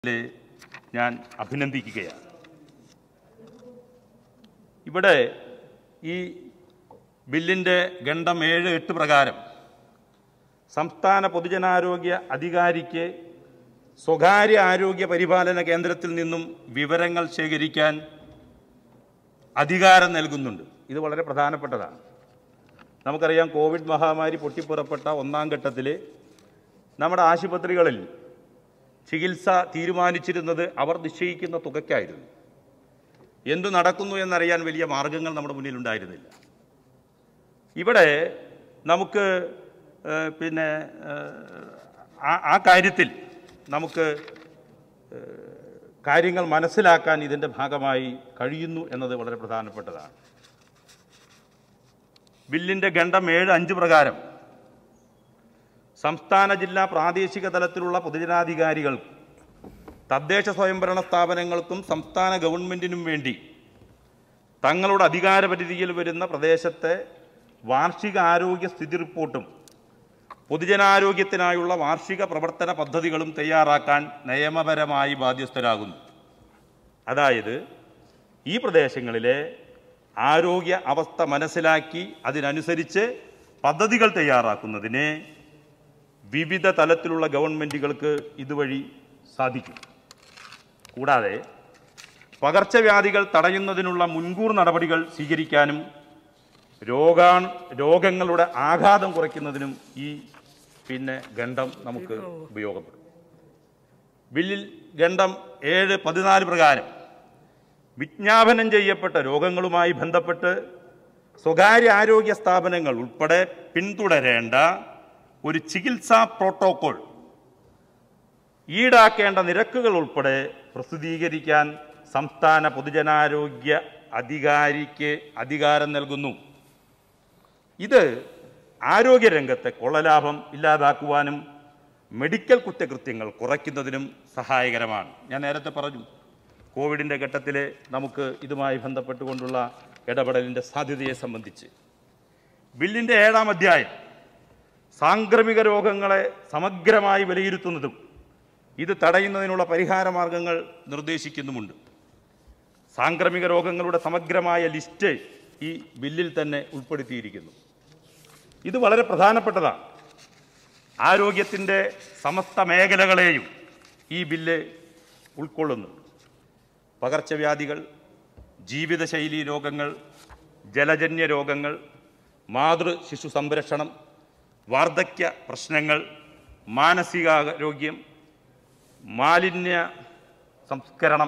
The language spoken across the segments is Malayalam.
ഞാൻ അഭിനന്ദിക്കുകയാണ്. ഇവിടെ ഈ ബില്ലിൻ്റെ ഖണ്ഡം 7-8 പ്രകാരം സംസ്ഥാന പൊതുജനാരോഗ്യ അധികാരിക്ക് സ്വകാര്യ ആരോഗ്യ പരിപാലന കേന്ദ്രത്തിൽ നിന്നും വിവരങ്ങൾ ശേഖരിക്കാൻ അധികാരം നൽകുന്നുണ്ട്. ഇത് വളരെ പ്രധാനപ്പെട്ടതാണ്. നമുക്കറിയാം, കോവിഡ് മഹാമാരി പൊട്ടിപ്പുറപ്പെട്ട ഒന്നാം ഘട്ടത്തിൽ നമ്മുടെ ആശുപത്രികളിൽ ചികിത്സ തീരുമാനിച്ചിരുന്നത് അവർ നിശ്ചയിക്കുന്ന തുകയ്ക്കായിരുന്നു. എന്തു നടക്കുന്നു എന്നറിയാൻ വലിയ മാർഗങ്ങൾ നമ്മുടെ മുന്നിലുണ്ടായിരുന്നില്ല. ഇവിടെ നമുക്ക് ആ കാര്യത്തിൽ നമുക്ക് കാര്യങ്ങൾ മനസ്സിലാക്കാൻ ഇതിൻ്റെ ഭാഗമായി കഴിയുന്നു എന്നത് വളരെ പ്രധാനപ്പെട്ടതാണ്. ബില്ലിൻ്റെ ഖണ്ഡം 7-5 പ്രകാരം സംസ്ഥാന ജില്ലാ പ്രാദേശിക തലത്തിലുള്ള പൊതുജനാധികാരികൾ തദ്ദേശ സ്വയംഭരണ സ്ഥാപനങ്ങൾക്കും സംസ്ഥാന ഗവൺമെൻറ്റിനും വേണ്ടി തങ്ങളുടെ അധികാരപരിധിയിൽ വരുന്ന പ്രദേശത്തെ വാർഷിക ആരോഗ്യ സ്ഥിതി റിപ്പോർട്ടും പൊതുജനാരോഗ്യത്തിനായുള്ള വാർഷിക പ്രവർത്തന പദ്ധതികളും തയ്യാറാക്കാൻ നിയമപരമായി ബാധ്യസ്ഥരാകുന്നു. അതായത് ഈ പ്രദേശങ്ങളിലെ ആരോഗ്യ അവസ്ഥ മനസ്സിലാക്കി അതിനനുസരിച്ച് പദ്ധതികൾ തയ്യാറാക്കുന്നതിന് വിവിധ തലത്തിലുള്ള ഗവൺമെൻറ്റുകൾക്ക് ഇതുവഴി സാധിക്കും. കൂടാതെ പകർച്ചവ്യാധികൾ തടയുന്നതിനുള്ള മുൻകൂർ നടപടികൾ സ്വീകരിക്കാനും രോഗങ്ങളുടെ ആഘാതം കുറയ്ക്കുന്നതിനും ഈ ഖണ്ഡം നമുക്ക് ഉപയോഗപ്പെടും. ബില്ലിൽ ഖണ്ഡം 7-14 പ്രകാരം വിജ്ഞാപനം ചെയ്യപ്പെട്ട രോഗങ്ങളുമായി ബന്ധപ്പെട്ട് സ്വകാര്യ ആരോഗ്യ സ്ഥാപനങ്ങൾ ഉൾപ്പെടെ പിന്തുടരേണ്ട ഒരു ചികിത്സാ പ്രോട്ടോകോൾ, ഈടാക്കേണ്ട നിരക്കുകൾ ഉൾപ്പെടെ പ്രസിദ്ധീകരിക്കാൻ സംസ്ഥാന പൊതുജനാരോഗ്യ അധികാരിക്ക് അധികാരം നൽകുന്നു. ഇത് ആരോഗ്യരംഗത്തെ കൊള്ളലാഭം ഇല്ലാതാക്കുവാനും മെഡിക്കൽ കുറ്റകൃത്യങ്ങൾ കുറയ്ക്കുന്നതിനും സഹായകരമാണ്. ഞാൻ നേരത്തെ പറഞ്ഞു, കോവിഡിൻ്റെ ഘട്ടത്തിൽ നമുക്ക് ഇതുമായി ബന്ധപ്പെട്ടുകൊണ്ടുള്ള ഇടപെടലിൻ്റെ സാധ്യതയെ സംബന്ധിച്ച്. ബില്ലിൻ്റെ 7-ാം അധ്യായം സാംക്രമിക രോഗങ്ങളെ സമഗ്രമായി വിലയിരുത്തുന്നതും ഇത് തടയുന്നതിനുള്ള പരിഹാര മാർഗങ്ങൾ നിർദ്ദേശിക്കുന്നുമുണ്ട്. സാംക്രമിക രോഗങ്ങളുടെ സമഗ്രമായ ലിസ്റ്റ് ഈ ബില്ലിൽ തന്നെ ഉൾപ്പെടുത്തിയിരിക്കുന്നു. ഇത് വളരെ പ്രധാനപ്പെട്ടതാണ്. ആരോഗ്യത്തിൻ്റെ സമസ്ത മേഖലകളെയും ഈ ബില്ല് ഉൾക്കൊള്ളുന്നു. പകർച്ചവ്യാധികൾ, ജീവിതശൈലി രോഗങ്ങൾ, ജലജന്യ രോഗങ്ങൾ, മാതൃ ശിശു സംരക്ഷണം, വാർദ്ധക്യ പ്രശ്നങ്ങൾ, മാനസികാരോഗ്യം, മാലിന്യ സംസ്കരണം,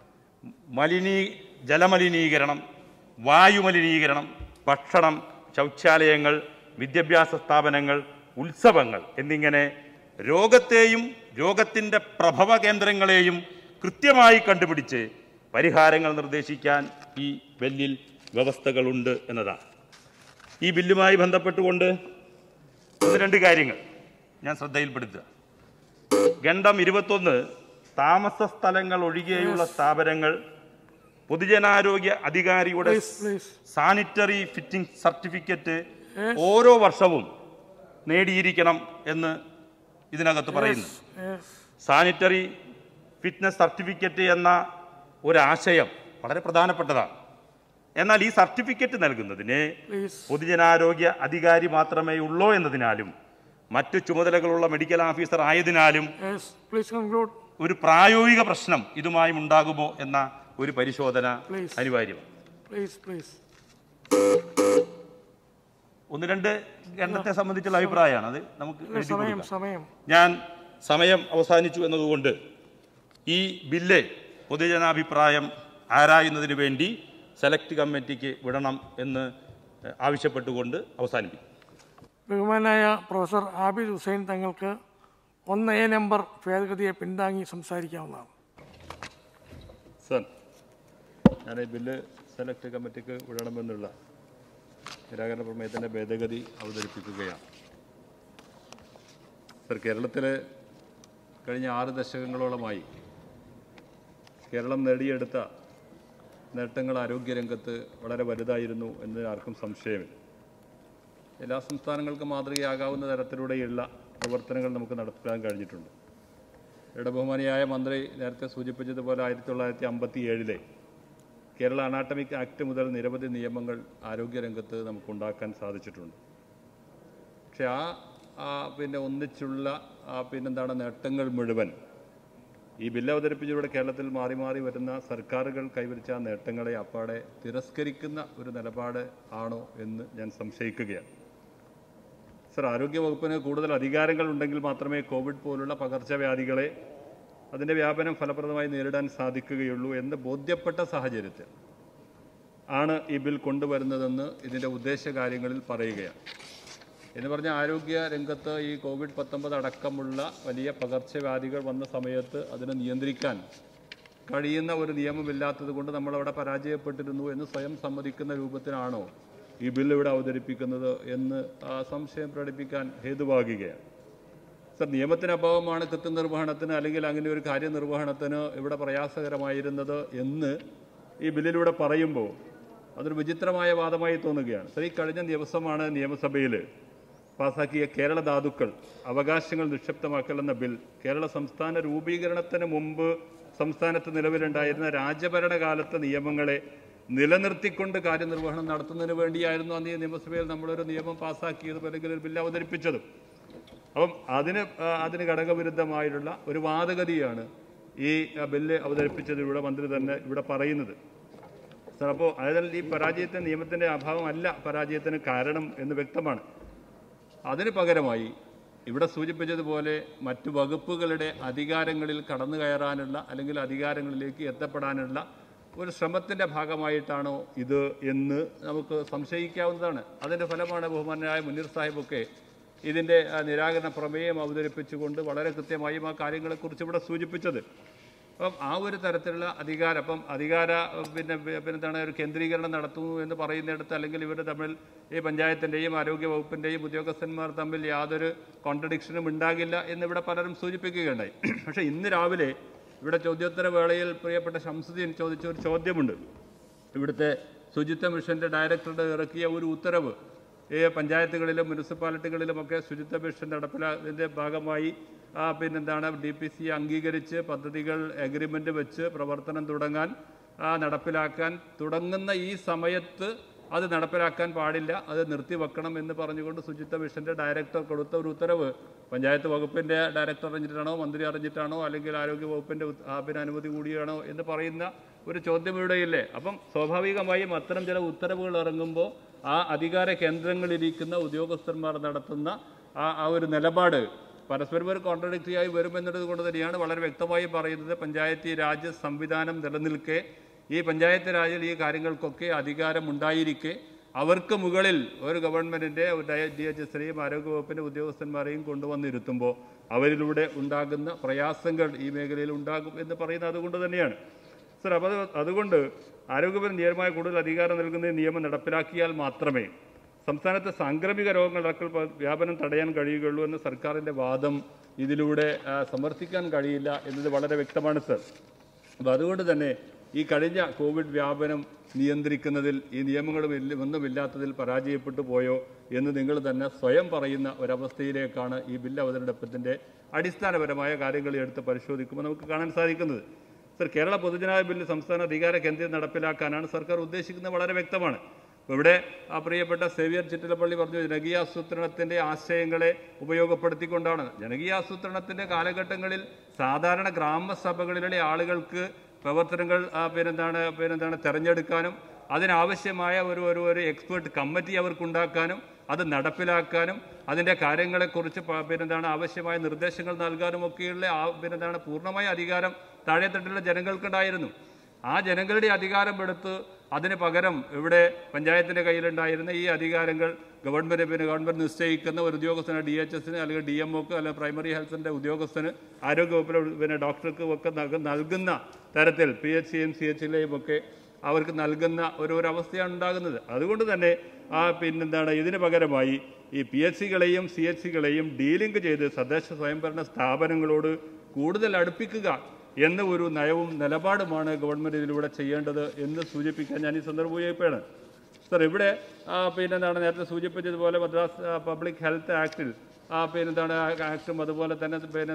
ജലമലിനീകരണം, വായുമലിനീകരണം, ഭക്ഷണം, ശൗചാലയങ്ങൾ, വിദ്യാഭ്യാസ സ്ഥാപനങ്ങൾ, ഉത്സവങ്ങൾ എന്നിങ്ങനെ രോഗത്തെയും രോഗത്തിൻ്റെ പ്രഭവ കേന്ദ്രങ്ങളെയും കൃത്യമായി കണ്ടുപിടിച്ച് പരിഹാരങ്ങൾ നിർദ്ദേശിക്കാൻ ഈ ബില്ലിൽ വ്യവസ്ഥകളുണ്ട് എന്നതാണ്. ഈ ബില്ലുമായി ബന്ധപ്പെട്ടുകൊണ്ട് 1-2 കാര്യങ്ങൾ ഞാൻ ശ്രദ്ധയിൽപ്പെടുത്തുക. ഖണ്ഡം 21 താമസ സ്ഥലങ്ങൾ ഒഴികെയുള്ള സ്ഥാപനങ്ങൾ പൊതുജനാരോഗ്യ അധികാരിയുടെ സാനിറ്ററി ഫിറ്റിംഗ് സർട്ടിഫിക്കറ്റ് ഓരോ വർഷവും നേടിയിരിക്കണം എന്ന് ഇതിനകത്ത് പറയുന്നു. സാനിറ്ററി ഫിറ്റ്നസ് സർട്ടിഫിക്കറ്റ് എന്ന ഒരാശയം വളരെ പ്രധാനപ്പെട്ടതാണ്. എന്നാൽ ഈ സർട്ടിഫിക്കറ്റ് നൽകുന്നതിന് പൊതുജനാരോഗ്യ അധികാരി മാത്രമേ ഉള്ളൂ എന്നതിനാലും മറ്റു ചുമതലകളുള്ള മെഡിക്കൽ ഓഫീസർ ആയതിനാലും ഒരു പ്രായോഗിക പ്രശ്നം ഇതുമായി ഉണ്ടാകുമോ എന്ന ഒരു പരിശോധന അനിവാര്യമാണ്. 1-2 ഖണ്ഡത്തെ സംബന്ധിച്ചുള്ള അഭിപ്രായമാണ്. അത് നമുക്ക് ഞാൻ സമയം അവസാനിച്ചു എന്നതുകൊണ്ട് ഈ ബില്ല് പൊതുജനാഭിപ്രായം ആരായുന്നതിന് വേണ്ടി സെലക്ട് കമ്മിറ്റിക്ക് വിടണം എന്ന് ആവശ്യപ്പെട്ടുകൊണ്ട് അവസാനിപ്പിക്കും. ബഹുമാനായ പ്രൊഫസർ ആബിദ് ഹുസൈൻ തങ്ങൾക്ക് 1A നമ്പർ ഭേദഗതിയെ പിന്താങ്ങി സംസാരിക്കാവുന്നതാണ്. സർ, ഞാൻ ഈ ബില്ല് സെലക്ട് കമ്മിറ്റിക്ക് വിടണമെന്നുള്ള നിരാകരണ പ്രമേയത്തിൻ്റെ ഭേദഗതി അവതരിപ്പിക്കുകയാണ്. സർ, കേരളത്തിൽ കഴിഞ്ഞ 6 ദശകങ്ങളോളമായി കേരളം നേടിയെടുത്ത നേട്ടങ്ങൾ ആരോഗ്യരംഗത്ത് വളരെ വലുതായിരുന്നു എന്നതിൽ ആർക്കും സംശയമില്ല. എല്ലാ സംസ്ഥാനങ്ങൾക്കും മാതൃകയാകാവുന്ന തരത്തിലൂടെയുള്ള പ്രവർത്തനങ്ങൾ നമുക്ക് നടത്താൻ കഴിഞ്ഞിട്ടുണ്ട്. ഇവിടെ ബഹുമാനിയായ മന്ത്രി നേരത്തെ സൂചിപ്പിച്ചതുപോലെ 1957 കേരള അനാട്ടമിക് ആക്ട് മുതൽ നിരവധി നിയമങ്ങൾ ആരോഗ്യരംഗത്ത് നമുക്കുണ്ടാക്കാൻ സാധിച്ചിട്ടുണ്ട്. പക്ഷെ പിന്നെ ഒന്നിച്ചുള്ള നേട്ടങ്ങൾ മുഴുവൻ ഈ ബില്ല് അവതരിപ്പിച്ചതിലൂടെ കേരളത്തിൽ മാറി മാറി വരുന്ന സർക്കാരുകൾ കൈവരിച്ച ആ നേട്ടങ്ങളെ അപ്പാടെ തിരസ്കരിക്കുന്ന ഒരു നിലപാട് ആണോ എന്ന് ഞാൻ സംശയിക്കുകയാണ്. സർ, ആരോഗ്യവകുപ്പിന് കൂടുതൽ അധികാരങ്ങൾ ഉണ്ടെങ്കിൽ മാത്രമേ കോവിഡ് പോലുള്ള പകർച്ചവ്യാധികളെ അതിൻ്റെ വ്യാപനം ഫലപ്രദമായി നേരിടാൻ സാധിക്കുകയുള്ളൂ എന്ന് ബോധ്യപ്പെട്ട സാഹചര്യത്തിൽ ആണ് ഈ ബിൽ കൊണ്ടുവരുന്നതെന്ന് ഇതിൻ്റെ ഉദ്ദേശകാര്യങ്ങളിൽ പറയുകയാണ്. എന്ന് പറഞ്ഞാൽ ആരോഗ്യ രംഗത്ത് ഈ COVID-19 അടക്കമുള്ള വലിയ പകർച്ചവ്യാധികൾ വന്ന സമയത്ത് അതിനെ നിയന്ത്രിക്കാൻ കഴിയുന്ന ഒരു നിയമമില്ലാത്തത് കൊണ്ട് നമ്മളവിടെ പരാജയപ്പെട്ടിരുന്നു എന്ന് സ്വയം സമ്മതിക്കുന്ന രൂപത്തിലാണോ ഈ ബില്ല് ഇവിടെ അവതരിപ്പിക്കുന്നത് എന്ന് സംശയം പ്രകടിപ്പിക്കാൻ ഹേതുവാകുകയാണ്. സർ, നിയമത്തിന് അഭാവമാണ് കൃത്യനിർവഹണത്തിന് അല്ലെങ്കിൽ അങ്ങനെ ഒരു കാര്യനിർവഹണത്തിന് ഇവിടെ പ്രയാസകരമായിരുന്നത് എന്ന് ഈ ബില്ലിലൂടെ പറയുമ്പോൾ അതൊരു വിചിത്രമായ വാദമായി തോന്നുകയാണ്. സർ, ഈ കഴിഞ്ഞ ദിവസമാണ് നിയമസഭയിൽ പാസാക്കിയ കേരള ധാതുക്കൾ അവകാശങ്ങൾ നിക്ഷിപ്തമാക്കൽ എന്ന ബിൽ കേരള സംസ്ഥാന രൂപീകരണത്തിന് മുമ്പ് സംസ്ഥാനത്ത് നിലവിലുണ്ടായിരുന്ന രാജഭരണകാലത്തെ നിയമങ്ങളെ നിലനിർത്തിക്കൊണ്ട് കാര്യനിർവഹണം നടത്തുന്നതിന് വേണ്ടിയായിരുന്നു അന്ന് ഈ നിയമസഭയിൽ നമ്മളൊരു നിയമം പാസ്സാക്കിയതും അല്ലെങ്കിൽ ഒരു ബില്ല് അവതരിപ്പിച്ചതും. അപ്പം അതിന് ഘടകവിരുദ്ധമായിട്ടുള്ള ഒരു വാദഗതിയാണ് ഈ ബില്ല് അവതരിപ്പിച്ചതിലൂടെ മന്ത്രി തന്നെ ഇവിടെ പറയുന്നത്. സർ, അപ്പോൾ അതായത് ഈ പരാജയത്തിന് നിയമത്തിൻ്റെ അഭാവമല്ല പരാജയത്തിന് കാരണം എന്ന് വ്യക്തമാണ്. അതിന് പകരമായി ഇവിടെ സൂചിപ്പിച്ചതുപോലെ മറ്റു വകുപ്പുകളുടെ അധികാരങ്ങളിൽ കടന്നു കയറാനുള്ള അല്ലെങ്കിൽ അധികാരങ്ങളിലേക്ക് എത്തപ്പെടാനുള്ള ഒരു ശ്രമത്തിൻ്റെ ഭാഗമായിട്ടാണോ ഇത് എന്ന് നമുക്ക് സംശയിക്കാവുന്നതാണ്. അതിൻ്റെ ഫലമാണ് ബഹുമാന്യനായ മുനീർ സാഹിബൊക്കെ ഇതിൻ്റെ നിരാകരണ പ്രമേയം അവതരിപ്പിച്ചുകൊണ്ട് വളരെ കൃത്യമായും ആ കാര്യങ്ങളെക്കുറിച്ച് ഇവിടെ സൂചിപ്പിച്ചത്. അപ്പം ആ ഒരു തരത്തിലുള്ള എന്താണ് ഒരു കേന്ദ്രീകരണം നടത്തുന്നു എന്ന് പറയുന്നിടത്ത് അല്ലെങ്കിൽ ഇവർ തമ്മിൽ ഈ പഞ്ചായത്തിൻ്റെയും ആരോഗ്യ വകുപ്പിൻ്റെയും ഉദ്യോഗസ്ഥന്മാർ തമ്മിൽ യാതൊരു കോൺട്രഡിക്ഷനും ഉണ്ടാകില്ല എന്നിവിടെ പലരും സൂചിപ്പിക്കുകയുണ്ടായി. പക്ഷേ ഇന്ന് രാവിലെ ഇവിടെ ചോദ്യോത്തര വേളയിൽ പ്രിയപ്പെട്ട ശംസുദ്ദീൻ ചോദിച്ച ഒരു ചോദ്യമുണ്ട്. ഇവിടുത്തെ ശുചിത്വ മിഷൻ്റെ ഡയറക്ടറുടെ ഇറക്കിയ ഒരു ഉത്തരവ് പഞ്ചായത്തുകളിലും മുനിസിപ്പാലിറ്റികളിലുമൊക്കെ ശുചിത്വ മിഷൻ നടപ്പിലാക്കുന്നതിൻ്റെ ഭാഗമായി DPC അംഗീകരിച്ച് പദ്ധതികൾ എഗ്രിമെൻ്റ് വെച്ച് പ്രവർത്തനം തുടങ്ങാൻ നടപ്പിലാക്കാൻ തുടങ്ങുന്ന ഈ സമയത്ത് അത് നടപ്പിലാക്കാൻ പാടില്ല, അത് നിർത്തിവെക്കണം എന്ന് പറഞ്ഞുകൊണ്ട് ശുചിത്വ മിഷൻ്റെ ഡയറക്ടർ കൊടുത്ത ഒരു ഉത്തരവ് പഞ്ചായത്ത് വകുപ്പിൻ്റെ ഡയറക്ടർ അറിഞ്ഞിട്ടാണോ മന്ത്രി അറിഞ്ഞിട്ടാണോ അല്ലെങ്കിൽ ആരോഗ്യ വകുപ്പിൻ്റെ അനുമതി കൂടിയാണോ എന്ന് പറയുന്ന ഒരു ചോദ്യം ഇവിടെയില്ലേ? അപ്പം സ്വാഭാവികമായും അത്തരം ചില ഉത്തരവുകൾ ഇറങ്ങുമ്പോൾ ആ അധികാര കേന്ദ്രങ്ങളിലിരിക്കുന്ന ഉദ്യോഗസ്ഥന്മാർ നടത്തുന്ന ആ ഒരു നിലപാട് പരസ്പരം ഒരു കോൺട്രഡിക്ടറി ആയി വരുമെന്നുള്ളത് കൊണ്ട് തന്നെയാണ് വളരെ വ്യക്തമായി പറയുന്നത് പഞ്ചായത്തി രാജ് സംവിധാനം നിലനിൽക്കെ ഈ പഞ്ചായത്ത് രാജിൽ ഈ കാര്യങ്ങൾക്കൊക്കെ അധികാരമുണ്ടായിരിക്കെ അവർക്ക് മുകളിൽ ഒരു ഗവൺമെൻറ്റിൻ്റെ DHSനെയും ആരോഗ്യവകുപ്പിൻ്റെ ഉദ്യോഗസ്ഥന്മാരെയും കൊണ്ടുവന്നിരുത്തുമ്പോൾ അവരിലൂടെ ഉണ്ടാകുന്ന പ്രയാസങ്ങൾ ഈ മേഖലയിൽ ഉണ്ടാകും എന്ന് പറയുന്നത് അതുകൊണ്ട് തന്നെയാണ്. സർ, അപ്പോൾ അതുകൊണ്ട് ആരോഗ്യപരം നിയമമായ കൂടുതൽ അധികാരം നൽകുന്ന നിയമം നടപ്പിലാക്കിയാൽ മാത്രമേ സംസ്ഥാനത്ത് സാംക്രമിക രോഗങ്ങളടക്കം വ്യാപനം തടയാൻ കഴിയുകയുള്ളൂ എന്ന സർക്കാരിൻ്റെ വാദം ഇതിലൂടെ സമർത്ഥിക്കാൻ കഴിയില്ല എന്നത് വളരെ വ്യക്തമാണ് സർ. അപ്പോൾ അതുകൊണ്ട് തന്നെ ഈ കഴിഞ്ഞ കോവിഡ് വ്യാപനം നിയന്ത്രിക്കുന്നതിൽ ഈ നിയമങ്ങളും ഒന്നുമില്ലാത്തതിൽ പരാജയപ്പെട്ടു പോയോ എന്ന് നിങ്ങൾ തന്നെ സ്വയം പറയുന്ന ഒരവസ്ഥയിലേക്കാണ് ഈ ബില്ല് അവതരണത്തിൻ്റെ അടിസ്ഥാനപരമായ കാര്യങ്ങൾ എടുത്ത് പരിശോധിക്കുമ്പോൾ നമുക്ക് കാണാൻ സാധിക്കുന്നത്. സർ, കേരള പൊതുജനായ ബില്ല് സംസ്ഥാന അധികാര കേന്ദ്രം നടപ്പിലാക്കാനാണ് സർക്കാർ ഉദ്ദേശിക്കുന്നത് വളരെ വ്യക്തമാണ്. ഇവിടെ പ്രിയപ്പെട്ട സേവ്യർ ചിറ്റിലപ്പള്ളി പറഞ്ഞു ജനകീയാസൂത്രണത്തിൻ്റെ ആശയങ്ങളെ ഉപയോഗപ്പെടുത്തിക്കൊണ്ടാണ്. ജനകീയാസൂത്രണത്തിൻ്റെ കാലഘട്ടങ്ങളിൽ സാധാരണ ഗ്രാമസഭകളിലെ ആളുകൾക്ക് പ്രവർത്തനങ്ങൾ തിരഞ്ഞെടുക്കാനും അതിനാവശ്യമായ ഒരു എക്സ്പേർട്ട് കമ്മിറ്റി അവർക്കുണ്ടാക്കാനും അത് നടപ്പിലാക്കാനും അതിൻ്റെ കാര്യങ്ങളെക്കുറിച്ച് ആവശ്യമായ നിർദ്ദേശങ്ങൾ നൽകാനും ഒക്കെയുള്ള പൂർണ്ണമായ അധികാരം താഴെത്തട്ടിലുള്ള ജനങ്ങൾക്കുണ്ടായിരുന്നു. ആ ജനങ്ങളുടെ അധികാരം എടുത്ത് അതിന് പകരം ഇവിടെ പഞ്ചായത്തിൻ്റെ കയ്യിലുണ്ടായിരുന്ന ഈ അധികാരങ്ങൾ ഗവൺമെൻറ് നിശ്ചയിക്കുന്ന ഒരു ഉദ്യോഗസ്ഥന് DHSന് അല്ലെങ്കിൽ DMOക്ക് അല്ലെങ്കിൽ പ്രൈമറി ഹെൽത്തിൻ്റെ ഉദ്യോഗസ്ഥന് ആരോഗ്യവകുപ്പിലെ ഡോക്ടർക്ക് ഒക്കെ നൽകുന്ന തരത്തിൽ PHCയും CHയിലെയും ഒക്കെ അവർക്ക് നൽകുന്ന ഒരവസ്ഥയാണ് ഉണ്ടാകുന്നത്. അതുകൊണ്ട് തന്നെ ഇതിന് പകരമായി ഈ PHCകളെയും CHCകളെയും ഡീലിങ്ക് ചെയ്ത് തദ്ദേശ സ്വയംഭരണ സ്ഥാപനങ്ങളോട് കൂടുതൽ അടുപ്പിക്കുക എന്ന ഒരു നയവും നിലപാടുമാണ് ഗവൺമെൻറ് ഇതിലൂടെ ചെയ്യേണ്ടത് എന്ന് സൂചിപ്പിക്കാൻ ഞാൻ ഈ സന്ദർഭം ഉപയോഗിക്കുകയാണ്. സർ, ഇവിടെ നേരത്തെ സൂചിപ്പിച്ചതുപോലെ മദ്രാസ് പബ്ലിക് ഹെൽത്ത് ആക്ടിൽ പിന്നെന്താണ് ആക്ടും അതുപോലെ തന്നെ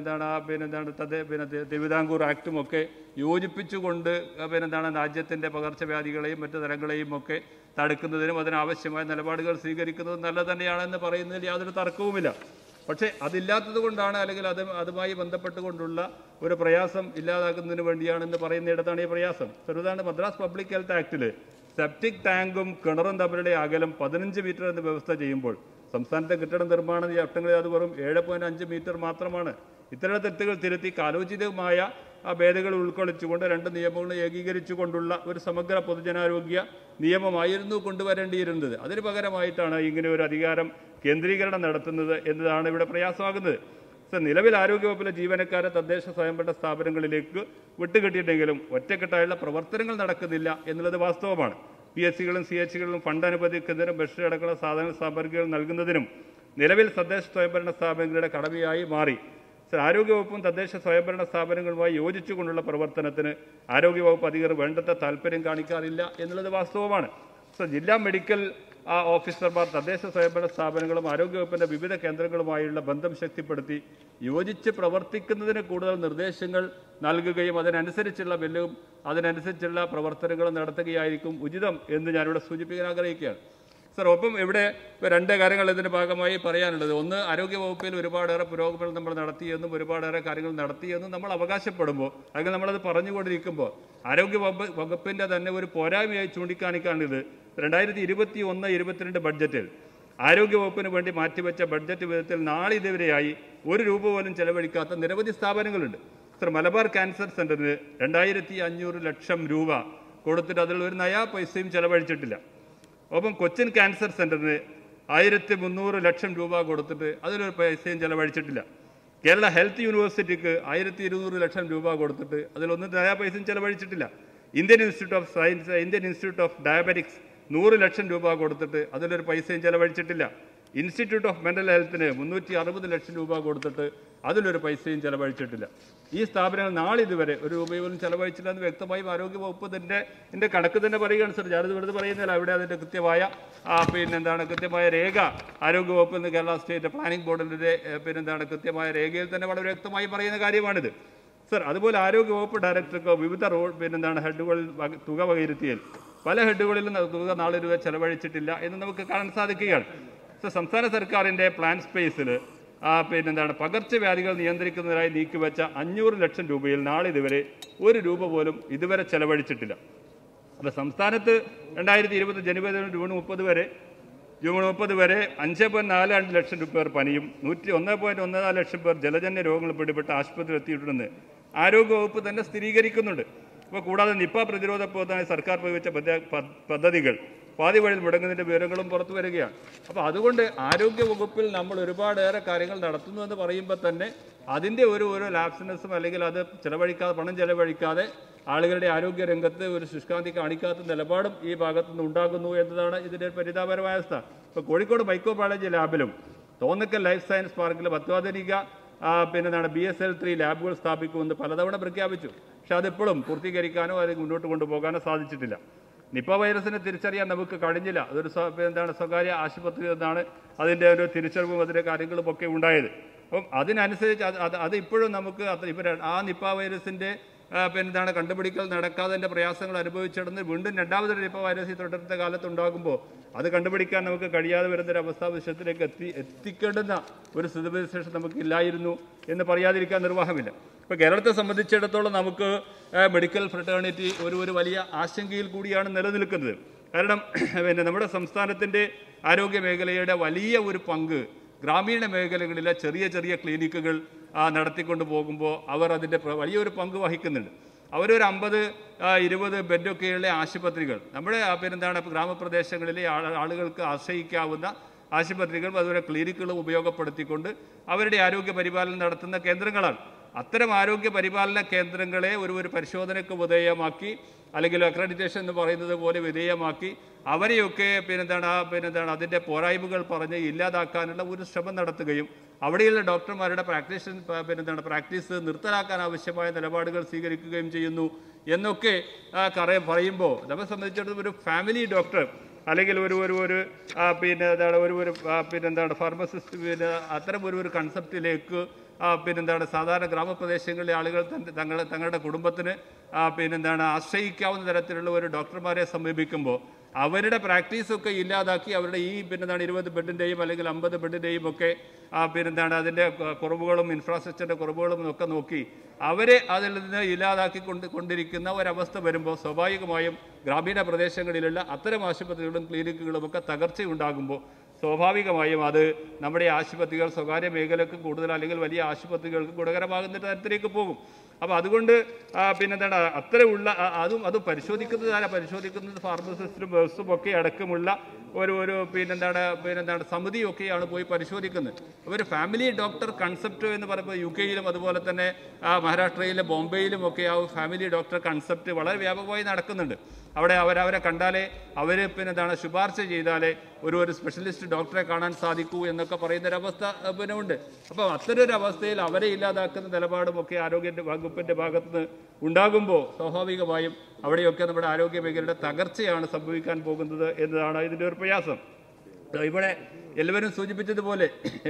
തിരുവിതാംകൂർ ആക്ടും ഒക്കെ യോജിപ്പിച്ചുകൊണ്ട് രാജ്യത്തിൻ്റെ പകർച്ചവ്യാധികളെയും മറ്റു തരങ്ങളെയും ഒക്കെ തടുക്കുന്നതിനും അതിനാവശ്യമായ നിലപാടുകൾ സ്വീകരിക്കുന്നത് നല്ലത് തന്നെയാണെന്ന് പറയുന്നതിൽ യാതൊരു തർക്കവുമില്ല. പക്ഷേ അതില്ലാത്തത് കൊണ്ടാണ്, അല്ലെങ്കിൽ അതുമായി ബന്ധപ്പെട്ടുകൊണ്ടുള്ള ഒരു പ്രയാസം ഇല്ലാതാക്കുന്നതിന് വേണ്ടിയാണെന്ന് പറയുന്നിടത്താണ് ഈ പ്രയാസം. ചെറുതാണ് മദ്രാസ് പബ്ലിക് ഹെൽത്ത് ആക്ടിൽ സെപ്റ്റിക് ടാങ്കും കിണറും തമ്മിലുള്ള അകലം 15 മീറ്റർ എന്ന് വ്യവസ്ഥ ചെയ്യുമ്പോൾ സംസ്ഥാനത്തെ കെട്ടിട നിർമ്മാണ ചട്ടങ്ങളിൽ അത് വെറും 7.5 മീറ്റർ മാത്രമാണ്. ഇത്തരം തെറ്റുകൾ തിരുത്തി കാലോചിതമായ ഭേദഗതികൾ ഉൾക്കൊള്ളിച്ചുകൊണ്ട് 2 നിയമങ്ങളും ഏകീകരിച്ചുകൊണ്ടുള്ള ഒരു സമഗ്ര പൊതുജനാരോഗ്യ നിയമമായിരുന്നു കൊണ്ടുവരേണ്ടിയിരുന്നത്. അതിന് പകരമായിട്ടാണ് ഇങ്ങനെ ഒരു അധികാരം കേന്ദ്രീകരണം നടത്തുന്നത് എന്നതാണ് ഇവിടെ പ്രയാസമാകുന്നത്. നിലവിൽ ആരോഗ്യവകുപ്പിലെ ജീവനക്കാരെ തദ്ദേശ സ്വയംഭരണ സ്ഥാപനങ്ങളിലേക്ക് വിട്ടുകിട്ടിയിട്ടെങ്കിലും ഒറ്റക്കെട്ടായുള്ള പ്രവർത്തനങ്ങൾ നടക്കുന്നില്ല എന്നുള്ളത് വാസ്തവമാണ്. PSCകളും CHകളിലും ഫണ്ട് അനുവദിക്കുന്നതിനും ബസ് അടക്കമുള്ള സാധന സാമഗ്രികൾ നൽകുന്നതിനും നിലവിൽ തദ്ദേശ സ്വയംഭരണ സ്ഥാപനങ്ങളുടെ കടമയായി മാറി. ആരോഗ്യവകുപ്പും തദ്ദേശ സ്വയംഭരണ സ്ഥാപനങ്ങളുമായി യോജിച്ചുകൊണ്ടുള്ള പ്രവർത്തനത്തിന് ആരോഗ്യവകുപ്പ് അധികൃതർ വേണ്ടത്ര താല്പര്യം കാണിക്കാറില്ല എന്നുള്ളത് വാസ്തവമാണ്. ജില്ലാ മെഡിക്കൽ ഓഫീസർമാർ തദ്ദേശ സ്വയംഭരണ സ്ഥാപനങ്ങളും ആരോഗ്യവകുപ്പിൻ്റെ വിവിധ കേന്ദ്രങ്ങളുമായുള്ള ബന്ധം ശക്തിപ്പെടുത്തി യോജിച്ച് പ്രവർത്തിക്കുന്നതിന് കൂടുതൽ നിർദ്ദേശങ്ങൾ നൽകുകയും അതിനനുസരിച്ചുള്ള പ്രവർത്തനങ്ങൾ നടത്തുകയായിരിക്കും ഉചിതം എന്ന് ഞാനിവിടെ സൂചിപ്പിക്കാൻ ആഗ്രഹിക്കുകയാണ്. ഒപ്പം ഇവിടെ 2 കാര്യങ്ങൾ ഇതിൻ്റെ ഭാഗമായി പറയാനുള്ളത്. ഒന്ന്, ആരോഗ്യവകുപ്പിൽ ഒരുപാടേറെ പുരോഗമനം നമ്മൾ നടത്തിയെന്നും ഒരുപാടേറെ കാര്യങ്ങൾ നടത്തിയെന്നും നമ്മൾ അവകാശപ്പെടുമ്പോൾ, അല്ലെങ്കിൽ നമ്മളത് പറഞ്ഞുകൊണ്ടിരിക്കുമ്പോൾ ആരോഗ്യവകുപ്പിൻ്റെ തന്നെ ഒരു പോരായ്മയായി ചൂണ്ടിക്കാണിക്കാണിത് 2021-22 ബഡ്ജറ്റിൽ ആരോഗ്യവകുപ്പിന് വേണ്ടി മാറ്റിവെച്ച ബഡ്ജറ്റ് വിധത്തിൽ നാളിതുവരെയായി 1 രൂപ പോലും ചെലവഴിക്കാത്ത നിരവധി സ്ഥാപനങ്ങളുണ്ട്. മലബാർ ക്യാൻസർ സെൻ്ററിന് 2500 ലക്ഷം രൂപ കൊടുത്തിട്ട് അതിൽ ഒരു നയാ പൈസയും ചെലവഴിച്ചിട്ടില്ല. ഒപ്പം കൊച്ചിൻ ക്യാൻസർ സെൻ്ററിന് 1300 ലക്ഷം രൂപ കൊടുത്തിട്ട് അതിലൊരു പൈസയും ചെലവഴിച്ചിട്ടില്ല. കേരള ഹെൽത്ത് യൂണിവേഴ്സിറ്റിക്ക് 1200 ലക്ഷം രൂപ കൊടുത്തിട്ട് അതിലൊന്നും നയാ പൈസയും ചെലവഴിച്ചിട്ടില്ല. ഇന്ത്യൻ ഇൻസ്റ്റിറ്റ്യൂട്ട് ഓഫ് ഡയബറ്റിക്സ് 100 ലക്ഷം രൂപ കൊടുത്തിട്ട് അതിലൊരു പൈസയും ചെലവഴിച്ചിട്ടില്ല. ഇൻസ്റ്റിറ്റ്യൂട്ട് ഓഫ് മെൻ്റൽ ഹെൽത്തിന് 360 ലക്ഷം രൂപ കൊടുത്തിട്ട് അതിലൊരു പൈസയും ചെലവഴിച്ചിട്ടില്ല. ഈ സ്ഥാപനങ്ങൾ നാളിതുവരെ 1 രൂപ പോലും ചെലവഴിച്ചില്ല എന്ന് വ്യക്തമായും ആരോഗ്യവകുപ്പ് എൻ്റെ കണക്ക് തന്നെ പറയുകയനുസരിച്ച്, ഞാനിത് വെറുതെ പറയുന്നില്ല, അവിടെ അതിൻ്റെ കൃത്യമായ കൃത്യമായ രേഖ ആരോഗ്യവകുപ്പിൽ നിന്ന് കേരള സ്റ്റേറ്റ് പ്ലാനിംഗ് ബോർഡിൻ്റെ കൃത്യമായ രേഖയിൽ തന്നെ വളരെ വ്യക്തമായി പറയുന്ന കാര്യമാണിത്. അതുപോലെ ആരോഗ്യവകുപ്പ് ഡയറക്ടർക്ക് വിവിധ ഹെഡുകളിൽ തുക വകയിരുത്തിയാൽ പല ഹെഡുകളിലും തുക 4 രൂപ ചെലവഴിച്ചിട്ടില്ല എന്ന് നമുക്ക് കാണാൻ സാധിക്കുകയാണ്. സംസ്ഥാന സർക്കാരിൻ്റെ പ്ലാൻ സ്പേസിൽ പകർച്ചവ്യാധികൾ നിയന്ത്രിക്കുന്നതിനായി നീക്കിവെച്ച 500 ലക്ഷം രൂപയിൽ നാളിതുവരെ 1 രൂപ പോലും ഇതുവരെ ചെലവഴിച്ചിട്ടില്ല. അപ്പോൾ സംസ്ഥാനത്ത് 2020 ജനുവരി 30 വരെ 5.42 ലക്ഷം പേർ പനിയും 1.14 ലക്ഷം പേർ ജലജന്യ രോഗങ്ങൾ പിടിപെട്ട് ആശുപത്രിയിൽ എത്തിയിട്ടുണ്ടെന്ന് ആരോഗ്യവകുപ്പ് തന്നെ സ്ഥിരീകരിക്കുന്നുണ്ട്. അപ്പോൾ കൂടാതെ നിപ പ്രതിരോധ പ്രവർത്തനമായി സർക്കാർ പ്രയോഗിച്ച പദ്ധതികൾ പാതി വഴിയിൽ മുടങ്ങുന്നതിൻ്റെ വിവരങ്ങളും പുറത്തു വരികയാണ്. അപ്പോൾ അതുകൊണ്ട് ആരോഗ്യവകുപ്പിൽ നമ്മൾ ഒരുപാടേറെ കാര്യങ്ങൾ നടത്തുന്നു എന്ന് പറയുമ്പോൾ തന്നെ അതിൻ്റെ ഒരു ലാപ്സിനെസ്സും, അല്ലെങ്കിൽ അത് പണം ചെലവഴിക്കാതെ ആളുകളുടെ ആരോഗ്യ രംഗത്ത് ഒരു ശുഷ്കാന്തി കാണിക്കാത്ത നിലപാടും ഈ ഭാഗത്തുനിന്ന് ഉണ്ടാകുന്നു എന്നതാണ് ഇതിൻ്റെ പരിതാപകരമായ അവസ്ഥ. ഇപ്പോൾ കോഴിക്കോട് മൈക്രോബയോളജി ലാബിലും തോന്നക്കൽ ലൈഫ് സയൻസ് പാർക്കിലും അത്യാധുനിക BSL-3 ലാബുകൾ സ്ഥാപിക്കുമെന്ന് പലതവണ പ്രഖ്യാപിച്ചു. പക്ഷെ അതിപ്പോഴും പൂർത്തീകരിക്കാനോ അല്ലെങ്കിൽ മുന്നോട്ട് കൊണ്ടുപോകാനോ സാധിച്ചിട്ടില്ല. നിപ വൈറസിനെ തിരിച്ചറിയാൻ നമുക്ക് കഴിഞ്ഞില്ല. അതൊരു സ്വകാര്യ ആശുപത്രി എന്നാണ് അതിൻ്റെ ഒരു തിരിച്ചറിവും അതിൻ്റെ കാര്യങ്ങളും ഒക്കെ ഉണ്ടായത്. അപ്പം അതിനനുസരിച്ച് അത് ഇപ്പോഴും നമുക്ക് ആ നിപ വൈറസിൻ്റെ കണ്ടുപിടിക്കൽ നടക്കാതെ അതിൻ്റെ പ്രയാസങ്ങൾ അനുഭവിച്ചിടന്ന് വീണ്ടും രണ്ടാമതൊരു നിപ വൈറസ് തുടർന്ന കാലത്തുണ്ടാകുമ്പോൾ അത് കണ്ടുപിടിക്കാൻ നമുക്ക് കഴിയാതെ വരുന്നൊരു അവസ്ഥാവിശേഷത്തിലേക്ക് എത്തിക്കേണ്ടുന്ന ഒരു സ്ഥിതിവിശേഷം നമുക്കില്ലായിരുന്നു എന്ന് പറയാതിരിക്കാൻ നിർവാഹമില്ല. ഇപ്പോൾ കേരളത്തെ സംബന്ധിച്ചിടത്തോളം നമുക്ക് മെഡിക്കൽ ഫ്രട്ടേണിറ്റി ഒരു വലിയ ആശങ്കയിൽ കൂടിയാണ് നിലനിൽക്കുന്നത്. കാരണം നമ്മുടെ സംസ്ഥാനത്തിൻ്റെ ആരോഗ്യ മേഖലയുടെ വലിയ ഒരു പങ്ക് ഗ്രാമീണ മേഖലകളിലെ ചെറിയ ക്ലിനിക്കുകൾ നടത്തിക്കൊണ്ട് പോകുമ്പോൾ അവർ അതിൻ്റെ വലിയൊരു പങ്ക് വഹിക്കുന്നുണ്ട്. അവരൊരു 50-20 ബെഡൊക്കെയുള്ള ആശുപത്രികൾ നമ്മുടെ ഗ്രാമപ്രദേശങ്ങളിലെ ആളുകൾക്ക് ആശ്രയിക്കാവുന്ന ആശുപത്രികൾ, അതുപോലെ ക്ലിനിക്കുകളും ഉപയോഗപ്പെടുത്തിക്കൊണ്ട് അവരുടെ ആരോഗ്യ പരിപാലനം നടത്തുന്ന കേന്ദ്രങ്ങളാണ്. അത്തരം ആരോഗ്യ പരിപാലന കേന്ദ്രങ്ങളെ ഒരു പരിശോധനയ്ക്ക് വിധേയമാക്കി, അല്ലെങ്കിൽ അക്രഡിറ്റേഷൻ എന്ന് പറയുന്നത് പോലെ വിധേയമാക്കി അവരെയൊക്കെ അതിൻ്റെ പോരായ്മകൾ പറഞ്ഞ് ഇല്ലാതാക്കാനുള്ള ഒരു ശ്രമം നടത്തുകയും അവിടെയുള്ള ഡോക്ടർമാരുടെ പ്രാക്ടീസ് നിർത്തലാക്കാൻ ആവശ്യമായ നിലപാടുകൾ സ്വീകരിക്കുകയും ചെയ്യുന്നു എന്നൊക്കെ പറയുമ്പോൾ നമ്മെ സംബന്ധിച്ചിടത്തോളം ഒരു ഫാമിലി ഡോക്ടർ അല്ലെങ്കിൽ ഒരു പിന്നെ എന്താണ് പിന്നെന്താണ് ഫാർമസിസ്റ്റ് പിന്നെ അത്തരം ഒരു കൺസെപ്റ്റിലേക്ക് പിന്നെന്താണ് സാധാരണ ഗ്രാമപ്രദേശങ്ങളിലെ ആളുകൾ തങ്ങളുടെ കുടുംബത്തിന് പിന്നെന്താണ് ആശ്രയിക്കാവുന്ന തരത്തിലുള്ള ഒരു ഡോക്ടർമാരെ സമീപിക്കുമ്പോൾ അവരുടെ പ്രാക്ടീസൊക്കെ ഇല്ലാതാക്കി അവരുടെ ഈ പിന്നെന്താണ് 20 ബെഡിൻ്റെയും അല്ലെങ്കിൽ 50 ബെഡിൻ്റെയും ഒക്കെ പിന്നെന്താണ് അതിൻ്റെ കുറവുകളും ഇൻഫ്രാസ്ട്രക്ചറിൻ്റെ കുറവുകളും ഒക്കെ നോക്കി അവരെ അതിൽ നിന്ന് ഇല്ലാതാക്കി കൊണ്ടിരിക്കുന്ന ഒരവസ്ഥ വരുമ്പോൾ സ്വാഭാവികമായും ഗ്രാമീണ പ്രദേശങ്ങളിലുള്ള അത്തരം ആശുപത്രികളും ക്ലിനിക്കുകളും ഒക്കെ തകർച്ചയുണ്ടാകുമ്പോൾ സ്വാഭാവികമായും അത് നമ്മുടെ ആശുപത്രികൾ സ്വകാര്യ മേഖലക്ക് കൂടുതൽ അല്ലെങ്കിൽ വലിയ ആശുപത്രികൾക്ക് ഗുണകരമാകുന്ന തരത്തിലേക്ക് പോകും. അപ്പോൾ അതുകൊണ്ട് പിന്നെന്താണ് അത്തരമുള്ള അതും പരിശോധിക്കുന്നത് ഫാർമസിസ്റ്റും നഴ്സും ഒക്കെ അടക്കമുള്ള ഒരു പിന്നെന്താണ് സമിതിയൊക്കെയാണ് പോയി പരിശോധിക്കുന്നത്. ഒരു ഫാമിലി ഡോക്ടർ കൺസെപ്റ്റ് എന്ന് പറയുമ്പോൾ UK-യിലും അതുപോലെ തന്നെ മഹാരാഷ്ട്രയിലും ബോംബെയിലും ഒക്കെ ആ ഫാമിലി ഡോക്ടർ കൺസെപ്റ്റ് വളരെ വ്യാപകമായി നടക്കുന്നുണ്ട്. അവിടെ അവരെ കണ്ടാലേ അവർ പിന്നെന്താണ് ശുപാർശ ചെയ്താലേ ഒരു സ്പെഷ്യലിസ്റ്റ് ഡോക്ടറെ കാണാൻ സാധിക്കൂ എന്നൊക്കെ പറയുന്നൊരവസ്ഥ പിന്നെ ഉണ്ട്. അപ്പോൾ അത്തരൊരവസ്ഥയിൽ അവരെ ഇല്ലാതാക്കുന്ന നിലപാടുമൊക്കെ ആരോഗ്യ വകുപ്പിൻ്റെ ഭാഗത്ത് നിന്ന് ഉണ്ടാകുമ്പോൾ സ്വാഭാവികമായും അവിടെയൊക്കെ നമ്മുടെ ആരോഗ്യ മേഖലയുടെ തകർച്ചയാണ് സംഭവിക്കാൻ പോകുന്നത് എന്നതാണ് ഇതിൻ്റെ ഒരു പ്രയാസം. ഇവിടെ എല്ലാവരും സൂചിപ്പിച്ചതുപോലെ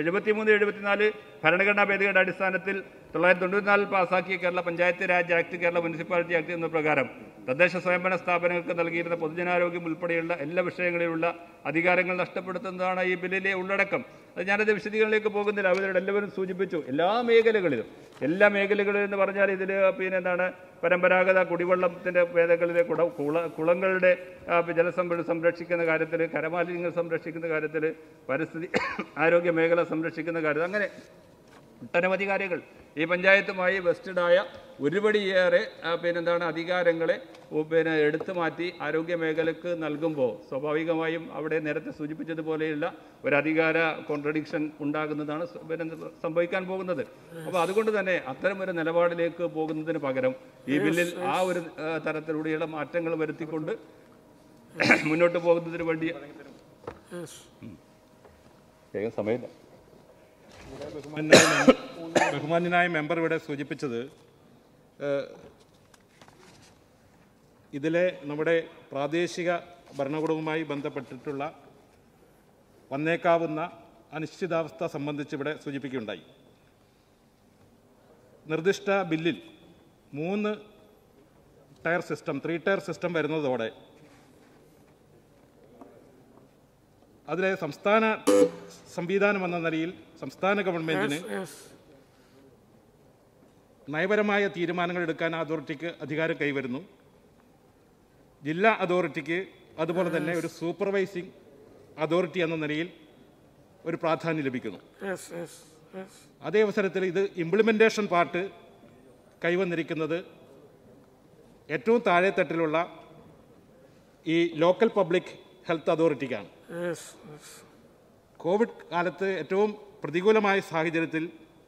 73-74 ഭരണഘടനാ ഭേദഗതിയുടെ അടിസ്ഥാനത്തിൽ 1994 പാസാക്കിയ Kerala panchayat Raj act, Kerala municipality act എന്ന പ്രകാരം തദ്ദേശ സ്വയംഭരണ സ്ഥാപനങ്ങൾക്ക് നൽകിയിരുന്ന പൊതുജനാരോഗ്യം ഉൾപ്പെടെയുള്ള എല്ലാ വിഷയങ്ങളിലുള്ള അധികാരങ്ങൾ നഷ്ടപ്പെടുത്തുന്നതാണ് ഈ ബില്ലിലെ ഉള്ളടക്കം. അത് ഞാനത് വിശദീകരണത്തിലേക്ക് പോകുന്നില്ല. അവരോട് എല്ലാവരും സൂചിപ്പിച്ചു എല്ലാ മേഖലകളിലും എന്ന് പറഞ്ഞാൽ ഇതിൽ പിന്നെന്താണ് പരമ്പരാഗത കുടിവെള്ളത്തിൻ്റെ ഭേദഗതിയിലെ കുളങ്ങളുടെ സംരക്ഷിക്കുന്ന കാര്യത്തിൽ, കരമാലിന്യങ്ങൾ സംരക്ഷിക്കുന്ന കാര്യത്തിൽ, പരിസ്ഥിതി ആരോഗ്യ മേഖല സംരക്ഷിക്കുന്ന കാര്യത്തിൽ, അങ്ങനെ ഒട്ടനവധി കാര്യങ്ങൾ ഈ പഞ്ചായത്തുമായി വെസ്റ്റഡായ ഒരുപടിയേറെ പിന്നെന്താണ് അധികാരങ്ങളെ എടുത്തു മാറ്റി ആരോഗ്യ മേഖലക്ക് നൽകുമ്പോൾ സ്വാഭാവികമായും അവിടെ നേരത്തെ സൂചിപ്പിച്ചതുപോലെയുള്ള ഒരു അധികാര കോൺട്രഡിക്ഷൻ ഉണ്ടാകുന്നതാണ് സംഭവിക്കാൻ പോകുന്നത്. അപ്പോൾ അതുകൊണ്ട് തന്നെ അത്തരം ഒരു നിലപാടിലേക്ക് പോകുന്നതിന് പകരം ഈ ബില്ലിൽ ആ ഒരു തരത്തിലൂടെയുള്ള മാറ്റങ്ങൾ വരുത്തിക്കൊണ്ട് മുന്നോട്ട് പോകുന്നതിന് വേണ്ടി സമയമില്ല. ബഹുമാന്യനായ മെമ്പർ ഇവിടെ സൂചിപ്പിച്ചത് ഇതിലെ നമ്മുടെ പ്രാദേശിക ഭരണകൂടവുമായി ബന്ധപ്പെട്ടിട്ടുള്ള വന്നേക്കാവുന്ന അനിശ്ചിതാവസ്ഥ സംബന്ധിച്ച് ഇവിടെ സൂചിപ്പിക്കുകയുണ്ടായി. നിർദ്ദിഷ്ട ബില്ലിൽ 3 ടയർ സിസ്റ്റം 3 ടയർ സിസ്റ്റം വരുന്നതോടെ അതിലെ സംസ്ഥാന സംവിധാനം എന്ന നിലയിൽ സംസ്ഥാന ഗവൺമെൻറ്റിന് നയപരമായ തീരുമാനങ്ങൾ എടുക്കാൻ അതോറിറ്റിക്ക് അധികാരം കൈവരുന്നു. ജില്ലാ അതോറിറ്റിക്ക് അതുപോലെ തന്നെ ഒരു സൂപ്പർവൈസിംഗ് അതോറിറ്റി എന്ന നിലയിൽ ഒരു പ്രാധാന്യം ലഭിക്കുന്നു. അതേ അവസരത്തിൽ ഇത് ഇംപ്ലിമെൻറ്റേഷൻ പാർട്ട് കൈവന്നിരിക്കുന്നത് ഏറ്റവും താഴെത്തട്ടിലുള്ള ഈ ലോക്കൽ പബ്ലിക് ഹെൽത്ത് അതോറിറ്റിക്കാണ്. കോവിഡ് കാലത്ത് ഏറ്റവും പ്രതികൂലമായ സാഹചര്യത്തിൽ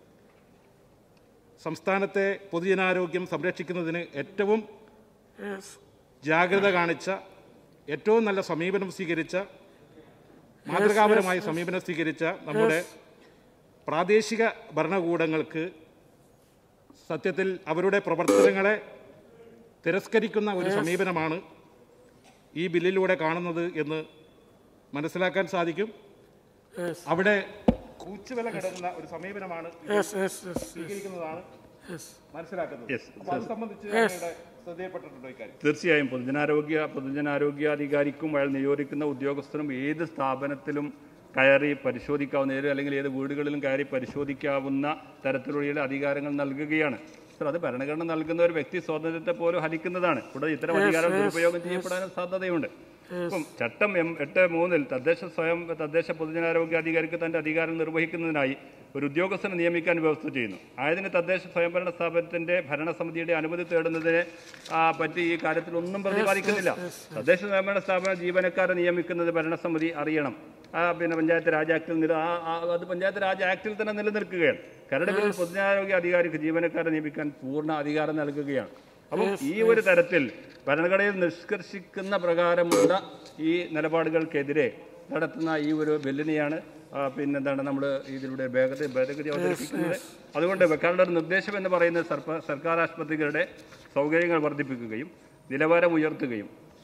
സംസ്ഥാനത്തെ പൊതുജനാരോഗ്യം സംരക്ഷിക്കുന്നതിന് ഏറ്റവും ജാഗ്രത കാണിച്ച, ഏറ്റവും നല്ല സമീപനം സ്വീകരിച്ച, മാതൃകാപരമായ സമീപനം സ്വീകരിച്ച നമ്മുടെ പ്രാദേശിക ഭരണകൂടങ്ങൾക്ക് സത്യത്തിൽ അവരുടെ പ്രവർത്തനങ്ങളെ തിരസ്കരിക്കുന്ന ഒരു സമീപനമാണ് ഈ ബില്ലിലൂടെ കാണുന്നത് എന്ന് മനസ്സിലാക്കാൻ സാധിക്കും. അവിടെ കൂച്ചുവില കിടക്കുന്ന ഒരു സമീപനമാണ് സ്വീകരിക്കുന്നതാണ് മനസ്സിലാക്കുന്നത്. അത് സംബന്ധിച്ച് ശ്രദ്ധയപ്പെട്ടിട്ടുണ്ടോ ഇക്കാര്യം? തീർച്ചയായും പൊതുജനാരോഗ്യാധികാരിക്കും അയാൾ നിയോഗിക്കുന്ന ഉദ്യോഗസ്ഥനും ഏത് സ്ഥാപനത്തിലും കയറി പരിശോധിക്കാവുന്ന അല്ലെങ്കിൽ ഏത് വീടുകളിലും കയറി പരിശോധിക്കാവുന്ന തരത്തിലുള്ള അധികാരങ്ങൾ നൽകുകയാണ്. അത് ഭരണഘടന നൽകുന്ന ഒരു വ്യക്തി സ്വാതന്ത്ര്യത്തെ പോലും ഹനിക്കുന്നതാണ്. കൂടാതെ ഇത്തരം അധികാരം ദുരുപയോഗം ചെയ്യപ്പെടാനും സാധ്യതയുണ്ട്. ഇപ്പം ചട്ടം 8(3) തദ്ദേശ പൊതുജനാരോഗ്യാധികാരിക്ക് തൻ്റെ അധികാരം നിർവഹിക്കുന്നതിനായി ഒരു ഉദ്യോഗസ്ഥനെ നിയമിക്കാൻ വ്യവസ്ഥ ചെയ്യുന്നു. ആയതിന് തദ്ദേശ സ്വയംഭരണ സ്ഥാപനത്തിൻ്റെ ഭരണസമിതിയുടെ അനുമതി തേടുന്നതിനെ പറ്റി ഈ കാര്യത്തിൽ ഒന്നും പ്രതിപാദിക്കുന്നില്ല. തദ്ദേശ സ്വയംഭരണ സ്ഥാപന ജീവനക്കാരെ നിയമിക്കുന്നത് ഭരണസമിതി അറിയണം. പിന്നെ പഞ്ചായത്ത് രാജ് ആക്ടിൽ അത് പഞ്ചായത്ത് രാജ് ആക്ടിൽ തന്നെ നിലനിൽക്കുകയാണ്. കരട് പൊതുജനാരോഗ്യ അധികാരിക്ക് ജീവനക്കാരെ നിയമിക്കാൻ പൂർണ്ണ അധികാരം നൽകുകയാണ്. അപ്പം ഈ ഒരു തരത്തിൽ ഭരണഘടനയിൽ നിഷ്കർഷിക്കുന്ന പ്രകാരമുള്ള ഈ നിലപാടുകൾക്കെതിരെ നടത്തുന്ന ഈ ഒരു ബില്ലിനെയാണ് പിന്നെന്താണ് നമ്മൾ ഇതിലൂടെ ഭേദഗതി അവതരിപ്പിക്കുന്നത്. അതുകൊണ്ട് വെക്കാനുള്ള ഒരു നിർദ്ദേശം എന്ന് പറയുന്നത് സർക്കാർ ആശുപത്രികളുടെ സൗകര്യങ്ങൾ വർദ്ധിപ്പിക്കുകയും നിലവാരം ഉയർത്തുകയും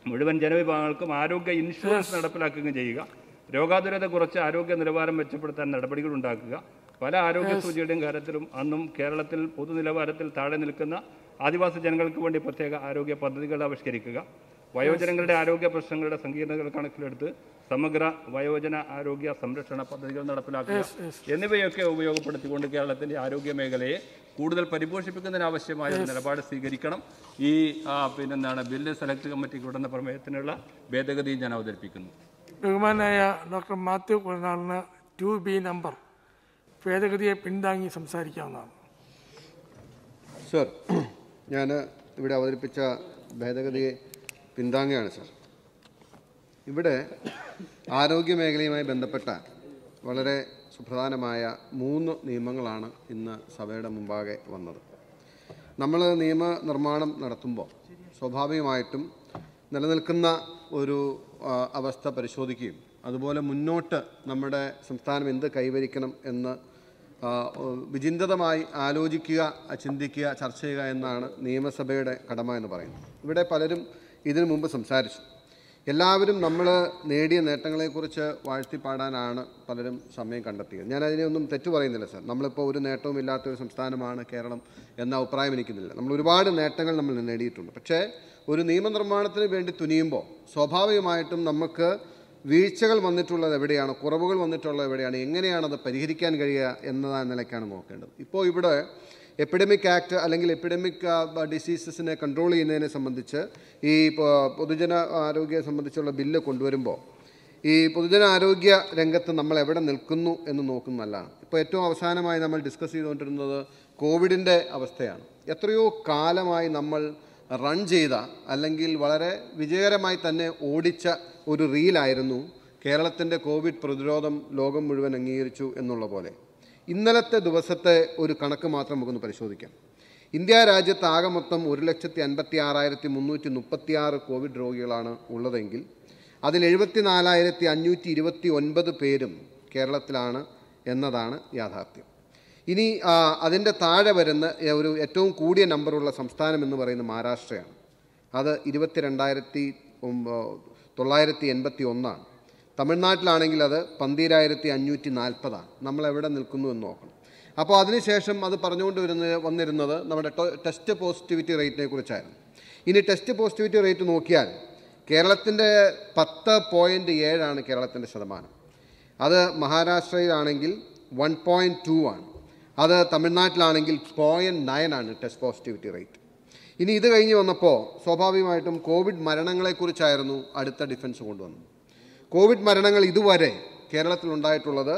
മുഴുവൻ ജനവിഭാഗങ്ങൾക്കും ആരോഗ്യ ഇൻഷുറൻസ് നടപ്പിലാക്കുകയും ചെയ്യുക, രോഗാതുരത കുറച്ച് ആരോഗ്യ നിലവാരം മെച്ചപ്പെടുത്താൻ നടപടികൾ ഉണ്ടാക്കുക, പല ആരോഗ്യ സൂചിയുടെയും കാര്യത്തിലും അന്നും കേരളത്തിൽ പൊതുനിലവാരത്തിൽ താഴെ നിൽക്കുന്ന ആദിവാസി ജനങ്ങൾക്ക് വേണ്ടി പ്രത്യേക ആരോഗ്യ പദ്ധതികൾ ആവിഷ്കരിക്കുക, വയോജനങ്ങളുടെ ആരോഗ്യ പ്രശ്നങ്ങളുടെ സങ്കീർണതകൾ കണക്കിലെടുത്ത് സമഗ്ര വയോജന ആരോഗ്യ സംരക്ഷണ പദ്ധതികൾ നടപ്പിലാക്കുക എന്നിവയൊക്കെ ഉപയോഗപ്പെടുത്തിക്കൊണ്ട് കേരളത്തിൻ്റെ ആരോഗ്യ മേഖലയെ കൂടുതൽ പരിപോഷിപ്പിക്കുന്നതിനാവശ്യമായ നിലപാട് സ്വീകരിക്കണം. ഈ ബില്ല് സെലക്ട് കമ്മിറ്റിക്ക് വിടുന്ന പ്രമേയത്തിനുള്ള ഭേദഗതി ഞാൻ അവതരിപ്പിക്കുന്നു. ബഹുമാനായ ഡോക്ടർ മാത്യു കുഴനാളിന് 2B നമ്പർ ഭേദഗതിയെ പിന്താങ്ങി സംസാരിക്കാവുന്നതാണ്. സർ, ഞാൻ ഇവിടെ അവതരിപ്പിച്ച ഭേദഗതിയെ പിന്താങ്ങുകയാണ് സർ. ഇവിടെ ആരോഗ്യ മേഖലയുമായി ബന്ധപ്പെട്ട വളരെ സുപ്രധാനമായ 3 നിയമങ്ങളാണ് ഇന്ന് സഭയുടെ മുമ്പാകെ വന്നത്. നമ്മൾ നിയമനിർമ്മാണം നടത്തുമ്പോൾ സ്വാഭാവികമായിട്ടും നിലനിൽക്കുന്ന ഒരു അവസ്ഥ പരിശോധിക്കുകയും അതുപോലെ മുന്നോട്ട് നമ്മുടെ സംസ്ഥാനം എന്ത് കൈവരിക്കണം എന്ന് വിചിന്തമായി ആലോചിക്കുക, ചിന്തിക്കുക, ചർച്ച ചെയ്യുക എന്നാണ് നിയമസഭയുടെ കടമ എന്ന് പറയുന്നത്. ഇവിടെ പലരും ഇതിനു മുമ്പ് സംസാരിച്ചു. എല്ലാവരും നമ്മൾ നേടിയ നേട്ടങ്ങളെക്കുറിച്ച് വാഴ്ത്തിപ്പാടാനാണ് പലരും സമയം കണ്ടെത്തിയത്. ഞാൻ അതിനെയൊന്നും തെറ്റു പറയുന്നില്ല സർ. നമ്മളിപ്പോൾ ഒരു നേട്ടവും ഇല്ലാത്തൊരു സംസ്ഥാനമാണ് കേരളം എന്ന അഭിപ്രായം എനിക്കുന്നില്ല. നമ്മൾ ഒരുപാട് നേട്ടങ്ങൾ നമ്മൾ നേടിയിട്ടുണ്ട്. പക്ഷേ ഒരു നിയമനിർമ്മാണത്തിന് വേണ്ടി തുനിയുമ്പോൾ സ്വാഭാവികമായിട്ടും നമുക്ക് വീഴ്ചകൾ വന്നിട്ടുള്ളത് എവിടെയാണ്, കുറവുകൾ വന്നിട്ടുള്ളത് എവിടെയാണ്, എങ്ങനെയാണത് പരിഹരിക്കാൻ കഴിയുക എന്ന നിലയ്ക്കാണ് നോക്കേണ്ടത്. ഇപ്പോൾ ഇവിടെ എപ്പിഡമിക് ആക്ട് അല്ലെങ്കിൽ എപ്പിഡമിക് ഡിസീസസിനെ കൺട്രോൾ ചെയ്യുന്നതിനെ സംബന്ധിച്ച് ഈ പൊതുജന ആരോഗ്യം സംബന്ധിച്ചുള്ള ബില്ല് കൊണ്ടുവരുമ്പോൾ ഈ പൊതുജന ആരോഗ്യ രംഗത്ത് നമ്മൾ എവിടെ നിൽക്കുന്നു എന്ന് നോക്കുന്നതല്ലാണ്. ഇപ്പോൾ ഏറ്റവും അവസാനമായി നമ്മൾ ഡിസ്കസ് ചെയ്തുകൊണ്ടിരുന്നത് കോവിഡിൻ്റെ അവസ്ഥയാണ്. എത്രയോ കാലമായി നമ്മൾ റൺ ചെയ്ത അല്ലെങ്കിൽ വളരെ വിജയകരമായി തന്നെ ഓടിച്ച ഒരു റീലായിരുന്നു കേരളത്തിൻ്റെ കോവിഡ് പ്രതിരോധം ലോകം മുഴുവൻ അംഗീകരിച്ചു എന്നുള്ള പോലെ. ഇന്നലത്തെ ദിവസത്തെ ഒരു കണക്ക് മാത്രം നമുക്കൊന്ന് പരിശോധിക്കാം. ഇന്ത്യ രാജ്യത്ത് ആകെ മൊത്തം 1,56,336 കോവിഡ് രോഗികളാണ് ഉള്ളതെങ്കിൽ അതിൽ 74,529 പേരും കേരളത്തിലാണ് എന്നതാണ് യാഥാർത്ഥ്യം. ഇനി അതിൻ്റെ താഴെ വരുന്ന ഒരു ഏറ്റവും കൂടിയ നമ്പറുള്ള സംസ്ഥാനം എന്ന് പറയുന്നത് മഹാരാഷ്ട്രയാണ്. അത് 22,981. തമിഴ്നാട്ടിലാണെങ്കിൽ അത് 12,540. നമ്മളെവിടെ നിൽക്കുന്നു എന്ന് നോക്കണം. അപ്പോൾ അതിനുശേഷം അത് പറഞ്ഞുകൊണ്ട് വന്നിരുന്നത് നമ്മുടെ ടെസ്റ്റ് പോസിറ്റിവിറ്റി റേറ്റിനെ കുറിച്ചായിരുന്നു. ഇനി ടെസ്റ്റ് പോസിറ്റിവിറ്റി റേറ്റ് നോക്കിയാൽ കേരളത്തിൻ്റെ 10.7 കേരളത്തിൻ്റെ ശതമാനം. അത് മഹാരാഷ്ട്രയിലാണെങ്കിൽ 1.2 ആണ്. അത് തമിഴ്നാട്ടിലാണെങ്കിൽ 0.9 ടെസ്റ്റ് പോസിറ്റിവിറ്റി റേറ്റ്. ഇനി ഇത് കഴിഞ്ഞ് വന്നപ്പോൾ സ്വാഭാവികമായിട്ടും കോവിഡ് മരണങ്ങളെക്കുറിച്ചായിരുന്നു അടുത്ത ഡിഫൻസ് കൊണ്ടുവന്നത്. കോവിഡ് മരണങ്ങൾ ഇതുവരെ കേരളത്തിലുണ്ടായിട്ടുള്ളത്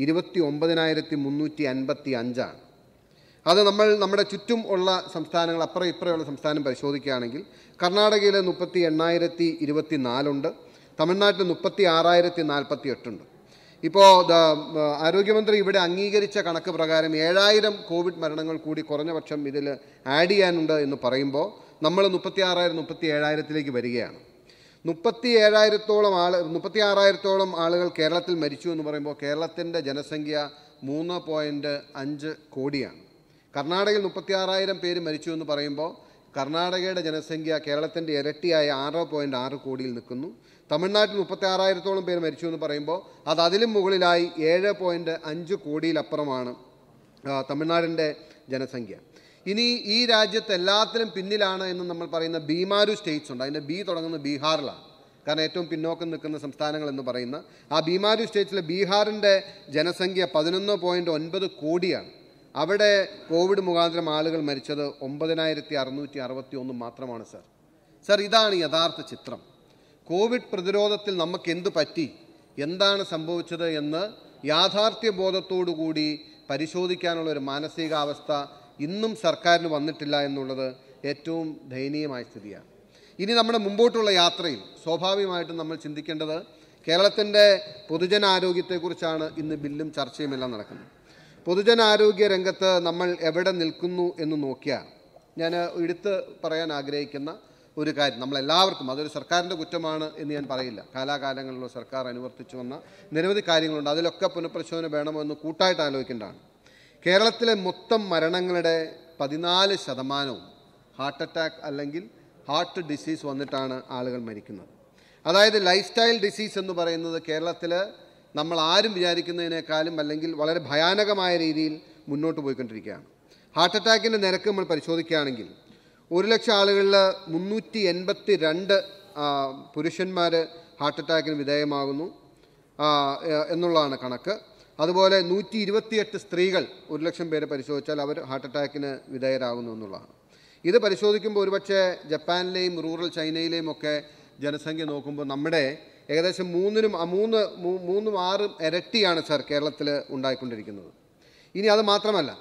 29,355. അത് നമ്മുടെ ചുറ്റും ഉള്ള സംസ്ഥാനങ്ങൾ അപ്പുറം ഇപ്പുറമുള്ള സംസ്ഥാനം പരിശോധിക്കുകയാണെങ്കിൽ കർണാടകയിൽ 38,024 തമിഴ്നാട്ടിൽ 36,048. ഇപ്പോൾ ആരോഗ്യമന്ത്രി ഇവിടെ അംഗീകരിച്ച കണക്ക് പ്രകാരം 7,000 കോവിഡ് മരണങ്ങൾ കൂടി കുറഞ്ഞ പക്ഷം ഇതിൽ ആഡ് ചെയ്യാനുണ്ട് എന്ന് പറയുമ്പോൾ നമ്മൾ 37,000 വരികയാണ്. 36,000 ആളുകൾ കേരളത്തിൽ മരിച്ചു എന്ന് പറയുമ്പോൾ കേരളത്തിൻ്റെ ജനസംഖ്യ 3.5 കോടിയാണ്. കർണാടകയിൽ 36,000 പേര് മരിച്ചു എന്ന് പറയുമ്പോൾ കർണാടകയുടെ ജനസംഖ്യ കേരളത്തിൻ്റെ ഇരട്ടിയായ 6.6 കോടിയിൽ നിൽക്കുന്നു. തമിഴ്നാട്ടിൽ 36,000 പേര് മരിച്ചു എന്ന് പറയുമ്പോൾ അത് അതിലും മുകളിലായി 7.5 കോടിയിലപ്പുറമാണ് തമിഴ്നാടിൻ്റെ ജനസംഖ്യ. ഇനി ഈ രാജ്യത്ത് എല്ലാത്തിലും പിന്നിലാണ് എന്ന് നമ്മൾ പറയുന്ന ബീമാരു സ്റ്റേറ്റ്സ് ഉണ്ട്. അതിൻ്റെ ബി തുടങ്ങുന്നത് ബീഹാറിലാണ്. കാരണം ഏറ്റവും പിന്നോക്കം നിൽക്കുന്ന സംസ്ഥാനങ്ങൾ എന്ന് പറയുന്ന ആ ബീമാരു സ്റ്റേറ്റ്സിലെ ബീഹാറിൻ്റെ ജനസംഖ്യ 11.9 കോടിയാണ്. അവിടെ കോവിഡ് മുഖാന്തരം ആളുകൾ മരിച്ചത് 9,661 മാത്രമാണ് സർ. ഇതാണ് യഥാർത്ഥ ചിത്രം. കോവിഡ് പ്രതിരോധത്തിൽ നമുക്ക് എന്ത് പറ്റി, എന്താണ് സംഭവിച്ചത് എന്ന് യാഥാർത്ഥ്യബോധത്തോടു കൂടി പരിശോധിക്കാനുള്ള ഒരു മാനസികാവസ്ഥ ഇന്നും സർക്കാരിന് വന്നിട്ടില്ല എന്നുള്ളത് ഏറ്റവും ദയനീയമായ സ്ഥിതിയാണ്. ഇനി നമ്മുടെ മുമ്പോട്ടുള്ള യാത്രയിൽ സ്വാഭാവികമായിട്ടും നമ്മൾ ചിന്തിക്കേണ്ടത് കേരളത്തിൻ്റെ പൊതുജനാരോഗ്യത്തെക്കുറിച്ചാണ് ഇന്ന് ബില്ലും ചർച്ചയുമെല്ലാം നടക്കുന്നത്. പൊതുജനാരോഗ്യ രംഗത്ത് നമ്മൾ എവിടെ നിൽക്കുന്നു എന്ന് നോക്കിയാൽ ഞാൻ എടുത്ത് പറയാൻ ആഗ്രഹിക്കുന്ന ഒരു കാര്യം, നമ്മളെല്ലാവർക്കും അതൊരു സർക്കാരിൻ്റെ കുറ്റമാണ് എന്ന് ഞാൻ പറയില്ല. കാലാകാലങ്ങളിലുള്ള സർക്കാർ അനുവർത്തിച്ചു വന്ന നിരവധി കാര്യങ്ങളുണ്ട്. അതിലൊക്കെ പുനഃപരിശോധന വേണമെന്ന് കൂട്ടായിട്ട് ആലോചിക്കേണ്ടതാണ്. കേരളത്തിലെ മൊത്തം മരണങ്ങളുടെ 14% ഹാർട്ട് അറ്റാക്ക് അല്ലെങ്കിൽ ഹാർട്ട് ഡിസീസ് വന്നിട്ടാണ് ആളുകൾ മരിക്കുന്നത്. അതായത് ലൈഫ് സ്റ്റൈൽ ഡിസീസ് എന്ന് പറയുന്നത് കേരളത്തിൽ നമ്മൾ ആരും വിചാരിക്കുന്നതിനേക്കാളും അല്ലെങ്കിൽ വളരെ ഭയാനകമായ രീതിയിൽ മുന്നോട്ട് പോയിക്കൊണ്ടിരിക്കുകയാണ്. ഹാർട്ട് അറ്റാക്കിൻ്റെ നിരക്ക് നമ്മൾ പരിശോധിക്കുകയാണെങ്കിൽ 1,00,000 ആളുകളിൽ 382 പുരുഷന്മാർ ഹാർട്ട് അറ്റാക്കിന് വിധേയമാകുന്നു എന്നുള്ളതാണ് കണക്ക്. അതുപോലെ 128 സ്ത്രീകൾ 1,00,000 പേരെ പരിശോധിച്ചാൽ അവർ ഹാർട്ട് അറ്റാക്കിന് വിധേയരാകുന്നു എന്നുള്ളതാണ്. ഇത് പരിശോധിക്കുമ്പോൾ ഒരുപക്ഷെ ജപ്പാനിലെയും റൂറൽ ചൈനയിലെയും ഒക്കെ ജനസംഖ്യ നോക്കുമ്പോൾ നമ്മുടെ ഏകദേശം 3-6 ഇരട്ടിയാണ് സർ കേരളത്തിൽ ഉണ്ടായിക്കൊണ്ടിരിക്കുന്നത്. ഇനി അത് മാത്രമല്ല,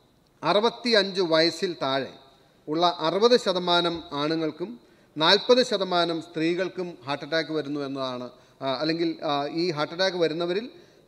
65 വയസ്സിൽ താഴെ ഉള്ള 60% ആണുങ്ങൾക്കും 40% സ്ത്രീകൾക്കും ഹാർട്ട് അറ്റാക്ക് വരുന്നു എന്നതാണ്. അല്ലെങ്കിൽ ഈ ഹാർട്ട് അറ്റാക്ക് വരുന്നവരിൽ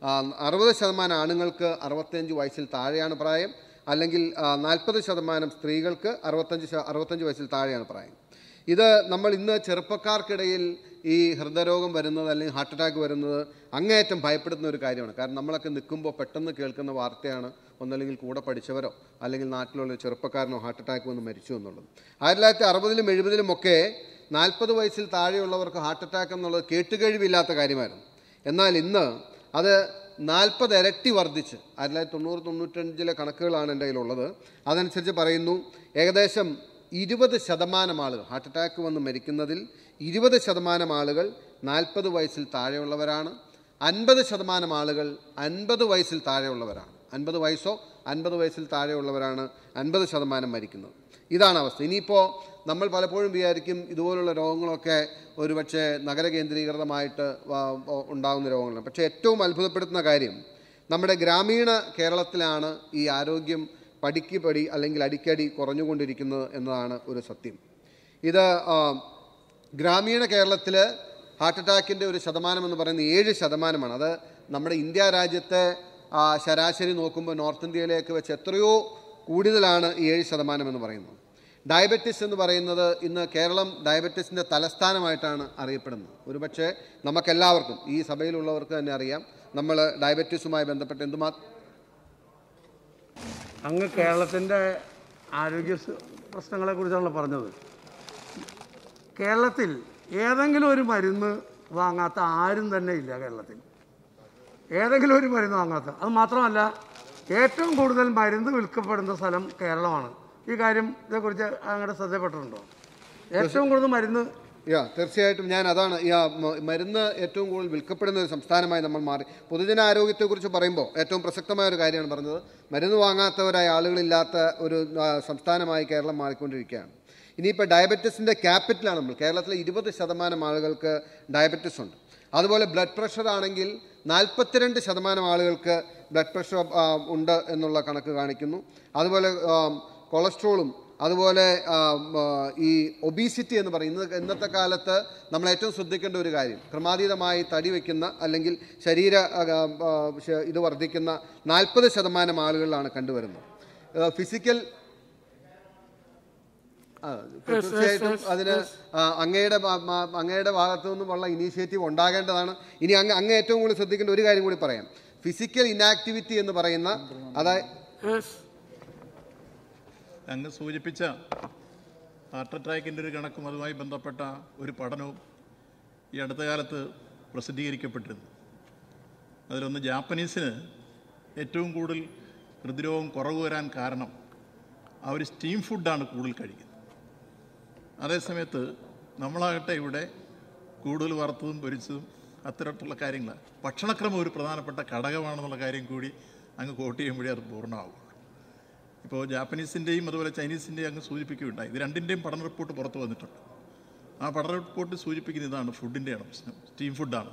60% ആണുങ്ങൾക്ക് 65 വയസ്സിൽ താഴെയാണ് പ്രായം, അല്ലെങ്കിൽ 40% സ്ത്രീകൾക്ക് 65 വയസ്സിൽ താഴെയാണ് പ്രായം. ഇത് നമ്മൾ ഇന്ന് ചെറുപ്പക്കാർക്കിടയിൽ ഈ ഹൃദയരോഗം വരുന്നത് അല്ലെങ്കിൽ ഹാർട്ട് അറ്റാക്ക് വരുന്നത് അങ്ങേയറ്റം ഭയപ്പെടുത്തുന്ന ഒരു കാര്യമാണ്. കാരണം നമ്മളൊക്കെ നിൽക്കുമ്പോൾ പെട്ടെന്ന് കേൾക്കുന്ന വാർത്തയാണ് ഒന്നല്ലെങ്കിൽ കൂടെ പഠിച്ചവരോ അല്ലെങ്കിൽ നാട്ടിലുള്ള ചെറുപ്പക്കാരനോ ഹാർട്ട് അറ്റാക്ക് വന്ന് മരിച്ചു എന്നുള്ളത്. 1960-ലും 70-ലും ഒക്കെ 40 വയസ്സിൽ താഴെയുള്ളവർക്ക് ഹാർട്ട് അറ്റാക്ക് എന്നുള്ളത് കേട്ടുകഴിവില്ലാത്ത കാര്യമായിരുന്നു. എന്നാൽ ഇന്ന് അത് 40 ഇരട്ടി വർദ്ധിച്ച് 1990-95 കണക്കുകളാണ് എൻ്റെ കയ്യിലുള്ളത്. അതനുസരിച്ച് പറയുന്നു ഏകദേശം 20% ആളുകൾ ഹാർട്ട് അറ്റാക്ക് വന്ന് മരിക്കുന്നതിൽ 20% ആളുകൾ 40 വയസ്സിൽ താഴെയുള്ളവരാണ്. 50% ആളുകൾ 50 വയസ്സിൽ താഴെയുള്ളവരാണ്. 50 വയസ്സോ 50 വയസ്സിൽ താഴെയുള്ളവരാണ് 50% മരിക്കുന്നത്. ഇതാണ് അവസ്ഥ. ഇനിയിപ്പോൾ നമ്മൾ പലപ്പോഴും വിചാരിക്കും ഇതുപോലുള്ള രോഗങ്ങളൊക്കെ ഒരുപക്ഷെ നഗര കേന്ദ്രീകൃതമായിട്ട് ഉണ്ടാകുന്ന രോഗങ്ങളാണ്. പക്ഷേ ഏറ്റവും അത്ഭുതപ്പെടുത്തുന്ന കാര്യം നമ്മുടെ ഗ്രാമീണ കേരളത്തിലാണ് ഈ ആരോഗ്യം പടിക്ക് പടി അല്ലെങ്കിൽ അടിക്കടി കുറഞ്ഞുകൊണ്ടിരിക്കുന്നത് എന്നതാണ് ഒരു സത്യം. ഇത് ഗ്രാമീണ കേരളത്തിൽ ഹാർട്ട് അറ്റാക്കിൻ്റെ ഒരു ശതമാനം എന്ന് പറയുന്നത് 7%. അത് നമ്മുടെ ഇന്ത്യ രാജ്യത്തെ ശരാശരി നോക്കുമ്പോൾ നോർത്ത് ഇന്ത്യയിലേക്ക് വെച്ച് എത്രയോ കൂടുതലാണ് ഈ 7% എന്ന് പറയുന്നത്. ഡയബറ്റിസ് എന്ന് പറയുന്നത് ഇന്ന് കേരളം ഡയബറ്റിസിൻ്റെ തലസ്ഥാനമായിട്ടാണ് അറിയപ്പെടുന്നത്. ഒരുപക്ഷെ നമുക്കെല്ലാവർക്കും ഈ സഭയിലുള്ളവർക്ക് തന്നെ അറിയാം നമ്മൾ ഡയബറ്റീസുമായി ബന്ധപ്പെട്ട് എന്തുമാത്രം അങ്ങ് കേരളത്തിൻ്റെ ആരോഗ്യ പ്രശ്നങ്ങളെക്കുറിച്ചാണല്ലോ പറഞ്ഞത്. കേരളത്തിൽ ഏതെങ്കിലും ഒരു മരുന്ന് വാങ്ങാത്ത ആരും തന്നെ ഇല്ല. കേരളത്തിൽ ഏതെങ്കിലും ഒരു മരുന്ന് വാങ്ങാത്ത, അത് മാത്രമല്ല ഏറ്റവും കൂടുതൽ മരുന്ന് വിൽക്കപ്പെടുന്ന സ്ഥലം കേരളമാണ്. ഈ കാര്യം ഇതേക്കുറിച്ച് അങ്ങയുടെ ശ്രദ്ധപ്പെട്ടിട്ടുണ്ടോ? ഏറ്റവും കൂടുതൽ മരുന്ന് തീർച്ചയായിട്ടും അതാണ് ഈ മരുന്ന് ഏറ്റവും കൂടുതൽ വിൽക്കപ്പെടുന്ന ഒരു സംസ്ഥാനമായി നമ്മൾ മാറി. പൊതുജനാരോഗ്യത്തെക്കുറിച്ച് പറയുമ്പോൾ ഏറ്റവും പ്രസക്തമായ ഒരു കാര്യമാണ് പറഞ്ഞത്. മരുന്ന് വാങ്ങാത്തവരായ ആളുകളില്ലാത്ത ഒരു സംസ്ഥാനമായി കേരളം മാറിക്കൊണ്ടിരിക്കുകയാണ്. ഇനിയിപ്പോൾ ഡയബറ്റീസിൻ്റെ ക്യാപിറ്റലാണ് നമ്മൾ. കേരളത്തിലെ 20% ആളുകൾക്ക് ഡയബറ്റീസ് ഉണ്ട്. അതുപോലെ ബ്ലഡ് പ്രഷർ ആണെങ്കിൽ 42% ആളുകൾക്ക് ബ്ലഡ് പ്രഷർ ഉണ്ട് എന്നുള്ള കണക്ക് കാണിക്കുന്നു. അതുപോലെ കൊളസ്ട്രോളും അതുപോലെ ഈ ഒബീസിറ്റി എന്ന് പറയുന്നത് ഇന്നത്തെ കാലത്ത് നമ്മൾ ഏറ്റവും ശ്രദ്ധിക്കേണ്ട ഒരു കാര്യം. ക്രമാതീതമായി തടി വയ്ക്കുന്ന അല്ലെങ്കിൽ ശരീര ഇത് വർദ്ധിക്കുന്ന 40% ആളുകളിലാണ് കണ്ടുവരുന്നത്. ഫിസിക്കൽ തീർച്ചയായിട്ടും അതിന് അങ്ങയുടെ ഭാഗത്തു നിന്നുമുള്ള ഇനീഷ്യേറ്റീവ് ഉണ്ടാകേണ്ടതാണ്. ഇനി അങ്ങ് ഏറ്റവും കൂടുതൽ ശ്രദ്ധിക്കേണ്ട ഒരു കാര്യം കൂടി പറയാം. ഫിസിക്കൽ ഇനാക്ടിവിറ്റി എന്ന് പറയുന്ന അങ്ങ് സൂചിപ്പിച്ച ഹാർട്ട് അറ്റാക്കിൻ്റെ ഒരു കണക്കും അതുമായി ബന്ധപ്പെട്ട ഒരു പഠനവും ഈ അടുത്ത കാലത്ത് പ്രസിദ്ധീകരിക്കപ്പെട്ടിരുന്നു. അതിലൊന്ന് ജാപ്പനീസിന് ഏറ്റവും കൂടുതൽ ഹൃദ്രോഗം കുറവ് വരാൻ കാരണം അവർ സ്റ്റീം ഫുഡാണ് കൂടുതൽ കഴിക്കുന്നത്. അതേസമയത്ത് നമ്മളാകട്ടെ ഇവിടെ കൂടുതൽ വറുത്തതും പൊരിച്ചതും അത്തരത്തിലുള്ള കാര്യങ്ങൾ ഭക്ഷണക്രമം ഒരു പ്രധാനപ്പെട്ട ഘടകമാണെന്നുള്ള കാര്യം കൂടി അങ്ങ് കോട്ട് ചെയ്യുമ്പോഴേ അത് പൂർണ്ണമാകും. ഇപ്പോൾ ജാപ്പനീസിൻ്റെയും അതുപോലെ ചൈനീസിൻ്റെയും അങ്ങ് സൂചിപ്പിക്കുകയുണ്ടായി. ഇത് രണ്ടിൻ്റെയും പഠന റിപ്പോർട്ട് പുറത്തു വന്നിട്ടുണ്ട്. ആ പഠന റിപ്പോർട്ട് സൂചിപ്പിക്കുന്ന ഇതാണ് ഫുഡിൻ്റെയാണ് പ്രശ്നം, സ്റ്റീം ഫുഡാണ്.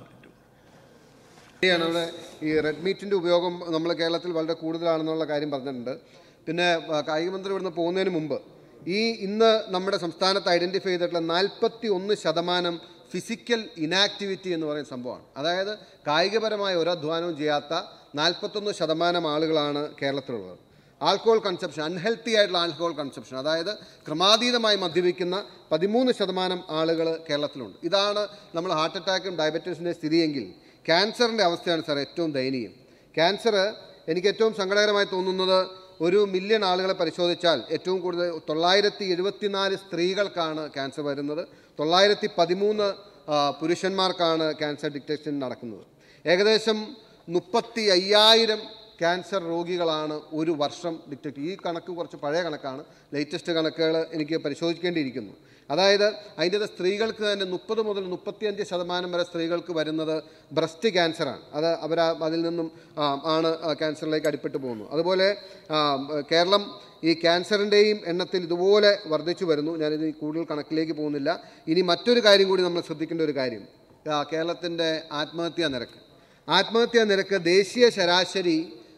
ഇവിടെ ഈ റെഡ് മീറ്റിൻ്റെ ഉപയോഗം നമ്മൾ കേരളത്തിൽ വളരെ കൂടുതലാണെന്നുള്ള കാര്യം പറഞ്ഞിട്ടുണ്ട്. പിന്നെ കായികമന്ത്രി ഇവിടുന്ന് പോകുന്നതിന് മുമ്പ് ഇന്ന് നമ്മുടെ സംസ്ഥാനത്ത് ഐഡൻറ്റിഫൈ ചെയ്തിട്ടുള്ള 41% ഫിസിക്കൽ ഇനാക്ടിവിറ്റി എന്ന് പറയുന്ന സംഭവമാണ്. അതായത് കായികപരമായ ഒരു അധ്വാനവും ചെയ്യാത്ത 41% ആളുകളാണ് കേരളത്തിലുള്ളത്. ആൽക്കഹോൾ കൺസപ്ഷൻ, അൺഹെൽത്തി ആയിട്ടുള്ള ആൽക്കഹോൾ കൺസപ്ഷൻ, അതായത് ക്രമാതീതമായി മദ്യപിക്കുന്ന 13% ആളുകൾ കേരളത്തിലുണ്ട്. ഇതാണ് നമ്മൾ ഹാർട്ട് അറ്റാക്കും ഡയബറ്റീസിൻ്റെ സ്ഥിതിയെങ്കിൽ ക്യാൻസറിൻ്റെ അവസ്ഥയാണ് സാർ ഏറ്റവും ദയനീയം. ക്യാൻസർ എനിക്ക് ഏറ്റവും സങ്കടകരമായി തോന്നുന്നത് ഒരു മില്യൺ ആളുകളെ പരിശോധിച്ചാൽ ഏറ്റവും കൂടുതൽ 974 സ്ത്രീകൾക്കാണ് ക്യാൻസർ വരുന്നത്, 913 പുരുഷന്മാർക്കാണ് ക്യാൻസർ ഡിറ്റക്ഷൻ നടക്കുന്നത്. ഏകദേശം 35,000 ക്യാൻസർ രോഗികളാണ് ഒരു വർഷം ഡിറ്റക്ട്. ഈ കണക്ക് കുറച്ച് പഴയ കണക്കാണ്, ലേറ്റസ്റ്റ് കണക്കുകൾ എനിക്ക് പരിശോധിക്കേണ്ടിയിരിക്കുന്നു. അതായത് അതിൻ്റെ സ്ത്രീകൾക്ക് തന്നെ 30 മുതൽ 35% വരെ സ്ത്രീകൾക്ക് വരുന്നത് ബ്രസ്റ്റ് ക്യാൻസറാണ്. അത് അതിൽ നിന്നും ആണ് ക്യാൻസറിലേക്ക് അടിപ്പെട്ടു പോകുന്നു. അതുപോലെ കേരളം ഈ ക്യാൻസറിൻ്റെയും എണ്ണത്തിൽ ഇതുപോലെ വർദ്ധിച്ചു വരുന്നു. ഞാനിത് കൂടുതൽ കണക്കിലേക്ക് പോകുന്നില്ല. ഇനി മറ്റൊരു കാര്യം കൂടി നമ്മൾ ശ്രദ്ധിക്കേണ്ട ഒരു കാര്യം, കേരളത്തിൻ്റെ ആത്മഹത്യാ നിരക്ക് ദേശീയ ശരാശരി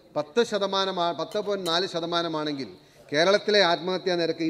10.4% കേരളത്തിലെ ആത്മഹത്യാ നിരക്ക്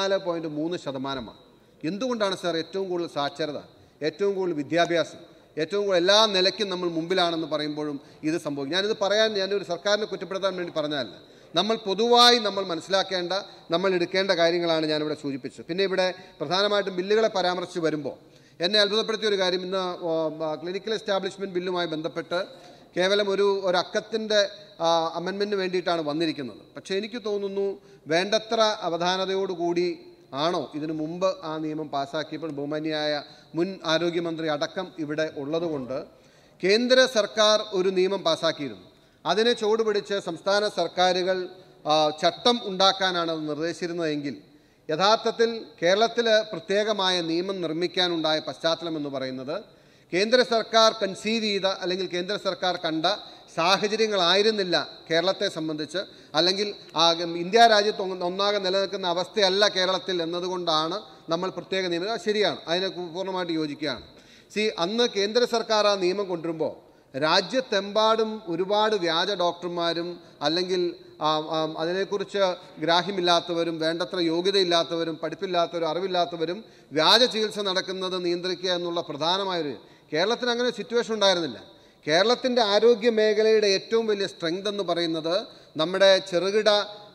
24.3%. എന്തുകൊണ്ടാണ് സാർ? ഏറ്റവും കൂടുതൽ സാക്ഷരത, ഏറ്റവും കൂടുതൽ വിദ്യാഭ്യാസം, ഏറ്റവും കൂടുതൽ എല്ലാ നിലയ്ക്കും നമ്മൾ മുമ്പിലാണെന്ന് പറയുമ്പോഴും ഇത് സംഭവിക്കും. ഞാനൊരു സർക്കാരിനെ കുറ്റപ്പെടുത്താൻ വേണ്ടി പറഞ്ഞതല്ല. നമ്മൾ പൊതുവായി നമ്മൾ മനസ്സിലാക്കേണ്ട, നമ്മൾ എടുക്കേണ്ട കാര്യങ്ങളാണ് ഞാനിവിടെ സൂചിപ്പിച്ചത്. പിന്നെ ഇവിടെ പ്രധാനമായിട്ടും ബില്ലുകളെ പരാമർശിച്ച് വരുമ്പോൾ എന്നെ അത്ഭുതപ്പെടുത്തിയ ഒരു കാര്യം, ഇന്ന് ക്ലിനിക്കൽ എസ്റ്റാബ്ലിഷ്മെൻറ്റ് ബില്ലുമായി ബന്ധപ്പെട്ട് കേവലം ഒരു അക്കത്തിൻ്റെ അമെൻമെൻറ്റിന് വേണ്ടിയിട്ടാണ് വന്നിരിക്കുന്നത്. പക്ഷേ എനിക്ക് തോന്നുന്നു വേണ്ടത്ര അവധാനതയോടുകൂടി ആണോ ഇതിനു മുമ്പ് ആ നിയമം പാസ്സാക്കിയപ്പോൾ ബഹുമാന്യയായ മുൻ ആരോഗ്യമന്ത്രി അടക്കം ഇവിടെ ഉള്ളതുകൊണ്ട് കേന്ദ്ര സർക്കാർ ഒരു നിയമം പാസ്സാക്കിയിരുന്നു. അതിനെ ചുവടുപിടിച്ച് സംസ്ഥാന സർക്കാരുകൾ ചട്ടം ഉണ്ടാക്കാനാണ് അത് നിർദ്ദേശിച്ചിരുന്നതെങ്കിൽ യഥാർത്ഥത്തിൽ കേരളത്തിൽ പ്രത്യേകമായ നിയമം നിർമ്മിക്കാനുണ്ടായ പശ്ചാത്തലം എന്ന് പറയുന്നത് കേന്ദ്ര സർക്കാർ കൺസീവ് ചെയ്ത അല്ലെങ്കിൽ കേന്ദ്ര സർക്കാർ കണ്ട സാഹചര്യങ്ങളായിരുന്നില്ല കേരളത്തെ സംബന്ധിച്ച്, അല്ലെങ്കിൽ ഇന്ത്യ രാജ്യത്ത് ഒന്നാകെ നിലനിൽക്കുന്ന അവസ്ഥയല്ല കേരളത്തിൽ എന്നതുകൊണ്ടാണ് നമ്മൾ പ്രത്യേക നിയമം. ശരിയാണ്, അതിനെ പൂർണ്ണമായിട്ട് യോജിക്കുകയാണ്. അന്ന് കേന്ദ്ര സർക്കാർ ആ നിയമം കൊണ്ടുവരുമ്പോൾ രാജ്യത്തെമ്പാടും ഒരുപാട് വ്യാജ ഡോക്ടർമാരും അല്ലെങ്കിൽ അതിനെക്കുറിച്ച് ഗ്രാഹ്യമില്ലാത്തവരും വേണ്ടത്ര യോഗ്യതയില്ലാത്തവരും പഠിപ്പില്ലാത്തവരും അറിവില്ലാത്തവരും വ്യാജ ചികിത്സ നടക്കുന്നത് നിയന്ത്രിക്കുക എന്നുള്ള പ്രധാനമായൊരു, കേരളത്തിന് അങ്ങനെ സിറ്റുവേഷൻ ഉണ്ടായിരുന്നില്ല. കേരളത്തിൻ്റെ ആരോഗ്യ മേഖലയുടെ ഏറ്റവും വലിയ സ്ട്രെങ്ത് എന്ന് പറയുന്നത് നമ്മുടെ ചെറുകിട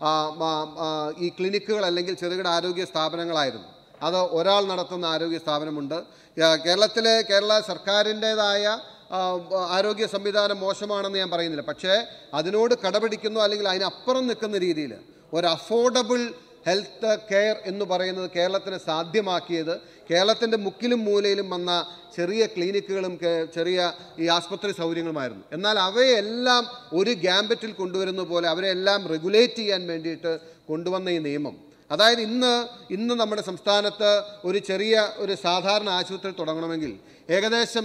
ഈ ക്ലിനിക്കുകൾ അല്ലെങ്കിൽ ചെറുകിട ആരോഗ്യ സ്ഥാപനങ്ങളായിരുന്നു. അത് ഒരാൾ നടത്തുന്ന ആരോഗ്യ സ്ഥാപനമുണ്ട്. കേരള സർക്കാരിൻ്റേതായ ആരോഗ്യ സംവിധാനം മോശമാണെന്ന് ഞാൻ പറയുന്നില്ല. പക്ഷേ അതിനോട് കടപിടിക്കുന്നു അല്ലെങ്കിൽ അതിനപ്പുറം നിൽക്കുന്ന രീതിയിൽ ഒരു അഫോർഡബിൾ ഹെൽത്ത് കെയർ എന്ന് പറയുന്നത് കേരളത്തിന് സാധ്യമാക്കിയത് കേരളത്തിൻ്റെ മുക്കിലും മൂലയിലും വന്ന ചെറിയ ക്ലിനിക്കുകളും ചെറിയ ഈ ആസ്പത്രി സൗകര്യങ്ങളുമായിരുന്നു. എന്നാൽ അവയെല്ലാം ഒരു ഗാംബറ്റിൽ കൊണ്ടുവരുന്ന പോലെ അവരെല്ലാം റെഗുലേറ്റ് ചെയ്യാൻ വേണ്ടിയിട്ട് കൊണ്ടുവന്ന ഈ നിയമം, അതായത് ഇന്ന് നമ്മുടെ സംസ്ഥാനത്ത് ഒരു സാധാരണ ആശുപത്രി തുടങ്ങണമെങ്കിൽ ഏകദേശം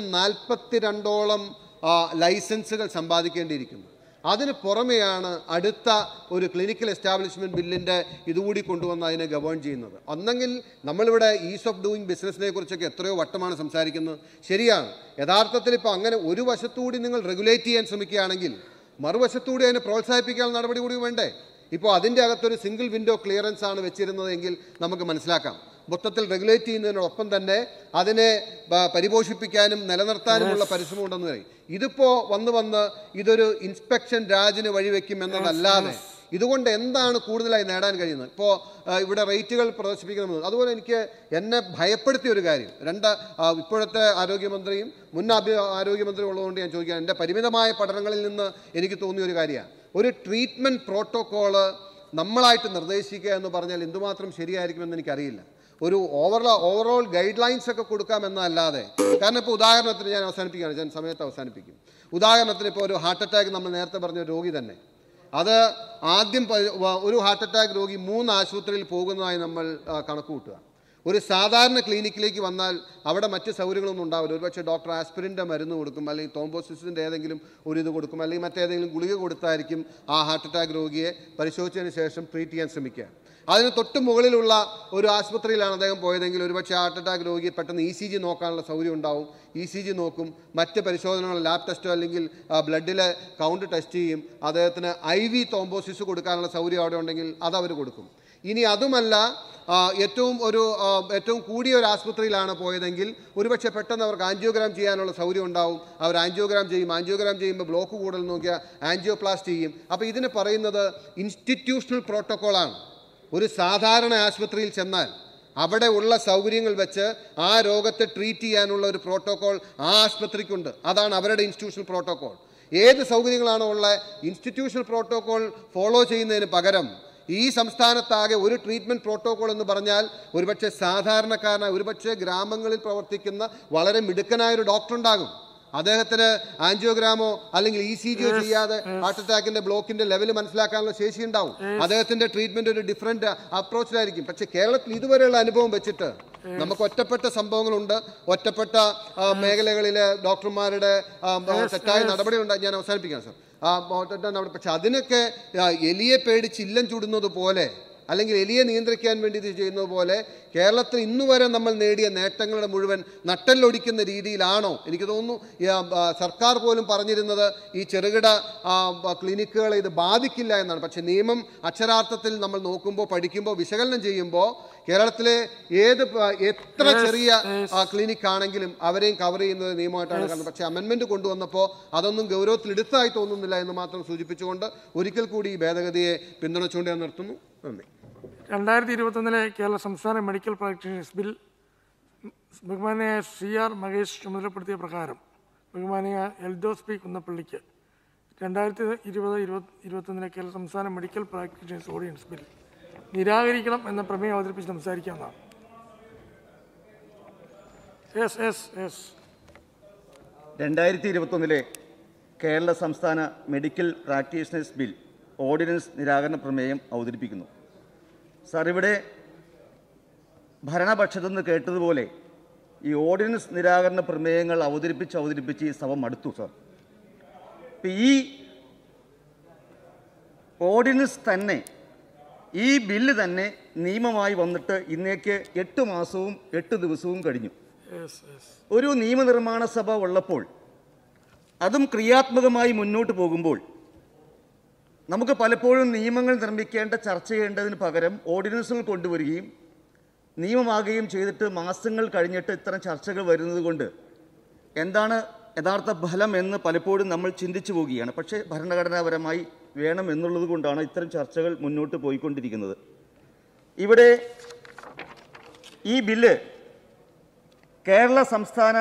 42ഓളം ലൈസൻസുകൾ സമ്പാദിക്കേണ്ടിയിരിക്കുന്നു. അതിന് പുറമെയാണ് അടുത്ത ഒരു ക്ലിനിക്കൽ എസ്റ്റാബ്ലിഷ്മെൻറ്റ് ബില്ലിൻ്റെ ഇതുകൂടി കൊണ്ടുവന്ന് അതിനെ ഗവേൺ ചെയ്യുന്നത്. ഒന്നെങ്കിൽ നമ്മളിവിടെ ഈസ് ഓഫ് ഡൂയിങ് ബിസിനസ്സിനെ കുറിച്ചൊക്കെ എത്രയോ വട്ടമാണ് സംസാരിക്കുന്നത്. ശരിയാണ്, യഥാർത്ഥത്തിൽ ഇപ്പോൾ അങ്ങനെ ഒരു വശത്തുകൂടി നിങ്ങൾ റെഗുലേറ്റ് ചെയ്യാൻ ശ്രമിക്കുകയാണെങ്കിൽ മറുവശത്തുകൂടി അതിനെ പ്രോത്സാഹിപ്പിക്കാനുള്ള നടപടി കൂടി വേണ്ടേ? ഇപ്പോൾ അതിൻ്റെ അകത്തൊരു സിംഗിൾ വിൻഡോ ക്ലിയറൻസ് ആണ് വെച്ചിരുന്നതെങ്കിൽ നമുക്ക് മനസ്സിലാക്കാം. മൊത്തത്തിൽ റെഗുലേറ്റ് ചെയ്യുന്നതിനോടൊപ്പം തന്നെ അതിനെ പരിപോഷിപ്പിക്കാനും നിലനിർത്താനുമുള്ള പരിശ്രമം ഉണ്ടെന്ന് പറയും. ഇതിപ്പോൾ വന്ന് ഇതൊരു ഇൻസ്പെക്ഷൻ രാജിന് വഴിവെക്കുമെന്നതല്ലാതെ ഇതുകൊണ്ട് എന്താണ് കൂടുതലായി നേടാൻ കഴിയുന്നത്? ഇപ്പോൾ ഇവിടെ റേറ്റുകൾ പ്രദർശിപ്പിക്കുന്നത്, അതുപോലെ എന്നെ ഭയപ്പെടുത്തിയ ഒരു കാര്യം, ഇപ്പോഴത്തെ ആരോഗ്യമന്ത്രിയും മുൻ ആരോഗ്യമന്ത്രിയും ഉള്ളതുകൊണ്ട് ഞാൻ ചോദിക്കാൻ, എൻ്റെ പരിമിതമായ പഠനങ്ങളിൽ നിന്ന് എനിക്ക് തോന്നിയ ഒരു കാര്യമാണ്, ഒരു ട്രീറ്റ്മെൻറ്റ് പ്രോട്ടോക്കോള് നമ്മളായിട്ട് നിർദ്ദേശിക്കുക എന്ന് പറഞ്ഞാൽ എന്തുമാത്രം ശരിയായിരിക്കുമെന്ന് എനിക്കറിയില്ല. ഒരു ഓവറോൾ ഗൈഡ് ലൈൻസ് ഒക്കെ കൊടുക്കാമെന്നല്ലാതെ, കാരണം ഇപ്പോൾ ഉദാഹരണത്തിന് ഞാൻ സമയത്ത് അവസാനിപ്പിക്കും. ഉദാഹരണത്തിന് ഇപ്പോൾ ഒരു ഹാർട്ട് അറ്റാക്ക്, നമ്മൾ നേരത്തെ പറഞ്ഞ രോഗി തന്നെ, അത് ആദ്യം ഒരു ഹാർട്ട് അറ്റാക്ക് രോഗി 3 ആശുപത്രിയിൽ പോകുന്നതായി നമ്മൾ കണക്ക് കൂട്ടുക. ഒരു സാധാരണ ക്ലിനിക്കിലേക്ക് വന്നാൽ അവിടെ മറ്റ് സൗകര്യങ്ങളൊന്നും ഉണ്ടാവില്ല. ഒരുപക്ഷെ ഡോക്ടർ ആസ്പിരിൻ്റെ മരുന്ന് കൊടുക്കും, അല്ലെങ്കിൽ തോംബോസിസിൻ്റെ ഏതെങ്കിലും ഒരു ഇത് കൊടുക്കും, അല്ലെങ്കിൽ മറ്റേതെങ്കിലും ഗുളിക കൊടുത്തായിരിക്കും ആ ഹാർട്ട് അറ്റാക്ക് രോഗിയെ പരിശോധിച്ചതിന് ശേഷം ട്രീറ്റ് ചെയ്യാൻ ശ്രമിക്കുക. അതിന് തൊട്ട് മുകളിലുള്ള ഒരു ആശുപത്രിയിലാണ് അദ്ദേഹം പോയതെങ്കിൽ ഒരുപക്ഷെ ഹാർട്ട് അറ്റാക്ക് രോഗി പെട്ടെന്ന് ECG നോക്കാനുള്ള സൗകര്യം ഉണ്ടാവും. ECG നോക്കും, മറ്റ് പരിശോധനകൾ ലാബ് ടെസ്റ്റോ അല്ലെങ്കിൽ ബ്ലഡിലെ കൗണ്ട് ടെസ്റ്റ് ചെയ്യും. അദ്ദേഹത്തിന് IV തോംബോസിസ് കൊടുക്കാനുള്ള സൗകര്യം അവിടെ ഉണ്ടെങ്കിൽ അതവർ കൊടുക്കും. ഇനി അതുമല്ല, ഏറ്റവും കൂടിയ ഒരു ആശുപത്രിയിലാണ് പോയതെങ്കിൽ ഒരുപക്ഷെ പെട്ടെന്ന് അവർക്ക് ആൻജിയോഗ്രാം ചെയ്യാനുള്ള സൗകര്യം ഉണ്ടാവും. അവർ ആൻജിയോഗ്രാം ചെയ്യുമ്പോൾ ബ്ലോക്ക് കൂടുതൽ നോക്കിയാൽ ആൻജിയോപ്ലാസ്റ്റി ചെയ്യും. അപ്പോൾ ഇതിന് പറയുന്നത് ഇൻസ്റ്റിറ്റ്യൂഷണൽ പ്രോട്ടോക്കോളാണ്. ഒരു സാധാരണ ആശുപത്രിയിൽ ചെന്നാൽ അവിടെ ഉള്ള സൗകര്യങ്ങൾ വെച്ച് ആ രോഗത്തെ ട്രീറ്റ് ചെയ്യാനുള്ള ഒരു പ്രോട്ടോക്കോൾ ആ ആശുപത്രിക്കുണ്ട്. അതാണ് അവരുടെ ഇൻസ്റ്റിറ്റ്യൂഷണൽ പ്രോട്ടോക്കോൾ. ഏത് സൗകര്യങ്ങളാണോ ഉള്ള ഇൻസ്റ്റിറ്റ്യൂഷണൽ പ്രോട്ടോകോൾ ഫോളോ ചെയ്യുന്നതിന് പകരം ഈ സംസ്ഥാനത്താകെ ഒരു ട്രീറ്റ്മെൻറ്റ് പ്രോട്ടോകോൾ എന്ന് പറഞ്ഞാൽ ഒരുപക്ഷെ സാധാരണക്കാരനായ ഒരുപക്ഷെ ഗ്രാമങ്ങളിൽ പ്രവർത്തിക്കുന്ന വളരെ മിടുക്കനായൊരു ഡോക്ടർ ഉണ്ടാകും. അദ്ദേഹത്തിന് ആൻജിയോഗ്രാമോ അല്ലെങ്കിൽ ECGയോ ചെയ്യാതെ ഹാർട്ട് അറ്റാക്കിന്റെ ബ്ലോക്കിന്റെ ലെവൽ മനസ്സിലാക്കാനുള്ള ശേഷി ഉണ്ടാവും. അദ്ദേഹത്തിന്റെ ട്രീറ്റ്മെന്റ് ഒരു ഡിഫറെന്റ് അപ്രോച്ചിലായിരിക്കും. പക്ഷെ കേരളത്തിൽ ഇതുവരെയുള്ള അനുഭവം വെച്ചിട്ട് നമുക്ക് ഒറ്റപ്പെട്ട സംഭവങ്ങളുണ്ട്, ഒറ്റപ്പെട്ട മേഖലകളിലെ ഡോക്ടർമാരുടെ തെറ്റായ നടപടികളുണ്ട്. ഞാൻ അവസാനിപ്പിക്കാം സാർ. പക്ഷെ അതിനൊക്കെ എലിയെ പേടിച്ച് ഇല്ലം ചുടുന്നത് പോലെ അല്ലെങ്കിൽ എലിയെ നിയന്ത്രിക്കാൻ വേണ്ടി ഇത് ചെയ്യുന്നത് പോലെ കേരളത്തിൽ ഇന്നുവരെ നമ്മൾ നേടിയ നേട്ടങ്ങളുടെ മുഴുവൻ നട്ടെല്ലൊടിക്കുന്ന രീതിയിലാണോ? എനിക്ക് തോന്നുന്നു സർക്കാർ പോലും പറഞ്ഞിരുന്നത് ഈ ചെറുകിട ക്ലിനിക്കുകളെ ഇത് ബാധിക്കില്ല എന്നാണ്. പക്ഷേ നിയമം അക്ഷരാർത്ഥത്തിൽ നമ്മൾ നോക്കുമ്പോൾ, പഠിക്കുമ്പോൾ, വിശകലനം ചെയ്യുമ്പോൾ കേരളത്തിലെ എത്ര ചെറിയ ക്ലിനിക് ആണെങ്കിലും അവരെയും കവർ ചെയ്യുന്നത് നിയമമായിട്ടാണ് കാണുന്നത്. പക്ഷേ അമെൻമെന്റ് കൊണ്ടുവന്നപ്പോൾ അതൊന്നും ഗൗരവത്തിലെടുത്തായി തോന്നുന്നില്ല എന്ന് മാത്രം സൂചിപ്പിച്ചുകൊണ്ട് ഒരിക്കൽ കൂടി ഈ ഭേദഗതിയെ പിന്തുണച്ചുകൊണ്ട് ഞാൻ നിർത്തുന്നു. നന്ദി. 2021 കേരള സംസ്ഥാന മെഡിക്കൽ പ്രാക്ടീഷണേഴ്സ് ബിൽ ബഹുമാനായ CR മഹേഷ് ചുമതലപ്പെടുത്തിയ പ്രകാരം ബഹുമാനായ എൽദോസ് P കുന്നപ്പള്ളിക്ക് 2020-21 കേരള സംസ്ഥാന മെഡിക്കൽ പ്രാക്ടീഷണേഴ്സ് ഓർഡിനൻസ് ബിൽ നിരാകരിക്കണം എന്ന പ്രമേയം അവതരിപ്പിച്ച് സംസാരിക്കാവുന്നതാണ്. 2021 കേരള സംസ്ഥാന മെഡിക്കൽ പ്രാക്ടീഷണേഴ്സ് ബിൽ ഓർഡിനൻസ് നിരാകരണ പ്രമേയം അവതരിപ്പിക്കുന്നു. സാർ, ഇവിടെ ഭരണപക്ഷത്തുനിന്ന് കേട്ടതുപോലെ ഈ ഓർഡിനൻസ് നിരാകരണ പ്രമേയങ്ങൾ അവതരിപ്പിച്ച് ഈ സഭ മടുത്തു സാർ. ഇപ്പം ഈ ഓർഡിനൻസ് തന്നെ, ഈ ബില്ല് തന്നെ നിയമമായി വന്നിട്ട് ഇന്നേക്ക് 8 മാസവും 8 ദിവസവും കഴിഞ്ഞു. ഒരു നിയമനിർമ്മാണ സഭ ഉള്ളപ്പോൾ, അതും ക്രിയാത്മകമായി മുന്നോട്ട് പോകുമ്പോൾ, നമുക്ക് പലപ്പോഴും നിയമങ്ങൾ നിർമ്മിക്കേണ്ട, ചർച്ച ചെയ്യേണ്ടതിന് പകരം ഓർഡിനൻസുകൾ കൊണ്ടുവരികയും നിയമമാകുകയും ചെയ്തിട്ട് മാസങ്ങൾ കഴിഞ്ഞിട്ട് ഇത്തരം ചർച്ചകൾ വരുന്നത് കൊണ്ട് എന്താണ് യഥാർത്ഥ ഫലം എന്ന് പലപ്പോഴും നമ്മൾ ചിന്തിച്ചു പോവുകയാണ്. പക്ഷേ ഭരണഘടനാപരമായി വേണം എന്നുള്ളത് കൊണ്ടാണ് ഇത്തരം ചർച്ചകൾ മുന്നോട്ട് പോയിക്കൊണ്ടിരിക്കുന്നത്. ഇവിടെ ഈ ബില്ല് കേരള സംസ്ഥാന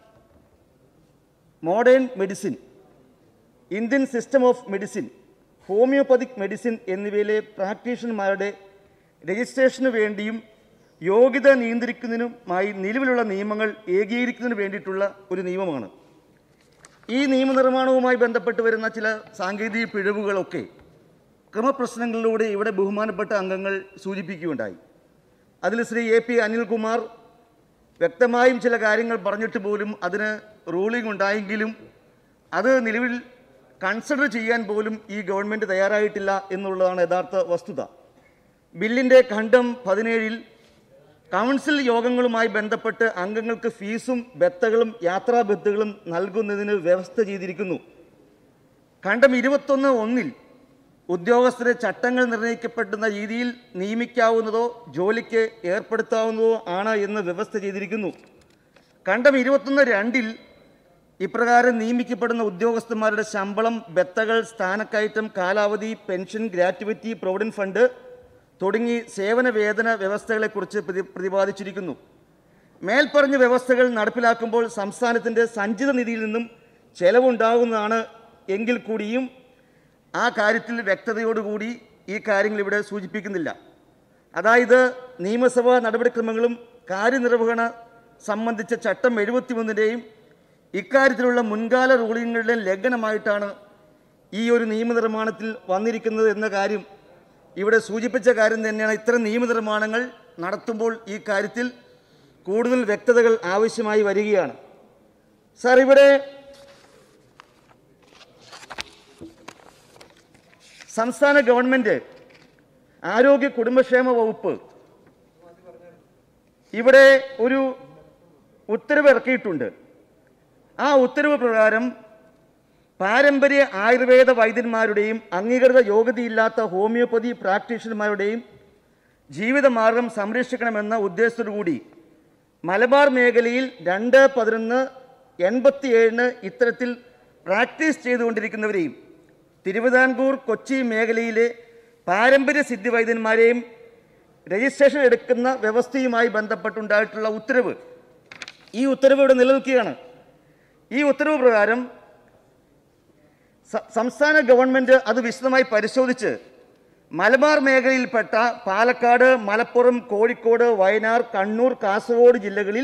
modern medicine, Indian system of medicine, homoeopathic medicine എന്നിവയിലെ പ്രാക്ടീഷണർമാരുടെ രജിസ്ട്രേഷന് വേണ്ടിയും യോഗ്യത നിയന്ത്രിക്കുന്നതിനുമായി നിലവിലുള്ള നിയമങ്ങൾ ഏകീകരിക്കുന്നതിന് വേണ്ടിയിട്ടുള്ള ഒരു നിയമമാണ്. ഈ നിയമനിർമ്മാണവുമായി ബന്ധപ്പെട്ട് വരുന്ന ചില സാങ്കേതിക പിഴവുകളൊക്കെ ക്രമപ്രശ്നങ്ങളിലൂടെ ഇവിടെ ബഹുമാനപ്പെട്ട അംഗങ്ങൾ സൂചിപ്പിക്കുകയുണ്ടായി. അതിൽ ശ്രീ AP അനിൽകുമാർ വ്യക്തമായും ചില കാര്യങ്ങൾ പറഞ്ഞിട്ട് പോലും അതിന് റൂളിംഗ് ഉണ്ടായെങ്കിലും അത് നിലവിൽ കൺസിഡർ ചെയ്യാൻ പോലും ഈ ഗവൺമെൻറ് തയ്യാറായിട്ടില്ല എന്നുള്ളതാണ് യഥാർത്ഥ വസ്തുത. ബില്ലിൻ്റെ ഖണ്ഡം 17 കൗൺസിൽ യോഗങ്ങളുമായി ബന്ധപ്പെട്ട് അംഗങ്ങൾക്ക് ഫീസും ബത്തകളും യാത്രാബത്തുകളും നൽകുന്നതിന് വ്യവസ്ഥ ചെയ്തിരിക്കുന്നു. ഖണ്ഡം 21(1) ഉദ്യോഗസ്ഥരെ ചട്ടങ്ങൾ നിർണ്ണയിക്കപ്പെടുന്ന രീതിയിൽ നിയമിക്കാവുന്നതോ ജോലിക്ക് ഏർപ്പെടുത്താവുന്നതോ ആണ് എന്ന് വ്യവസ്ഥ ചെയ്തിരിക്കുന്നു. ഖണ്ഡം 21(2) ഇപ്രകാരം നിയമിക്കപ്പെടുന്ന ഉദ്യോഗസ്ഥന്മാരുടെ ശമ്പളം, ബത്തകൾ, സ്ഥാനക്കയറ്റം, കാലാവധി, പെൻഷൻ, ഗ്രാറ്റുവിറ്റി, പ്രൊവിഡന്റ് ഫണ്ട് തുടങ്ങി സേവന വേതന വ്യവസ്ഥകളെക്കുറിച്ച് പ്രതിപാദിച്ചിരിക്കുന്നു. മേൽപ്പറഞ്ഞ വ്യവസ്ഥകൾ നടപ്പിലാക്കുമ്പോൾ സംസ്ഥാനത്തിൻ്റെ സഞ്ചിത നിധിയിൽ നിന്നും ചെലവുണ്ടാകുന്നതാണ് എങ്കിൽ കൂടിയും ആ കാര്യത്തിൽ വ്യക്തതയോടുകൂടി ഈ കാര്യങ്ങൾ ഇവിടെ സൂചിപ്പിക്കുന്നില്ല. അതായത് നിയമസഭാ നടപടിക്രമങ്ങളും കാര്യനിർവഹണ സംബന്ധിച്ച ചട്ടം 73-ൻ്റെയും ഇക്കാര്യത്തിലുള്ള മുൻകാല റൂളിങ്ങുകളുടെയും ലംഘനമായിട്ടാണ് ഈ ഒരു നിയമനിർമ്മാണത്തിൽ വന്നിരിക്കുന്നത് എന്ന കാര്യം ഇവിടെ സൂചിപ്പിച്ച കാര്യം തന്നെയാണ്. ഇത്തരം നിയമനിർമ്മാണങ്ങൾ നടത്തുമ്പോൾ ഈ കാര്യത്തിൽ കൂടുതൽ വ്യക്തതകൾ ആവശ്യമായി വരികയാണ്. സാർ, ഇവിടെ സംസ്ഥാന ഗവൺമെൻറ് ആരോഗ്യ കുടുംബക്ഷേമ വകുപ്പ് ഇവിടെ ഒരു ഉത്തരവ് ഇറക്കിയിട്ടുണ്ട്. ആ ഉത്തരവ് പ്രകാരം പാരമ്പര്യ ആയുർവേദ വൈദ്യന്മാരുടെയും അംഗീകൃത യോഗ്യതയില്ലാത്ത ഹോമിയോപ്പതി പ്രാക്ടീഷണർമാരുടെയും ജീവിതമാർഗം സംരക്ഷിക്കണമെന്ന ഉദ്ദേശത്തോടുകൂടി മലബാർ മേഖലയിൽ 2/11/87 ഇത്തരത്തിൽ പ്രാക്ടീസ് ചെയ്തുകൊണ്ടിരിക്കുന്നവരെയും തിരുവിതാംകൂർ, കൊച്ചി മേഖലയിലെ പാരമ്പര്യ സിദ്ധി വൈദ്യന്മാരെയും രജിസ്ട്രേഷൻ എടുക്കുന്ന വ്യവസ്ഥയുമായി ബന്ധപ്പെട്ടുണ്ടായിട്ടുള്ള ഉത്തരവ്, ഈ ഉത്തരവ് ഇവിടെ നിലനിൽക്കുകയാണ്. ഈ ഉത്തരവ് പ്രകാരം സംസ്ഥാന ഗവൺമെൻറ് അത് വിശദമായി പരിശോധിച്ച് മലബാർ മേഖലയിൽപ്പെട്ട പാലക്കാട്, മലപ്പുറം, കോഴിക്കോട്, വയനാട്, കണ്ണൂർ, കാസർഗോഡ് ജില്ലകളിൽ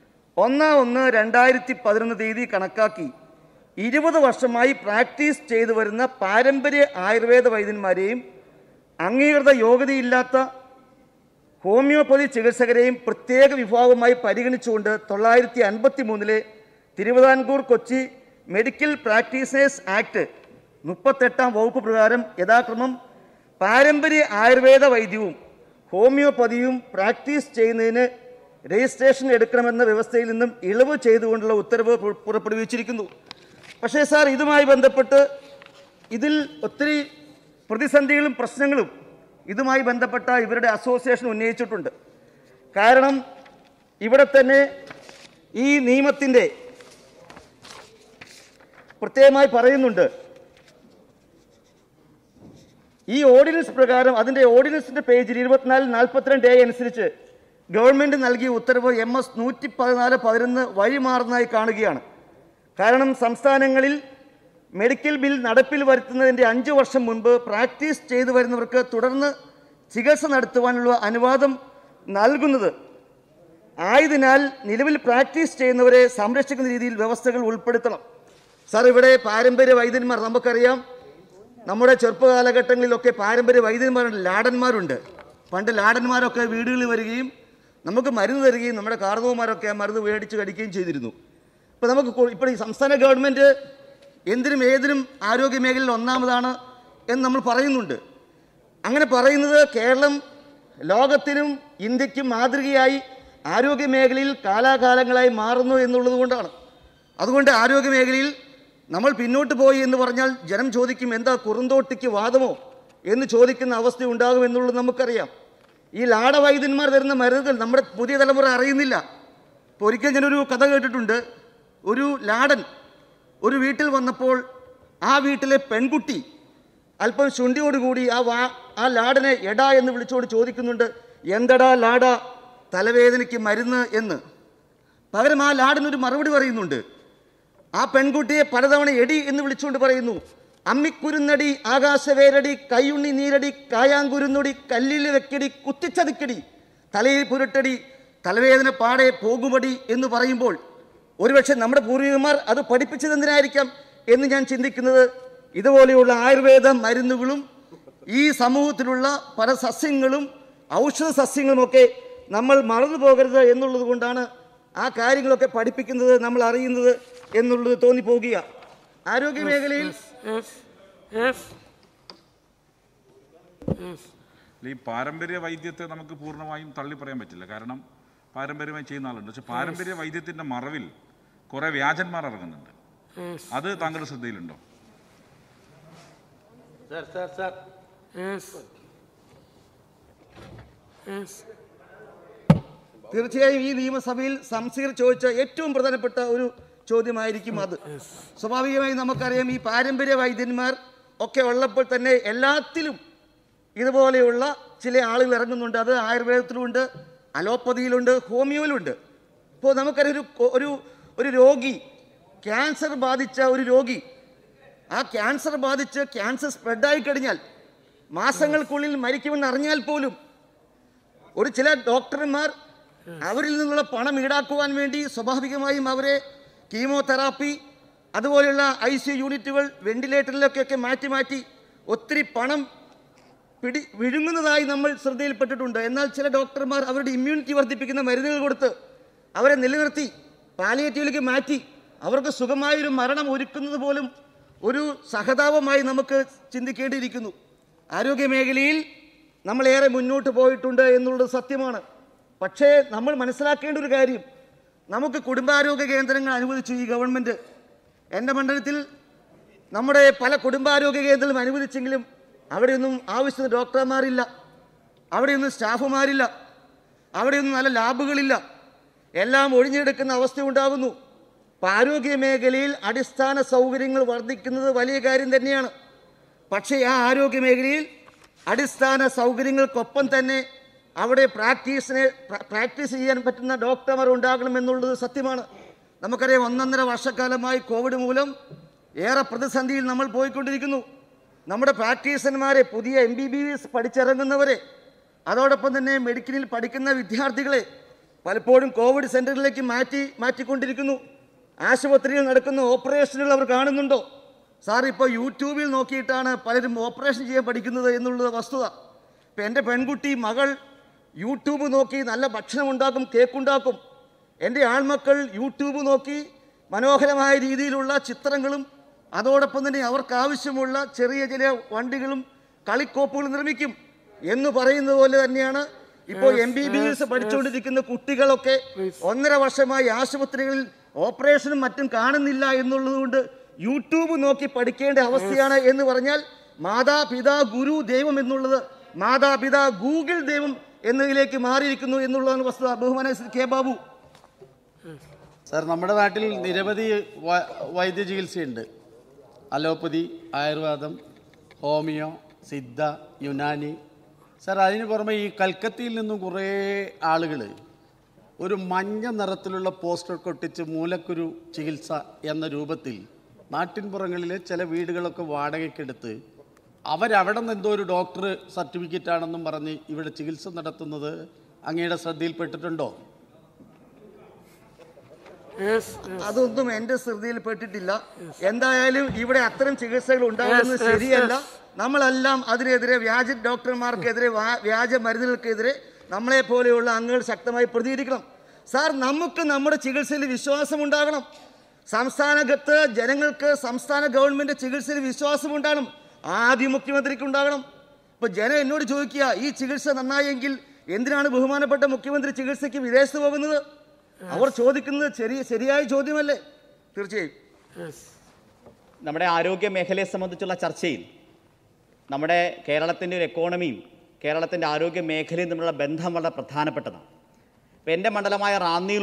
1/1/2011 തീയതി കണക്കാക്കി 20 വർഷമായി പ്രാക്ടീസ് ചെയ്തു വരുന്ന പാരമ്പര്യ ആയുർവേദ വൈദ്യന്മാരെയും അംഗീകൃത യോഗ്യതയില്ലാത്ത ഹോമിയോപ്പതി ചികിത്സകരെയും പ്രത്യേക വിഭാഗമായി പരിഗണിച്ചുകൊണ്ട് 1953 Thiruvithamkoor Kochi medical practitioners act 38 വകുപ്പ് പ്രകാരം യഥാക്രമം പാരമ്പര്യ ആയുർവേദ വൈദ്യവും ഹോമിയോപ്പതിയും പ്രാക്ടീസ് ചെയ്യുന്നതിന് രജിസ്ട്രേഷൻ എടുക്കണമെന്ന വ്യവസ്ഥയിൽ നിന്നും ഇളവ് ചെയ്തുകൊണ്ടുള്ള ഉത്തരവ് പുറപ്പെടുവിച്ചിരിക്കുന്നു. പക്ഷേ സാർ, ഇതുമായി ബന്ധപ്പെട്ട് ഇതിൽ ഒത്തിരി പ്രതിസന്ധികളും പ്രശ്നങ്ങളും ഇതുമായി ബന്ധപ്പെട്ട ഇവരുടെ അസോസിയേഷൻ ഉന്നയിച്ചിട്ടുണ്ട്. കാരണം ഇവിടെ തന്നെ ഈ നിയമത്തിൻ്റെ പ്രത്യേകമായി പറയുന്നുണ്ട്, ഈ ഓർഡിനൻസ് പ്രകാരം അതിൻ്റെ ഓർഡിനൻസിൻ്റെ പേജിൽ 2442A അനുസരിച്ച് ഗവൺമെൻറ് നൽകിയ ഉത്തരവ് MS 114/11 വഴിമാറുന്നതായി കാണുകയാണ്. കാരണം സംസ്ഥാനങ്ങളിൽ മെഡിക്കൽ ബിൽ നടപ്പിൽ വരുത്തുന്നതിൻ്റെ 5 വർഷം മുൻപ് പ്രാക്ടീസ് ചെയ്തു വരുന്നവർക്ക് തുടർന്ന് ചികിത്സ നടത്തുവാനുള്ള അനുവാദം നൽകുന്നത് ആയതിനാൽ നിലവിൽ പ്രാക്ടീസ് ചെയ്യുന്നവരെ സംരക്ഷിക്കുന്ന രീതിയിൽ വ്യവസ്ഥകൾ ഉൾപ്പെടുത്തണം. സാർ, ഇവിടെ പാരമ്പര്യ വൈദ്യന്മാർ നമുക്കറിയാം, നമ്മുടെ ചെറുപ്പകാലഘട്ടങ്ങളിലൊക്കെ പാരമ്പര്യ വൈദ്യന്മാരുണ്ട്, ലാടന്മാരുണ്ട്. പണ്ട് ലാടന്മാരൊക്കെ വീടുകളിൽ വരികയും നമുക്ക് മരുന്ന് തരികയും നമ്മുടെ കാർന്നവന്മാരൊക്കെ ആ മരുന്ന് മേടിച്ച് കഴിക്കുകയും ചെയ്തിരുന്നു. ഇപ്പോൾ ഈ സംസ്ഥാന ഗവൺമെൻറ് എന്തിനും ഏതിനും ആരോഗ്യ മേഖലയിൽ ഒന്നാമതാണ് എന്ന് നമ്മൾ പറയുന്നുണ്ട്. അങ്ങനെ പറയുന്നത് കേരളം ലോകത്തിനും ഇന്ത്യക്കും മാതൃകയായി ആരോഗ്യ മേഖലയിൽ കാലാകാലങ്ങളായി മാറുന്നു എന്നുള്ളത് കൊണ്ടാണ്. അതുകൊണ്ട് ആരോഗ്യ മേഖലയിൽ നമ്മൾ പിന്നോട്ട് പോയി എന്ന് പറഞ്ഞാൽ ജനം ചോദിക്കും, എന്താ കുറുന്തോട്ടിക്ക് വാദമോ എന്ന് ചോദിക്കുന്ന അവസ്ഥ ഉണ്ടാകും എന്നുള്ളത് നമുക്കറിയാം. ഈ ലാടവൈദ്യന്മാർ തരുന്ന മരുന്നുകൾ നമ്മുടെ പുതിയ തലമുറ അറിയുന്നില്ല. ഇപ്പോൾ ഒരിക്കൽ ഞാനൊരു കഥ കേട്ടിട്ടുണ്ട്. ഒരു ലാടൻ ഒരു വീട്ടിൽ വന്നപ്പോൾ ആ വീട്ടിലെ പെൺകുട്ടി അല്പം ശുണ്ഠിയോടുകൂടി ആ ലാടനെ എടാ എന്ന് വിളിച്ചുകൊണ്ട് ചോദിക്കുന്നുണ്ട്, എന്തടാ ലാട തലവേദനയ്ക്ക് മരുന്ന് എന്ന്. പകരം ആ ലാടനൊരു മറുപടി പറയുന്നുണ്ട്. ആ പെൺകുട്ടിയെ പലതവണ എടി എന്ന് വിളിച്ചുകൊണ്ട് പറയുന്നു, അമ്മിക്കുരുന്നടി, ആകാശവേരടി, കയ്യുണ്ണി നീരടി, കായാങ്കുരുന്നൊടി, കല്ലിൽ വെക്കടി, കുത്തിച്ചതിക്കടി, തലയിൽ പുരട്ടടി, തലവേദന പാടെ പോകുമടി എന്ന് പറയുമ്പോൾ ഒരുപക്ഷെ നമ്മുടെ പൂർവികന്മാർ അത് പഠിപ്പിച്ചതെന്തിനായിരിക്കാം എന്ന് ഞാൻ ചിന്തിക്കുന്നത്, ഇതുപോലെയുള്ള ആയുർവേദ മരുന്നുകളും ഈ സമൂഹത്തിലുള്ള പല സസ്യങ്ങളും ഔഷധ സസ്യങ്ങളുമൊക്കെ നമ്മൾ മറന്നു പോകരുത് എന്നുള്ളത് കൊണ്ടാണ് ആ കാര്യങ്ങളൊക്കെ പഠിപ്പിക്കുന്നത്, നമ്മൾ അറിയുന്നത് എന്നുള്ളത് തോന്നിപ്പോകുക. ആരോഗ്യ മേഖലയിൽ ഈ പാരമ്പര്യ വൈദ്യത്തെ നമുക്ക് പൂർണ്ണമായും തള്ളി പറയാൻ പറ്റില്ല. കാരണം പാരമ്പര്യമായി ചെയ്യുന്ന ആളുണ്ട്. പക്ഷെ പാരമ്പര്യ വൈദ്യത്തിന്റെ മറവിൽ കുറെ വ്യാജന്മാർ ഇറങ്ങുന്നുണ്ട്. അത് താങ്കളുടെ ശ്രദ്ധയിലുണ്ടോ? തീർച്ചയായും ഈ നിയമസഭയിൽ സംസീർ ചോദിച്ച ഏറ്റവും പ്രധാനപ്പെട്ട ഒരു ചോദ്യമായിരിക്കും അത്. സ്വാഭാവികമായി നമുക്കറിയാം, ഈ പാരമ്പര്യ വൈദ്യന്മാർ ഒക്കെ ഉള്ളപ്പോൾ തന്നെ എല്ലാത്തിലും ഇതുപോലെയുള്ള ചില ആളുകൾ ഇറങ്ങുന്നുണ്ട്. അത് ആയുർവേദത്തിലുമുണ്ട്, അലോപ്പതിയിലുണ്ട്, ഹോമിയോയിലുണ്ട്. ഇപ്പോൾ നമുക്കറിയാം, ഒരു രോഗി, ക്യാൻസർ ബാധിച്ച ഒരു രോഗി, ആ ക്യാൻസർ ബാധിച്ച് ക്യാൻസർ സ്പ്രെഡായി കഴിഞ്ഞാൽ മാസങ്ങൾക്കുള്ളിൽ മരിക്കുമെന്ന് അറിഞ്ഞാൽ പോലും ചില ഡോക്ടർമാർ അവരിൽ നിന്നുള്ള പണം ഈടാക്കുവാൻ വേണ്ടി സ്വാഭാവികമായും അവരെ കീമോതെറാപ്പി അതുപോലെയുള്ള ICU യൂണിറ്റുകൾ വെന്റിലേറ്ററിലൊക്കെ മാറ്റി ഒത്തിരി പണം വിഴുങ്ങുന്നതായി നമ്മൾ ശ്രദ്ധയിൽപ്പെട്ടിട്ടുണ്ട്. എന്നാൽ ചില ഡോക്ടർമാർ അവരുടെ ഇമ്മ്യൂണിറ്റി വർദ്ധിപ്പിക്കുന്ന മരുന്നുകൾ കൊടുത്ത് അവരെ നിലനിർത്തി പാലിയേറ്റീവിലേക്ക് മാറ്റി അവർക്ക് സുഖമായൊരു മരണം ഒരുക്കുന്നത് പോലും ഒരു സഹതാപമായി നമുക്ക് ചിന്തിക്കേണ്ടിയിരിക്കുന്നു. ആരോഗ്യ മേഖലയിൽ നമ്മളേറെ മുന്നോട്ട് പോയിട്ടുണ്ട് എന്നുള്ളത് സത്യമാണ്. പക്ഷേ നമ്മൾ മനസ്സിലാക്കേണ്ട ഒരു കാര്യം, നമുക്ക് കുടുംബാരോഗ്യ കേന്ദ്രങ്ങൾ അനുവദിച്ചു ഈ ഗവൺമെൻറ്. എൻ്റെ മണ്ഡലത്തിൽ നമ്മുടെ പല കുടുംബാരോഗ്യ കേന്ദ്രങ്ങളും അനുവദിച്ചെങ്കിലും അവിടെയൊന്നും ആവശ്യത്തിന് ഡോക്ടർമാരില്ല, അവിടെയൊന്നും സ്റ്റാഫുമാരില്ല, അവിടെയൊന്നും നല്ല ലാബുകളില്ല, എല്ലാം ഒഴിഞ്ഞെടുക്കുന്ന അവസ്ഥ ഉണ്ടാകുന്നു. അപ്പോൾ ആരോഗ്യ മേഖലയിൽ അടിസ്ഥാന സൗകര്യങ്ങൾ വർദ്ധിക്കുന്നത് വലിയ കാര്യം തന്നെയാണ്. പക്ഷേ ആ ആരോഗ്യ മേഖലയിൽ അടിസ്ഥാന സൗകര്യങ്ങൾക്കൊപ്പം തന്നെ അവിടെ പ്രാക്ടീസ് ചെയ്യാൻ പറ്റുന്ന ഡോക്ടർമാർ ഉണ്ടാകണമെന്നുള്ളത് സത്യമാണ്. നമുക്കറിയാം, 1.5 വർഷക്കാലമായി കോവിഡ് മൂലം ഏറെ പ്രതിസന്ധിയിൽ നമ്മൾ പോയിക്കൊണ്ടിരിക്കുന്നു. നമ്മുടെ പ്രാക്ടീഷണർമാരെ, പുതിയ MBBS പഠിച്ചിറങ്ങുന്നവരെ, അതോടൊപ്പം തന്നെ മെഡിക്കലിൽ പഠിക്കുന്ന വിദ്യാർത്ഥികളെ പലപ്പോഴും കോവിഡ് സെൻ്ററുകളിലേക്ക് മാറ്റിക്കൊണ്ടിരിക്കുന്നു. ആശുപത്രിയിൽ നടക്കുന്ന ഓപ്പറേഷനുകൾ അവർ കാണുന്നുണ്ടോ? സാർ, ഇപ്പോൾ യൂട്യൂബിൽ നോക്കിയിട്ടാണ് പലരും ഓപ്പറേഷൻ ചെയ്യാൻ പഠിക്കുന്നത് എന്നുള്ളത് വസ്തുത. ഇപ്പം എൻ്റെ പെൺകുട്ടി മകൾ യൂട്യൂബ് നോക്കി നല്ല ഭക്ഷണം ഉണ്ടാക്കും, കേക്കുണ്ടാക്കും. എൻ്റെ ആൺമക്കൾ യൂട്യൂബ് നോക്കി മനോഹരമായ രീതിയിലുള്ള ചിത്രങ്ങളും അതോടൊപ്പം തന്നെ അവർക്കാവശ്യമുള്ള ചെറിയ ചില വണ്ടികളും കളിക്കോപ്പുകളും നിർമ്മിക്കും എന്ന് പറയുന്നത് പോലെ തന്നെയാണ് ഇപ്പോൾ MBBS പഠിച്ചുകൊണ്ടിരിക്കുന്ന കുട്ടികളൊക്കെ 1.5 വർഷമായി ആശുപത്രികളിൽ ഓപ്പറേഷനും മറ്റും കാണുന്നില്ല എന്നുള്ളത് കൊണ്ട് യൂട്യൂബ് നോക്കി പഠിക്കേണ്ട അവസ്ഥയാണ് എന്ന് പറഞ്ഞാൽ മാതാപിതാ ഗുരു ദൈവം എന്നുള്ളത് മാതാപിതാ ഗൂഗിൾ ദൈവം എന്നതിലേക്ക് മാറിയിരിക്കുന്നു എന്നുള്ളതാണ് വസ്തുത. ബഹുമാന കെ ബാബു. സാർ, നമ്മുടെ നാട്ടിൽ നിരവധി വൈദ്യ ചികിത്സയുണ്ട്. Allopathy, Ayurvedam, homeo, Siddha, Unani. Sir, അതിന് പുറമെ ഈ കൽക്കത്തയിൽ നിന്നും കുറേ ആളുകൾ ഒരു മഞ്ഞ നിറത്തിലുള്ള പോസ്റ്ററൊക്കെ ഒട്ടിച്ച് മൂലക്കുരു ചികിത്സ എന്ന രൂപത്തിൽ നാട്ടിൻപുറങ്ങളിലെ ചില വീടുകളൊക്കെ വാടകയ്ക്കെടുത്ത് അവരവിടെ നിന്ന് എന്തോ ഒരു ഡോക്ടർ സർട്ടിഫിക്കറ്റ് ആണെന്നും പറഞ്ഞ് ഇവിടെ ചികിത്സ നടത്തുന്നത് അങ്ങയുടെ ശ്രദ്ധയിൽപ്പെട്ടിട്ടുണ്ടോ? അതൊന്നും എൻ്റെ ശ്രദ്ധയിൽപ്പെട്ടിട്ടില്ല. എന്തായാലും ഇവിടെ അത്തരം ചികിത്സകൾ ഉണ്ടാകുന്നത് ശരിയല്ല. നമ്മളെല്ലാം അതിനെതിരെ, വ്യാജ ഡോക്ടർമാർക്കെതിരെ, വ്യാജ മരുന്നുകൾക്കെതിരെ നമ്മളെ പോലെയുള്ള അംഗങ്ങൾ ശക്തമായി പ്രതികരിക്കണം. സാർ, നമുക്ക് നമ്മുടെ ചികിത്സയിൽ വിശ്വാസമുണ്ടാകണം. സംസ്ഥാനത്ത് ജനങ്ങൾക്ക് സംസ്ഥാന ഗവൺമെൻറ് ചികിത്സയിൽ വിശ്വാസമുണ്ടാകണം. ആദ്യം മുഖ്യമന്ത്രിക്ക് ഉണ്ടാകണം. ഇപ്പോൾ ജനം എന്നോട് ചോദിക്കുക, ഈ ചികിത്സ നന്നായെങ്കിൽ എന്തിനാണ് ബഹുമാനപ്പെട്ട മുഖ്യമന്ത്രി ചികിത്സയ്ക്ക് വിദേശത്ത് പോകുന്നത്? അവർ ചോദിക്കുന്നത് ശരിയായ ചോദ്യമല്ലേ? തീർച്ചയായും നമ്മുടെ ആരോഗ്യ മേഖലയെ സംബന്ധിച്ചുള്ള ചർച്ചയിൽ നമ്മുടെ കേരളത്തിൻ്റെ ഒരു എക്കോണമിയും കേരളത്തിൻ്റെ ആരോഗ്യ മേഖലയും തമ്മിലുള്ള ബന്ധം വളരെ പ്രധാനപ്പെട്ടതാണ്. ഇപ്പോൾ എൻ്റെ മണ്ഡലമായ റാന്നി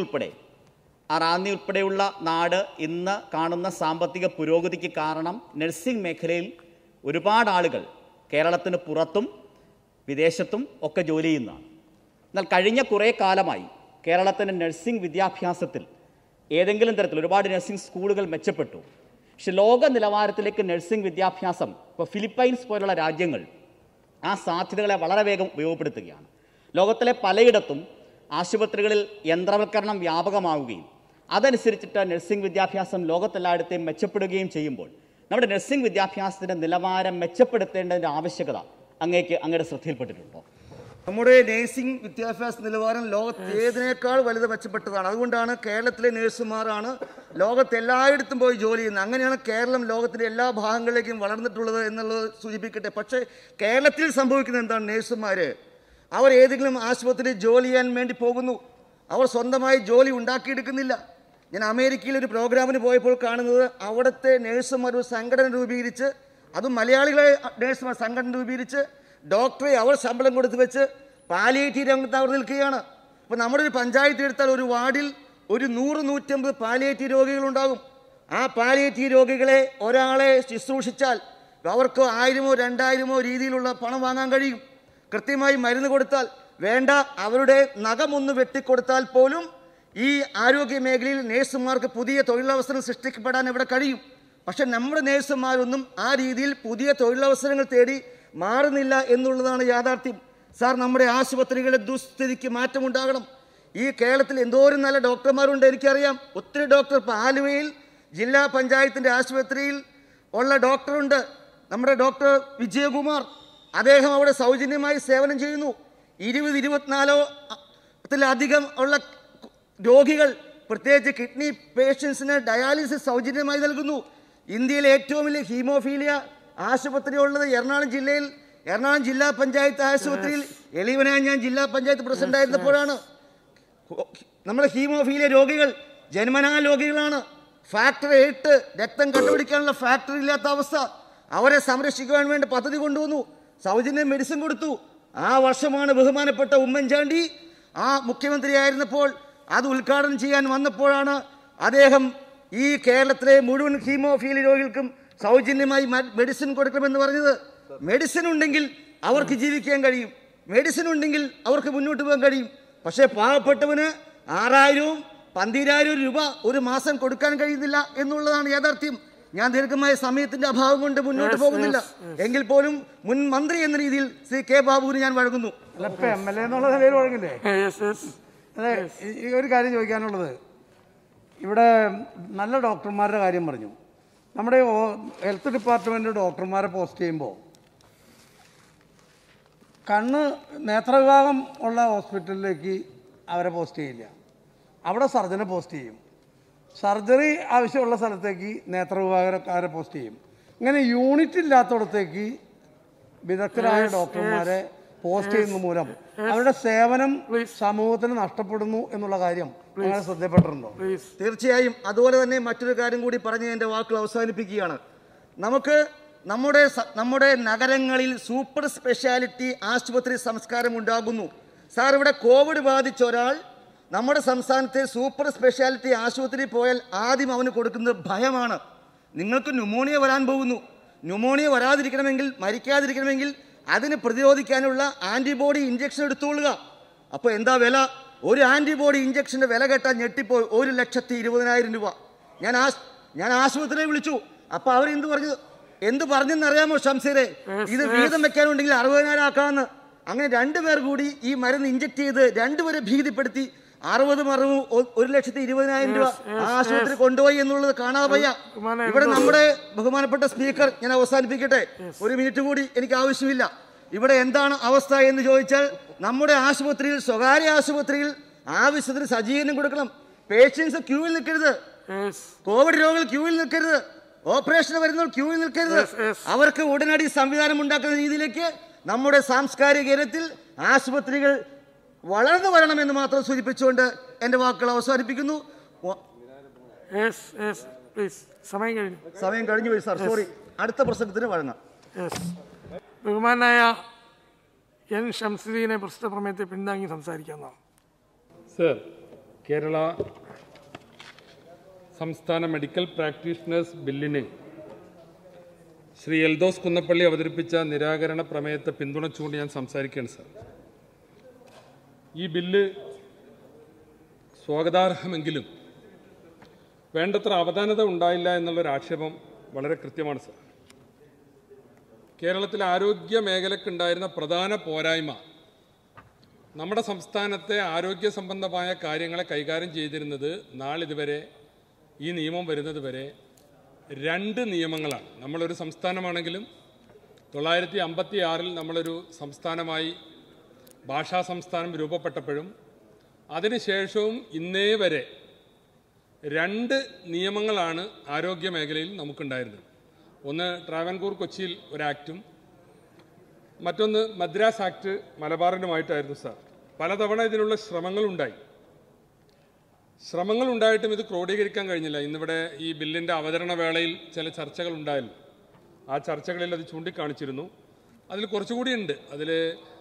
ഉൾപ്പെടെയുള്ള നാട് ഇന്ന് കാണുന്ന സാമ്പത്തിക പുരോഗതിക്ക് കാരണം നഴ്സിംഗ് മേഖലയിൽ ഒരുപാട് ആളുകൾ കേരളത്തിന് പുറത്തും വിദേശത്തും ഒക്കെ ജോലി ചെയ്യുന്നതാണ്. എന്നാൽ കഴിഞ്ഞ കുറേ കാലമായി കേരളത്തിൻ്റെ നഴ്സിംഗ് വിദ്യാഭ്യാസത്തിൽ ഏതെങ്കിലും തരത്തിൽ ഒരുപാട് നഴ്സിംഗ് സ്കൂളുകൾ മെച്ചപ്പെട്ടു. പക്ഷെ ലോക നിലവാരത്തിലേക്ക് നഴ്സിംഗ് വിദ്യാഭ്യാസം ഇപ്പോൾ ഫിലിപ്പൈൻസ് പോലുള്ള രാജ്യങ്ങൾ ആ സാധ്യതകളെ വളരെ വേഗം ഉപയോഗപ്പെടുത്തുകയാണ്. ലോകത്തിലെ പലയിടത്തും ആശുപത്രികളിൽ യന്ത്രവൽക്കരണം വ്യാപകമാവുകയും അതനുസരിച്ചിട്ട് നഴ്സിംഗ് വിദ്യാഭ്യാസം ലോകത്തെല്ലായിടത്തെയും മെച്ചപ്പെടുകയും ചെയ്യുമ്പോൾ നമ്മുടെ നഴ്സിംഗ് വിദ്യാഭ്യാസത്തിൻ്റെ നിലവാരം മെച്ചപ്പെടുത്തേണ്ടതിൻ്റെ ആവശ്യകത അങ്ങയുടെ ശ്രദ്ധയിൽപ്പെട്ടിട്ടുണ്ടോ? നമ്മുടെ നേഴ്സിംഗ് വിദ്യാഭ്യാസ നിലവാരം ലോകത്ത് ഏതിനേക്കാൾ വലുത് മെച്ചപ്പെട്ടതാണ്. അതുകൊണ്ടാണ് കേരളത്തിലെ നേഴ്സുമാരാണ് ലോകത്ത് എല്ലായിടത്തും പോയി ജോലി ചെയ്യുന്നത്. അങ്ങനെയാണ് കേരളം ലോകത്തിൻ്റെ എല്ലാ ഭാഗങ്ങളിലേക്കും വളർന്നിട്ടുള്ളത് എന്നുള്ളത് സൂചിപ്പിക്കട്ടെ. പക്ഷേ കേരളത്തിൽ സംഭവിക്കുന്നത് എന്താണ്? നേഴ്സുമാർ അവർ ഏതെങ്കിലും ആശുപത്രിയിൽ ജോലി ചെയ്യാൻ വേണ്ടി പോകുന്നു. അവർ സ്വന്തമായി ജോലി ഉണ്ടാക്കിയെടുക്കുന്നില്ല. ഞാൻ അമേരിക്കയിൽ ഒരു പ്രോഗ്രാമിന് പോയപ്പോൾ കാണുന്നത് അവിടുത്തെ നേഴ്സുമാർ ഒരു സംഘടന രൂപീകരിച്ച്, അതും മലയാളികളെ നേഴ്സുമാർ സംഘടന രൂപീകരിച്ച് ഡോക്ടറെ അവർ ശമ്പളം കൊടുത്ത് വെച്ച് പാലിയേറ്റീവ് രംഗത്ത് അവർ നിൽക്കുകയാണ്. അപ്പോൾ നമ്മുടെ ഒരു പഞ്ചായത്ത് എടുത്താൽ ഒരു വാർഡിൽ ഒരു 100-150 പാലിയേറ്റീവ് രോഗികളുണ്ടാകും. ആ പാലിയേറ്റീവ് രോഗികളെ ഒരാളെ ശുശ്രൂഷിച്ചാൽ അവർക്ക് 1000-ഓ 2000-ഓ രീതിയിലുള്ള പണം വാങ്ങാൻ കഴിയും. കൃത്യമായി മരുന്ന് കൊടുത്താൽ വേണ്ട, അവരുടെ നഖമൊന്ന് വെട്ടിക്കൊടുത്താൽ പോലും ഈ ആരോഗ്യ മേഖലയിൽ നേഴ്സുമാർക്ക് പുതിയ തൊഴിലവസരം സൃഷ്ടിക്കപ്പെടാൻ ഇവിടെ കഴിയും. പക്ഷെ നമ്മുടെ നേഴ്സുമാരൊന്നും ആ രീതിയിൽ പുതിയ തൊഴിലവസരങ്ങൾ തേടി മാറുന്നില്ല എന്നുള്ളതാണ് യാഥാർത്ഥ്യം. സാർ, നമ്മുടെ ആശുപത്രികളുടെ ദുസ്ഥിതിക്ക് മാറ്റമുണ്ടാകണം. ഈ കേരളത്തിൽ എന്തോരം നല്ല ഡോക്ടർമാരുണ്ട് എനിക്കറിയാം. ഒത്തിരി ഡോക്ടർ, ഇപ്പോൾ ആലുവയിൽ ജില്ലാ പഞ്ചായത്തിൻ്റെ ആശുപത്രിയിൽ ഉള്ള ഡോക്ടറുണ്ട്, നമ്മുടെ ഡോക്ടർ വിജയകുമാർ. അദ്ദേഹം അവിടെ സൗജന്യമായി സേവനം ചെയ്യുന്നു. 20-24 ഉള്ള രോഗികൾ, പ്രത്യേകിച്ച് കിഡ്നി പേഷ്യൻസിന് ഡയാലിസിസ് സൗജന്യമായി നൽകുന്നു. ഇന്ത്യയിലെ ഏറ്റവും വലിയ ഹീമോഫീലിയ ആശുപത്രി ഉള്ളത് എറണാകുളം ജില്ലയിൽ, എറണാകുളം ജില്ലാ പഞ്ചായത്ത് ആശുപത്രിയിൽ എളിവനായി ഞാൻ ജില്ലാ പഞ്ചായത്ത് പ്രസിഡന്റായിരുന്നപ്പോഴാണ്. നമ്മുടെ ഹീമോഫീലിയ രോഗികൾ ജന്മനാ രോഗികളാണ്. ഫാക്ടറി 8 രക്തം കണ്ടുപിടിക്കാനുള്ള ഫാക്ടറി ഇല്ലാത്ത അവസ്ഥ. അവരെ സംരക്ഷിക്കുവാൻ വേണ്ടി പദ്ധതി കൊണ്ടുവന്നു, സൗജന്യ മെഡിസിൻ കൊടുത്തു. ആ വർഷമാണ് ബഹുമാനപ്പെട്ട ഉമ്മൻചാണ്ടി ആ മുഖ്യമന്ത്രിയായിരുന്നപ്പോൾ അത് ഉദ്ഘാടനം ചെയ്യാൻ വന്നപ്പോഴാണ് അദ്ദേഹം ഈ കേരളത്തിലെ മുഴുവൻ ഹീമോഫീലിയ രോഗികൾക്കും സൗജന്യമായി മെഡിസിൻ കൊടുക്കണമെന്ന് പറഞ്ഞത്. മെഡിസിൻ ഉണ്ടെങ്കിൽ അവർക്ക് ജീവിക്കാൻ കഴിയും, മെഡിസിൻ ഉണ്ടെങ്കിൽ അവർക്ക് മുന്നോട്ട് പോകാൻ കഴിയും. പക്ഷേ പാവപ്പെട്ടവന് 6000-12,000 രൂപ ഒരു മാസം കൊടുക്കാൻ കഴിയുന്നില്ല എന്നുള്ളതാണ് യാഥാർത്ഥ്യം. ഞാൻ ദീർഘമായ സമയത്തിന്റെ അഭാവം കൊണ്ട് മുന്നോട്ട് പോകുന്നില്ല. എങ്കിൽ പോലും മുൻ മന്ത്രി എന്ന രീതിയിൽ ശ്രീ കെ ബാബുവിന് ഞാൻ വഴങ്ങുന്നു. MLA എന്നുള്ള നിലയിൽ വഴങ്ങില്ലേ? അതെ, ഈ ഒരു കാര്യം ചോദിക്കാനുള്ളത്, ഇവിടെ നല്ല ഡോക്ടർമാരുടെ കാര്യം പറഞ്ഞു. നമ്മുടെ ഹെൽത്ത് ഡിപ്പാർട്ട്മെൻറ്റ് ഡോക്ടർമാരെ പോസ്റ്റ് ചെയ്യുമ്പോൾ നേത്രവിഭാഗം ഉള്ള ഹോസ്പിറ്റലിലേക്ക് അവരെ പോസ്റ്റ് ചെയ്യില്ല, അവിടെ സർജനെ പോസ്റ്റ് ചെയ്യും. സർജറി ആവശ്യമുള്ള സ്ഥലത്തേക്ക് നേത്രവിഭാഗക്കാരെ പോസ്റ്റ് ചെയ്യും. ഇങ്ങനെ യൂണിറ്റ് ഇല്ലാത്തടത്തേക്ക് വിദഗ്ധരായ ഡോക്ടർമാരെ പോസ്റ്റ് ചെയ്യുന്ന മൂലം അവരുടെ സേവനം സമൂഹത്തിന് നഷ്ടപ്പെടുന്നു എന്നുള്ള കാര്യം നിങ്ങൾ ശ്രദ്ധപ്പെട്ടിട്ടുണ്ടോ? തീർച്ചയായും. അതുപോലെ തന്നെ മറ്റൊരു കാര്യം കൂടി പറഞ്ഞ് എൻ്റെ വാക്കുകൾ അവസാനിപ്പിക്കുകയാണ്. നമുക്ക് നമ്മുടെ നഗരങ്ങളിൽ സൂപ്പർ സ്പെഷ്യാലിറ്റി ആശുപത്രി സംസ്കാരം ഉണ്ടാകുന്നു. സാർ, ഇവിടെ കോവിഡ് ബാധിച്ച ഒരാൾ നമ്മുടെ സംസ്ഥാനത്തെ സൂപ്പർ സ്പെഷ്യാലിറ്റി ആശുപത്രിയിൽ പോയാൽ ആദ്യം അവന് കൊടുക്കുന്നത് ഭയമാണ്. നിങ്ങൾക്ക് ന്യൂമോണിയ വരാൻ പോകുന്നു. ന്യൂമോണിയ വരാതിരിക്കണമെങ്കിൽ, മരിക്കാതിരിക്കണമെങ്കിൽ അതിന് പ്രതിരോധിക്കാനുള്ള ആൻറ്റിബോഡി ഇഞ്ചക്ഷൻ എടുത്തുകൊള്ളുക. അപ്പോൾ എന്താ വില? ഒരു ആൻറ്റിബോഡി ഇഞ്ചക്ഷൻ്റെ വില കേട്ടാൽ ഞെട്ടിപ്പോയി 1,20,000 രൂപ. ഞാൻ ആശുപത്രിയെ വിളിച്ചു. അപ്പോൾ എന്ത് പറഞ്ഞെന്നറിയാമോ ഷംസീറെ? ഇത് വീതം വെക്കാനുണ്ടെങ്കിൽ 60,000 ആക്കാമെന്ന്. അങ്ങനെ 2 പേർ കൂടി ഈ മരുന്ന് ഇഞ്ചക്ട് ചെയ്ത് 2 പേരെ ഭീതിപ്പെടുത്തി 60 മറവും 1,20,000 രൂപ ആശുപത്രി കൊണ്ടുപോയി എന്നുള്ളത് കാണാതെ വയ്യ. ഇവിടെ നമ്മുടെ ബഹുമാനപ്പെട്ട സ്പീക്കർ, ഞാൻ അവസാനിപ്പിക്കട്ടെ, 1 മിനിറ്റ് കൂടി എനിക്ക് ആവശ്യമില്ല. ഇവിടെ എന്താണ് അവസ്ഥ എന്ന് ചോദിച്ചാൽ, നമ്മുടെ ആശുപത്രിയിൽ, സ്വകാര്യ ആശുപത്രിയിൽ ആവശ്യത്തിന് സജ്ജീകരണം കൊടുക്കണം. പേഷ്യൻസ് ക്യൂവിൽ നിൽക്കരുത്, കോവിഡ് രോഗികൾ ക്യൂവിൽ നിൽക്കരുത്, ഓപ്പറേഷന് വരുന്നവർ ക്യൂവിൽ നിൽക്കരുത്. അവർക്ക് ഉടനടി സംവിധാനം ഉണ്ടാക്കുന്ന രീതിയിലേക്ക് നമ്മുടെ സാംസ്കാരിക ഇനത്തിൽ ആശുപത്രികൾ വളർന്നു വരണമെന്ന് മാത്രം സൂചിപ്പിച്ചുകൊണ്ട് എൻ്റെ വാക്കുകൾ അവസാനിപ്പിക്കുന്നു. സമയം കഴിഞ്ഞു പോയി സാർ, സോറി. അടുത്ത പ്രസംഗത്തിന് വഴങ്ങാം. ബഹുമാനായ എൻ ഷംസുദ്ദീനെ പ്രസ്തുത പ്രമേയത്തെ പിന്താങ്ങി സംസാരിക്കാവുന്നതാണ്. സർ, കേരള സംസ്ഥാന മെഡിക്കൽ പ്രാക്ടീഷണേഴ്സ് ബില്ലിനെ ശ്രീ എൽദോസ് കുന്നപ്പള്ളി അവതരിപ്പിച്ച നിരാകരണ പ്രമേയത്തെ പിന്തുണച്ചുകൊണ്ട് ഞാൻ സംസാരിക്കുകയാണ് സർ. ഈ ബില്ല് സ്വാഗതാർഹമെങ്കിലും വേണ്ടത്ര അവധാനത ഉണ്ടായില്ല എന്നുള്ളൊരു ആക്ഷേപം വളരെ കൃത്യമാണ് സർ. കേരളത്തിലെ ആരോഗ്യ മേഖലയ്ക്കുണ്ടായിരുന്ന പ്രധാന പോരായ്മ, നമ്മുടെ സംസ്ഥാനത്തെ ആരോഗ്യ സംബന്ധമായ കാര്യങ്ങളെ കൈകാര്യം ചെയ്തിരുന്നത് നാളിതുവരെ, ഈ നിയമം വരുന്നത് വരെ 2 നിയമങ്ങളാണ്. നമ്മളൊരു സംസ്ഥാനമാണെങ്കിലും 956 നമ്മളൊരു സംസ്ഥാനമായി ഭാഷാ സംസ്ഥാനം രൂപപ്പെട്ടപ്പോഴും അതിനുശേഷവും ഇന്നേ വരെ 2 നിയമങ്ങളാണ് ആരോഗ്യ മേഖലയിൽ നമുക്കുണ്ടായിരുന്നത്. ഒന്ന് ട്രാവൻകൂർ കൊച്ചിയിൽ ഒരു ആക്റ്റും മറ്റൊന്ന് മദ്രാസ് ആക്ട് മലബാറിനുമായിട്ടായിരുന്നു സാർ. പലതവണ ഇതിനുള്ള ശ്രമങ്ങളുണ്ടായിട്ടും ഇത് ക്രോഡീകരിക്കാൻ കഴിഞ്ഞില്ല. ഇന്നിവിടെ ഈ ബില്ലിൻ്റെ അവതരണ വേളയിൽ ചില ചർച്ചകൾ ഉണ്ടായിരുന്നു. ആ ചർച്ചകളിൽ അത് ചൂണ്ടിക്കാണിച്ചിരുന്നു. അതിൽ കുറച്ചുകൂടി ഉണ്ട്. അതിൽ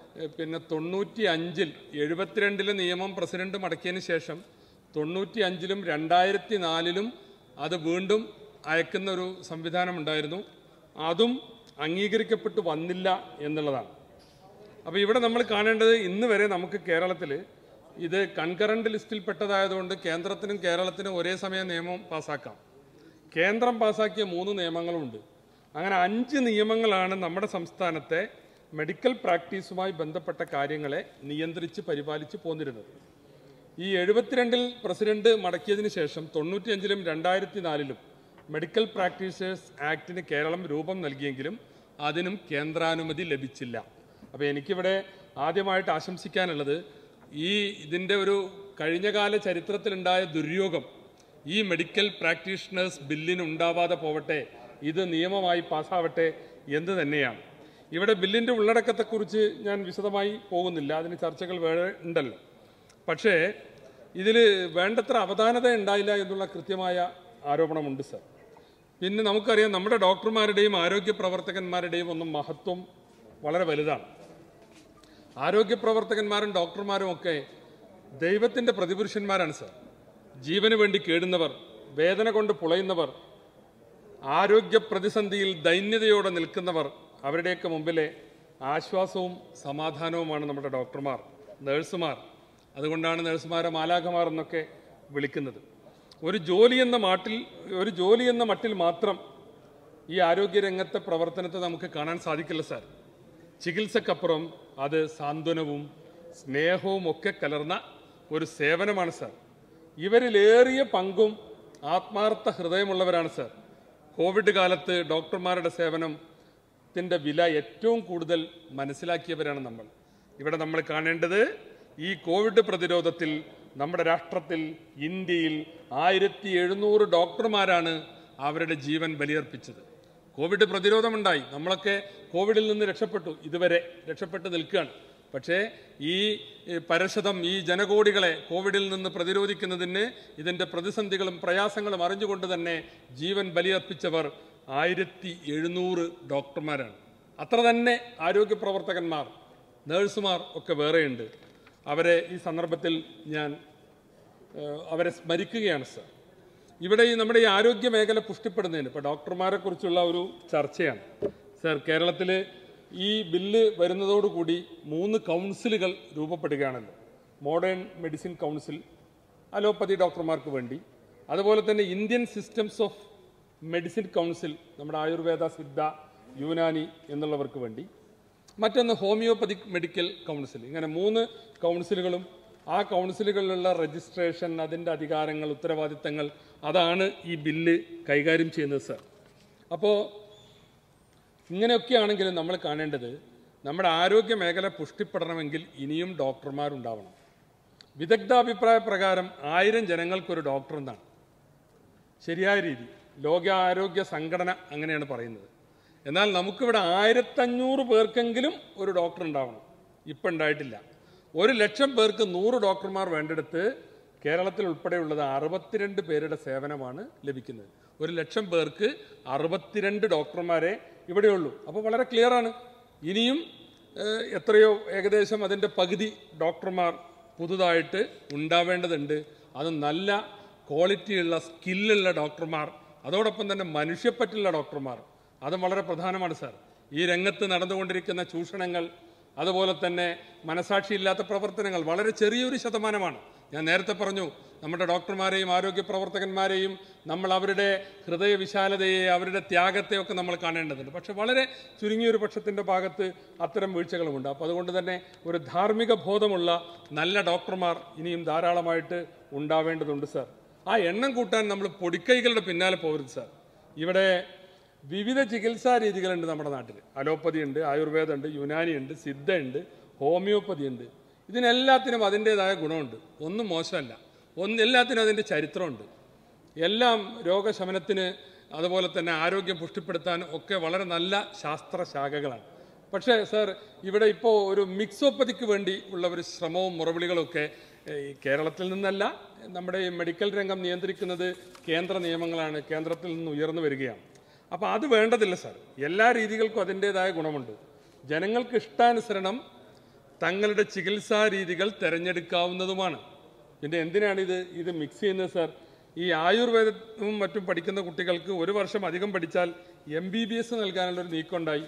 95-ൽ 72-ലെ നിയമം പ്രസിഡന്റ് മടക്കിയതിന് ശേഷം 95-ലും 2004-ലും അത് വീണ്ടും അയക്കുന്ന ഒരു സംവിധാനം ഉണ്ടായിരുന്നു. അതും അംഗീകരിക്കപ്പെട്ടു വന്നില്ല എന്നുള്ളതാണ്. അപ്പോൾ ഇവിടെ നമ്മൾ കാണേണ്ടത്, ഇന്ന് വരെ നമുക്ക് കേരളത്തിൽ ഇത് കൺകറന്റ് ലിസ്റ്റിൽ പെട്ടതായതുകൊണ്ട് കേന്ദ്രത്തിനും കേരളത്തിനും ഒരേ സമയം നിയമം പാസ്സാക്കാം. കേന്ദ്രം പാസ്സാക്കിയ 3 നിയമങ്ങളുണ്ട്. അങ്ങനെ 5 നിയമങ്ങളാണ് നമ്മുടെ സംസ്ഥാനത്തെ മെഡിക്കൽ പ്രാക്ടീസുമായി ബന്ധപ്പെട്ട കാര്യങ്ങളെ നിയന്ത്രിച്ച് പരിപാലിച്ച് പോന്നിരുന്നത്. ഈ 72-ൽ പ്രസിഡന്റ് മടക്കിയതിന് ശേഷം 95-ലും 2004-ലും മെഡിക്കൽ പ്രാക്ടീഷേഴ്സ് ആക്ടിന് കേരളം രൂപം നൽകിയെങ്കിലും അതിനും കേന്ദ്രാനുമതി ലഭിച്ചില്ല. അപ്പോൾ എനിക്കിവിടെ ആദ്യമായിട്ട് ആശംസിക്കാനുള്ളത്, ഇതിൻ്റെ ഒരു കഴിഞ്ഞകാല ചരിത്രത്തിലുണ്ടായ ദുര്യോഗം ഈ മെഡിക്കൽ പ്രാക്ടീഷണേഴ്സ് ബില്ലിന് ഉണ്ടാവാതെ പോവട്ടെ, ഇത് നിയമമായി പാസ്സാവട്ടെ എന്ന് തന്നെയാണ്. ഇവിടെ ബില്ലിൻ്റെ ഉള്ളടക്കത്തെക്കുറിച്ച് ഞാൻ വിശദമായി പോകുന്നില്ല, അതിന് ചർച്ചകൾ വേറെ ഉണ്ടല്ലോ. പക്ഷേ ഇതിൽ വേണ്ടത്ര അവധാനത ഉണ്ടായില്ല എന്നുള്ള കൃത്യമായ ആരോപണമുണ്ട് സർ. പിന്നെ നമുക്കറിയാം, നമ്മുടെ ഡോക്ടർമാരുടെയും ആരോഗ്യ പ്രവർത്തകന്മാരുടെയും ഒന്നും മഹത്വം വളരെ വലുതാണ്. ആരോഗ്യ പ്രവർത്തകന്മാരും ഡോക്ടർമാരും ഒക്കെ ദൈവത്തിൻ്റെ പ്രതിപുരുഷന്മാരാണ് സർ. ജീവന് വേണ്ടി കേടുന്നവർ, വേദന കൊണ്ട് പുളയുന്നവർ, ആരോഗ്യ പ്രതിസന്ധിയിൽ ദൈന്യതയോടെ നിൽക്കുന്നവർ, അവരുടെയൊക്കെ മുമ്പിലെ ആശ്വാസവും സമാധാനവുമാണ് നമ്മുടെ ഡോക്ടർമാർ, നഴ്സുമാർ. അതുകൊണ്ടാണ് നഴ്സുമാരെ മാലാഖമാർ എന്നൊക്കെ വിളിക്കുന്നത്. ഒരു ജോലി എന്ന മട്ടിൽ മാത്രം ഈ ആരോഗ്യരംഗത്തെ പ്രവർത്തനത്തെ നമുക്ക് കാണാൻ സാധിക്കില്ല സാർ. ചികിത്സക്കപ്പുറം അത് സാന്ത്വനവും സ്നേഹവും ഒക്കെ കലർന്ന ഒരു സേവനമാണ് സാർ. ഇവരിലേറിയ പങ്കും ആത്മാർത്ഥ ഹൃദയമുള്ളവരാണ് സാർ. കോവിഡ് കാലത്ത് ഡോക്ടർമാരുടെ സേവനത്തിൻ്റെ വില ഏറ്റവും കൂടുതൽ മനസ്സിലാക്കിയവരാണ് നമ്മൾ. ഇവിടെ നമ്മൾ കാണേണ്ടത് ഈ കോവിഡ് പ്രതിരോധത്തിൽ നമ്മുടെ രാഷ്ട്രത്തിൽ ഇന്ത്യയിൽ 1700 ഡോക്ടർമാരാണ് അവരുടെ ജീവൻ ബലിയർപ്പിച്ചത്. കോവിഡ് പ്രതിരോധമുണ്ടായി, നമ്മളൊക്കെ കോവിഡിൽ നിന്ന് രക്ഷപ്പെട്ടു, ഇതുവരെ രക്ഷപ്പെട്ട് നിൽക്കുകയാണ്. പക്ഷേ ഈ പരശതം ഈ ജനകോടികളെ കോവിഡിൽ നിന്ന് പ്രതിരോധിക്കുന്നതിന് ഇതിൻ്റെ പ്രതിസന്ധികളും പ്രയാസങ്ങളും അറിഞ്ഞുകൊണ്ട് തന്നെ ജീവൻ ബലിയർപ്പിച്ചവർ 1700 ഡോക്ടർമാരാണ്. അത്ര തന്നെ ആരോഗ്യ പ്രവർത്തകന്മാർ, നേഴ്സുമാർ ഒക്കെ വേറെയുണ്ട്. അവരെ ഈ സന്ദർഭത്തിൽ ഞാൻ അവരെ സ്മരിക്കുകയാണ് സാർ. ഇവിടെ നമ്മുടെ ഈ ആരോഗ്യ മേഖല പുഷ്ടിപ്പെടുന്നതിന് ഇപ്പോൾ ഡോക്ടർമാരെ കുറിച്ചുള്ള ഒരു ചർച്ചയാണ് സാർ. കേരളത്തിൽ ഈ ബില്ല് വരുന്നതോടുകൂടി 3 കൗൺസിലുകൾ രൂപപ്പെടുകയാണല്ലോ. മോഡേൺ മെഡിസിൻ കൗൺസിൽ അലോപ്പതി ഡോക്ടർമാർക്ക് വേണ്ടി, അതുപോലെ തന്നെ Indian systems of medicine council നമ്മുടെ ആയുർവേദ, സിദ്ധ, യുനാനി എന്നുള്ളവർക്ക് വേണ്ടി, മറ്റൊന്ന് ഹോമിയോപ്പതിക് മെഡിക്കൽ കൗൺസിൽ. ഇങ്ങനെ 3 കൗൺസിലുകളും ആ കൗൺസിലുകളിലുള്ള രജിസ്ട്രേഷൻ, അതിൻ്റെ അധികാരങ്ങൾ, ഉത്തരവാദിത്തങ്ങൾ, അതാണ് ഈ ബില്ല് കൈകാര്യം ചെയ്യുന്നത് സാർ. അപ്പോൾ ഇങ്ങനെയൊക്കെയാണെങ്കിലും നമ്മൾ കാണേണ്ടത് നമ്മുടെ ആരോഗ്യ മേഖല പുഷ്ടിപ്പെടണമെങ്കിൽ ഇനിയും ഡോക്ടർമാരുണ്ടാവണം. വിദഗ്ധാഭിപ്രായ പ്രകാരം 1000 ജനങ്ങൾക്കൊരു ഡോക്ടർ എന്നാണ് ശരിയായ രീതി. ലോക ആരോഗ്യ സംഘടന അങ്ങനെയാണ് പറയുന്നത്. എന്നാൽ നമുക്കിവിടെ 1500 പേർക്കെങ്കിലും ഒരു ഡോക്ടർ ഉണ്ടാവണം. ഇപ്പം ഉണ്ടായിട്ടില്ല. 1,00,000 പേർക്ക് 100 ഡോക്ടർമാർ വേണ്ടെടുത്ത് കേരളത്തിൽ ഉൾപ്പെടെയുള്ളത് 62 പേരുടെ സേവനമാണ് ലഭിക്കുന്നത്. 1,00,000 പേർക്ക് 62 ഡോക്ടർമാരെ ഇവിടെയുള്ളൂ. അപ്പോൾ വളരെ ക്ലിയറാണ്, ഇനിയും എത്രയോ ഏകദേശം അതിൻ്റെ പകുതി ഡോക്ടർമാർ പുതുതായിട്ട് ഉണ്ടാവേണ്ടതുണ്ട്. അത് നല്ല ക്വാളിറ്റിയുള്ള സ്കില്ലുള്ള ഡോക്ടർമാർ, അതോടൊപ്പം തന്നെ മനുഷ്യപ്പറ്റുള്ള ഡോക്ടർമാർ, അതും വളരെ പ്രധാനമാണ് സാർ. ഈ രംഗത്ത് നടന്നുകൊണ്ടിരിക്കുന്ന ചൂഷണങ്ങൾ, അതുപോലെ തന്നെ മനസാക്ഷിയില്ലാത്ത പ്രവർത്തനങ്ങൾ വളരെ ചെറിയൊരു ശതമാനമാണ്. ഞാൻ നേരത്തെ പറഞ്ഞു, നമ്മുടെ ഡോക്ടർമാരെയും ആരോഗ്യ പ്രവർത്തകന്മാരെയും നമ്മൾ അവരുടെ ഹൃദയവിശാലതയെ, അവരുടെ ത്യാഗത്തെയൊക്കെ നമ്മൾ കാണേണ്ടതുണ്ട്. പക്ഷെ വളരെ ചുരുങ്ങിയൊരു പക്ഷത്തിൻ്റെ ഭാഗത്ത് അത്തരം വീഴ്ചകളുമുണ്ട്. അപ്പോൾ അതുകൊണ്ട് തന്നെ ഒരു ധാർമ്മിക ബോധമുള്ള നല്ല ഡോക്ടർമാർ ഇനിയും ധാരാളമായിട്ട് ഉണ്ടാവേണ്ടതുണ്ട് സാർ. ആ എണ്ണം കൂട്ടാൻ നമ്മൾ പൊടിക്കൈകളുടെ പിന്നാലെ പോകരുത് സാർ. ഇവിടെ വിവിധ ചികിത്സാ രീതികളുണ്ട് നമ്മുടെ നാട്ടിൽ. അലോപ്പതി ഉണ്ട്, ആയുർവേദം ഉണ്ട്, യുനാനി ഉണ്ട്, സിദ്ധ ഉണ്ട്, ഹോമിയോപ്പതി ഉണ്ട്. ഇതിനെല്ലാത്തിനും അതിൻ്റേതായ ഗുണമുണ്ട്, ഒന്നും മോശമല്ല. എല്ലാത്തിനും അതിൻ്റെ ചരിത്രമുണ്ട്. എല്ലാം രോഗശമനത്തിന്, അതുപോലെ തന്നെ ആരോഗ്യം പുഷ്ടിപ്പെടുത്താൻ ഒക്കെ വളരെ നല്ല ശാസ്ത്രശാഖകളാണ്. പക്ഷേ സാർ, ഇവിടെ ഇപ്പോൾ ഒരു മിക്സോപ്പതിക്ക് വേണ്ടി ഉള്ള ഒരു ശ്രമവും മുറവിളികളൊക്കെ കേരളത്തിൽ നിന്നല്ല, നമ്മുടെ ഈ മെഡിക്കൽ രംഗം നിയന്ത്രിക്കുന്നത് കേന്ദ്ര നിയമങ്ങളാണ്, കേന്ദ്രത്തിൽ നിന്ന് ഉയർന്നു വരികയാണ്. അപ്പോൾ അത് വേണ്ടതില്ല സാർ. എല്ലാ രീതികൾക്കും അതിൻ്റേതായ ഗുണമുണ്ട്. ജനങ്ങൾക്ക് ഇഷ്ടാനുസരണം തങ്ങളുടെ ചികിത്സാ രീതികൾ തിരഞ്ഞെടുക്കാവുന്നതുമാണ്. പിന്നെ എന്തിനാണ് ഇത് മിക്സ് ചെയ്യുന്നത് സാർ? ഈ ആയുർവേദവും മറ്റും പഠിക്കുന്ന കുട്ടികൾക്ക് 1 വർഷം അധികം പഠിച്ചാൽ MBBS നൽകാനുള്ളൊരു നീക്കമുണ്ടായി.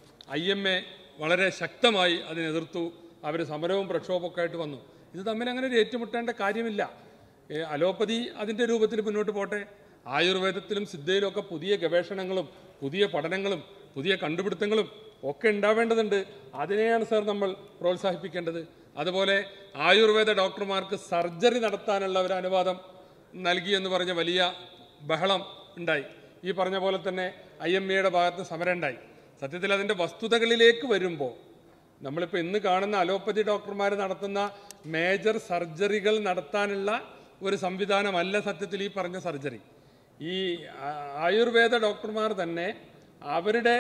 IMA വളരെ ശക്തമായി അതിനെതിർത്തു. അവർ സമരവും പ്രക്ഷോഭമൊക്കെ ആയിട്ട് വന്നു. ഇത് തമ്മിൽ അങ്ങനെ ഒരു ഏറ്റുമുട്ടേണ്ട കാര്യമില്ല. അലോപ്പതി അതിൻ്റെ രൂപത്തിൽ മുന്നോട്ട് പോട്ടെ. ആയുർവേദത്തിലും സിദ്ധയിലും ഒക്കെ പുതിയ ഗവേഷണങ്ങളും പുതിയ പഠനങ്ങളും പുതിയ കണ്ടുപിടുത്തങ്ങളും ഒക്കെ ഉണ്ടാവേണ്ടതുണ്ട്. അതിനെയാണ് സാർ നമ്മൾ പ്രോത്സാഹിപ്പിക്കേണ്ടത്. അതുപോലെ ആയുർവേദ ഡോക്ടർമാർക്ക് സർജറി നടത്താനുള്ള ഒരു അനുവാദം നൽകിയെന്ന് പറഞ്ഞ വലിയ ബഹളം ഉണ്ടായി. ഈ പറഞ്ഞ പോലെ തന്നെ IMAയുടെ ഭാഗത്ത് സമരം ഉണ്ടായി. സത്യത്തിൽ അതിൻ്റെ വസ്തുതകളിലേക്ക് വരുമ്പോൾ നമ്മളിപ്പോൾ ഇന്ന് കാണുന്ന അലോപ്പതി ഡോക്ടർമാർ നടത്തുന്ന മേജർ സർജറികൾ നടത്താനുള്ള ഒരു സംവിധാനമല്ല സത്യത്തിൽ ഈ പറഞ്ഞ സർജറി. ഈ ആയുർവേദ ഡോക്ടർമാർ തന്നെ അവരുടെ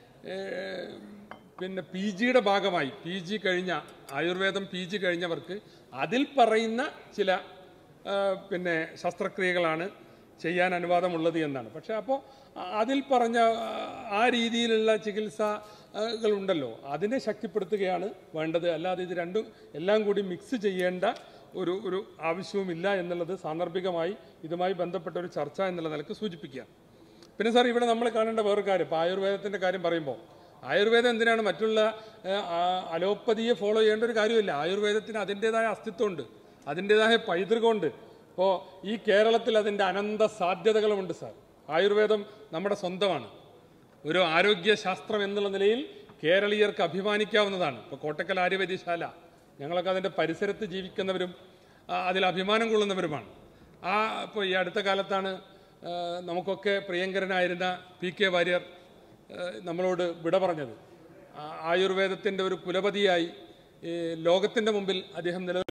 പിന്നെ PGയുടെ ഭാഗമായി, PG കഴിഞ്ഞ ആയുർവേദം PG കഴിഞ്ഞവർക്ക് അതിൽ പറയുന്ന ചില പിന്നെ ശസ്ത്രക്രിയകളാണ് ചെയ്യാൻ അനുവാദമുള്ളത് എന്നാണ്. പക്ഷേ അപ്പോൾ അതിൽ പറഞ്ഞ ആ രീതിയിലുള്ള ചികിത്സകളുണ്ടല്ലോ, അതിനെ ശക്തിപ്പെടുത്തുകയാണ് വേണ്ടത്. അല്ലാതെ ഇത് രണ്ടും എല്ലാം കൂടി മിക്സ് ചെയ്യേണ്ട ഒരു ആവശ്യവുമില്ല എന്നുള്ളത് സാന്ദർഭികമായി ഇതുമായി ബന്ധപ്പെട്ട ഒരു ചർച്ച എന്നുള്ള നിലക്ക് സൂചിപ്പിക്കുക. പിന്നെ സാർ, ഇവിടെ നമ്മൾ കാണേണ്ട വേറൊരു കാര്യം, ഇപ്പോൾ ആയുർവേദത്തിൻ്റെ കാര്യം പറയുമ്പോൾ, ആയുർവേദം എന്തിനാണ് മറ്റുള്ള അലോപ്പതിയെ ഫോളോ ചെയ്യേണ്ട ഒരു കാര്യമില്ല. ആയുർവേദത്തിന് അതിൻ്റേതായ അസ്തിത്വമുണ്ട്, അതിൻ്റേതായ പൈതൃകമുണ്ട്. ഇപ്പോൾ ഈ കേരളത്തിൽ അതിൻ്റെ അനന്ത സാധ്യതകളുമുണ്ട് സാർ. ആയുർവേദം നമ്മുടെ സ്വന്തമാണ്. ഒരു ആരോഗ്യശാസ്ത്രം എന്നുള്ള നിലയിൽ കേരളീയർക്ക് അഭിമാനിക്കാവുന്നതാണ്. ഇപ്പോൾ കോട്ടക്കൽ ആര്യവൈദ്യശാല, ഞങ്ങളൊക്കെ അതിൻ്റെ പരിസരത്ത് ജീവിക്കുന്നവരും അതിൽ അഭിമാനം കൊള്ളുന്നവരുമാണ്. ഇപ്പോൾ ഈ അടുത്ത കാലത്താണ് നമുക്കൊക്കെ പ്രിയങ്കരനായിരുന്ന PK വാര്യർ നമ്മളോട് വിട പറഞ്ഞത്. ആയുർവേദത്തിൻ്റെ ഒരു കുലപതിയായി ലോകത്തിൻ്റെ മുമ്പിൽ അദ്ദേഹം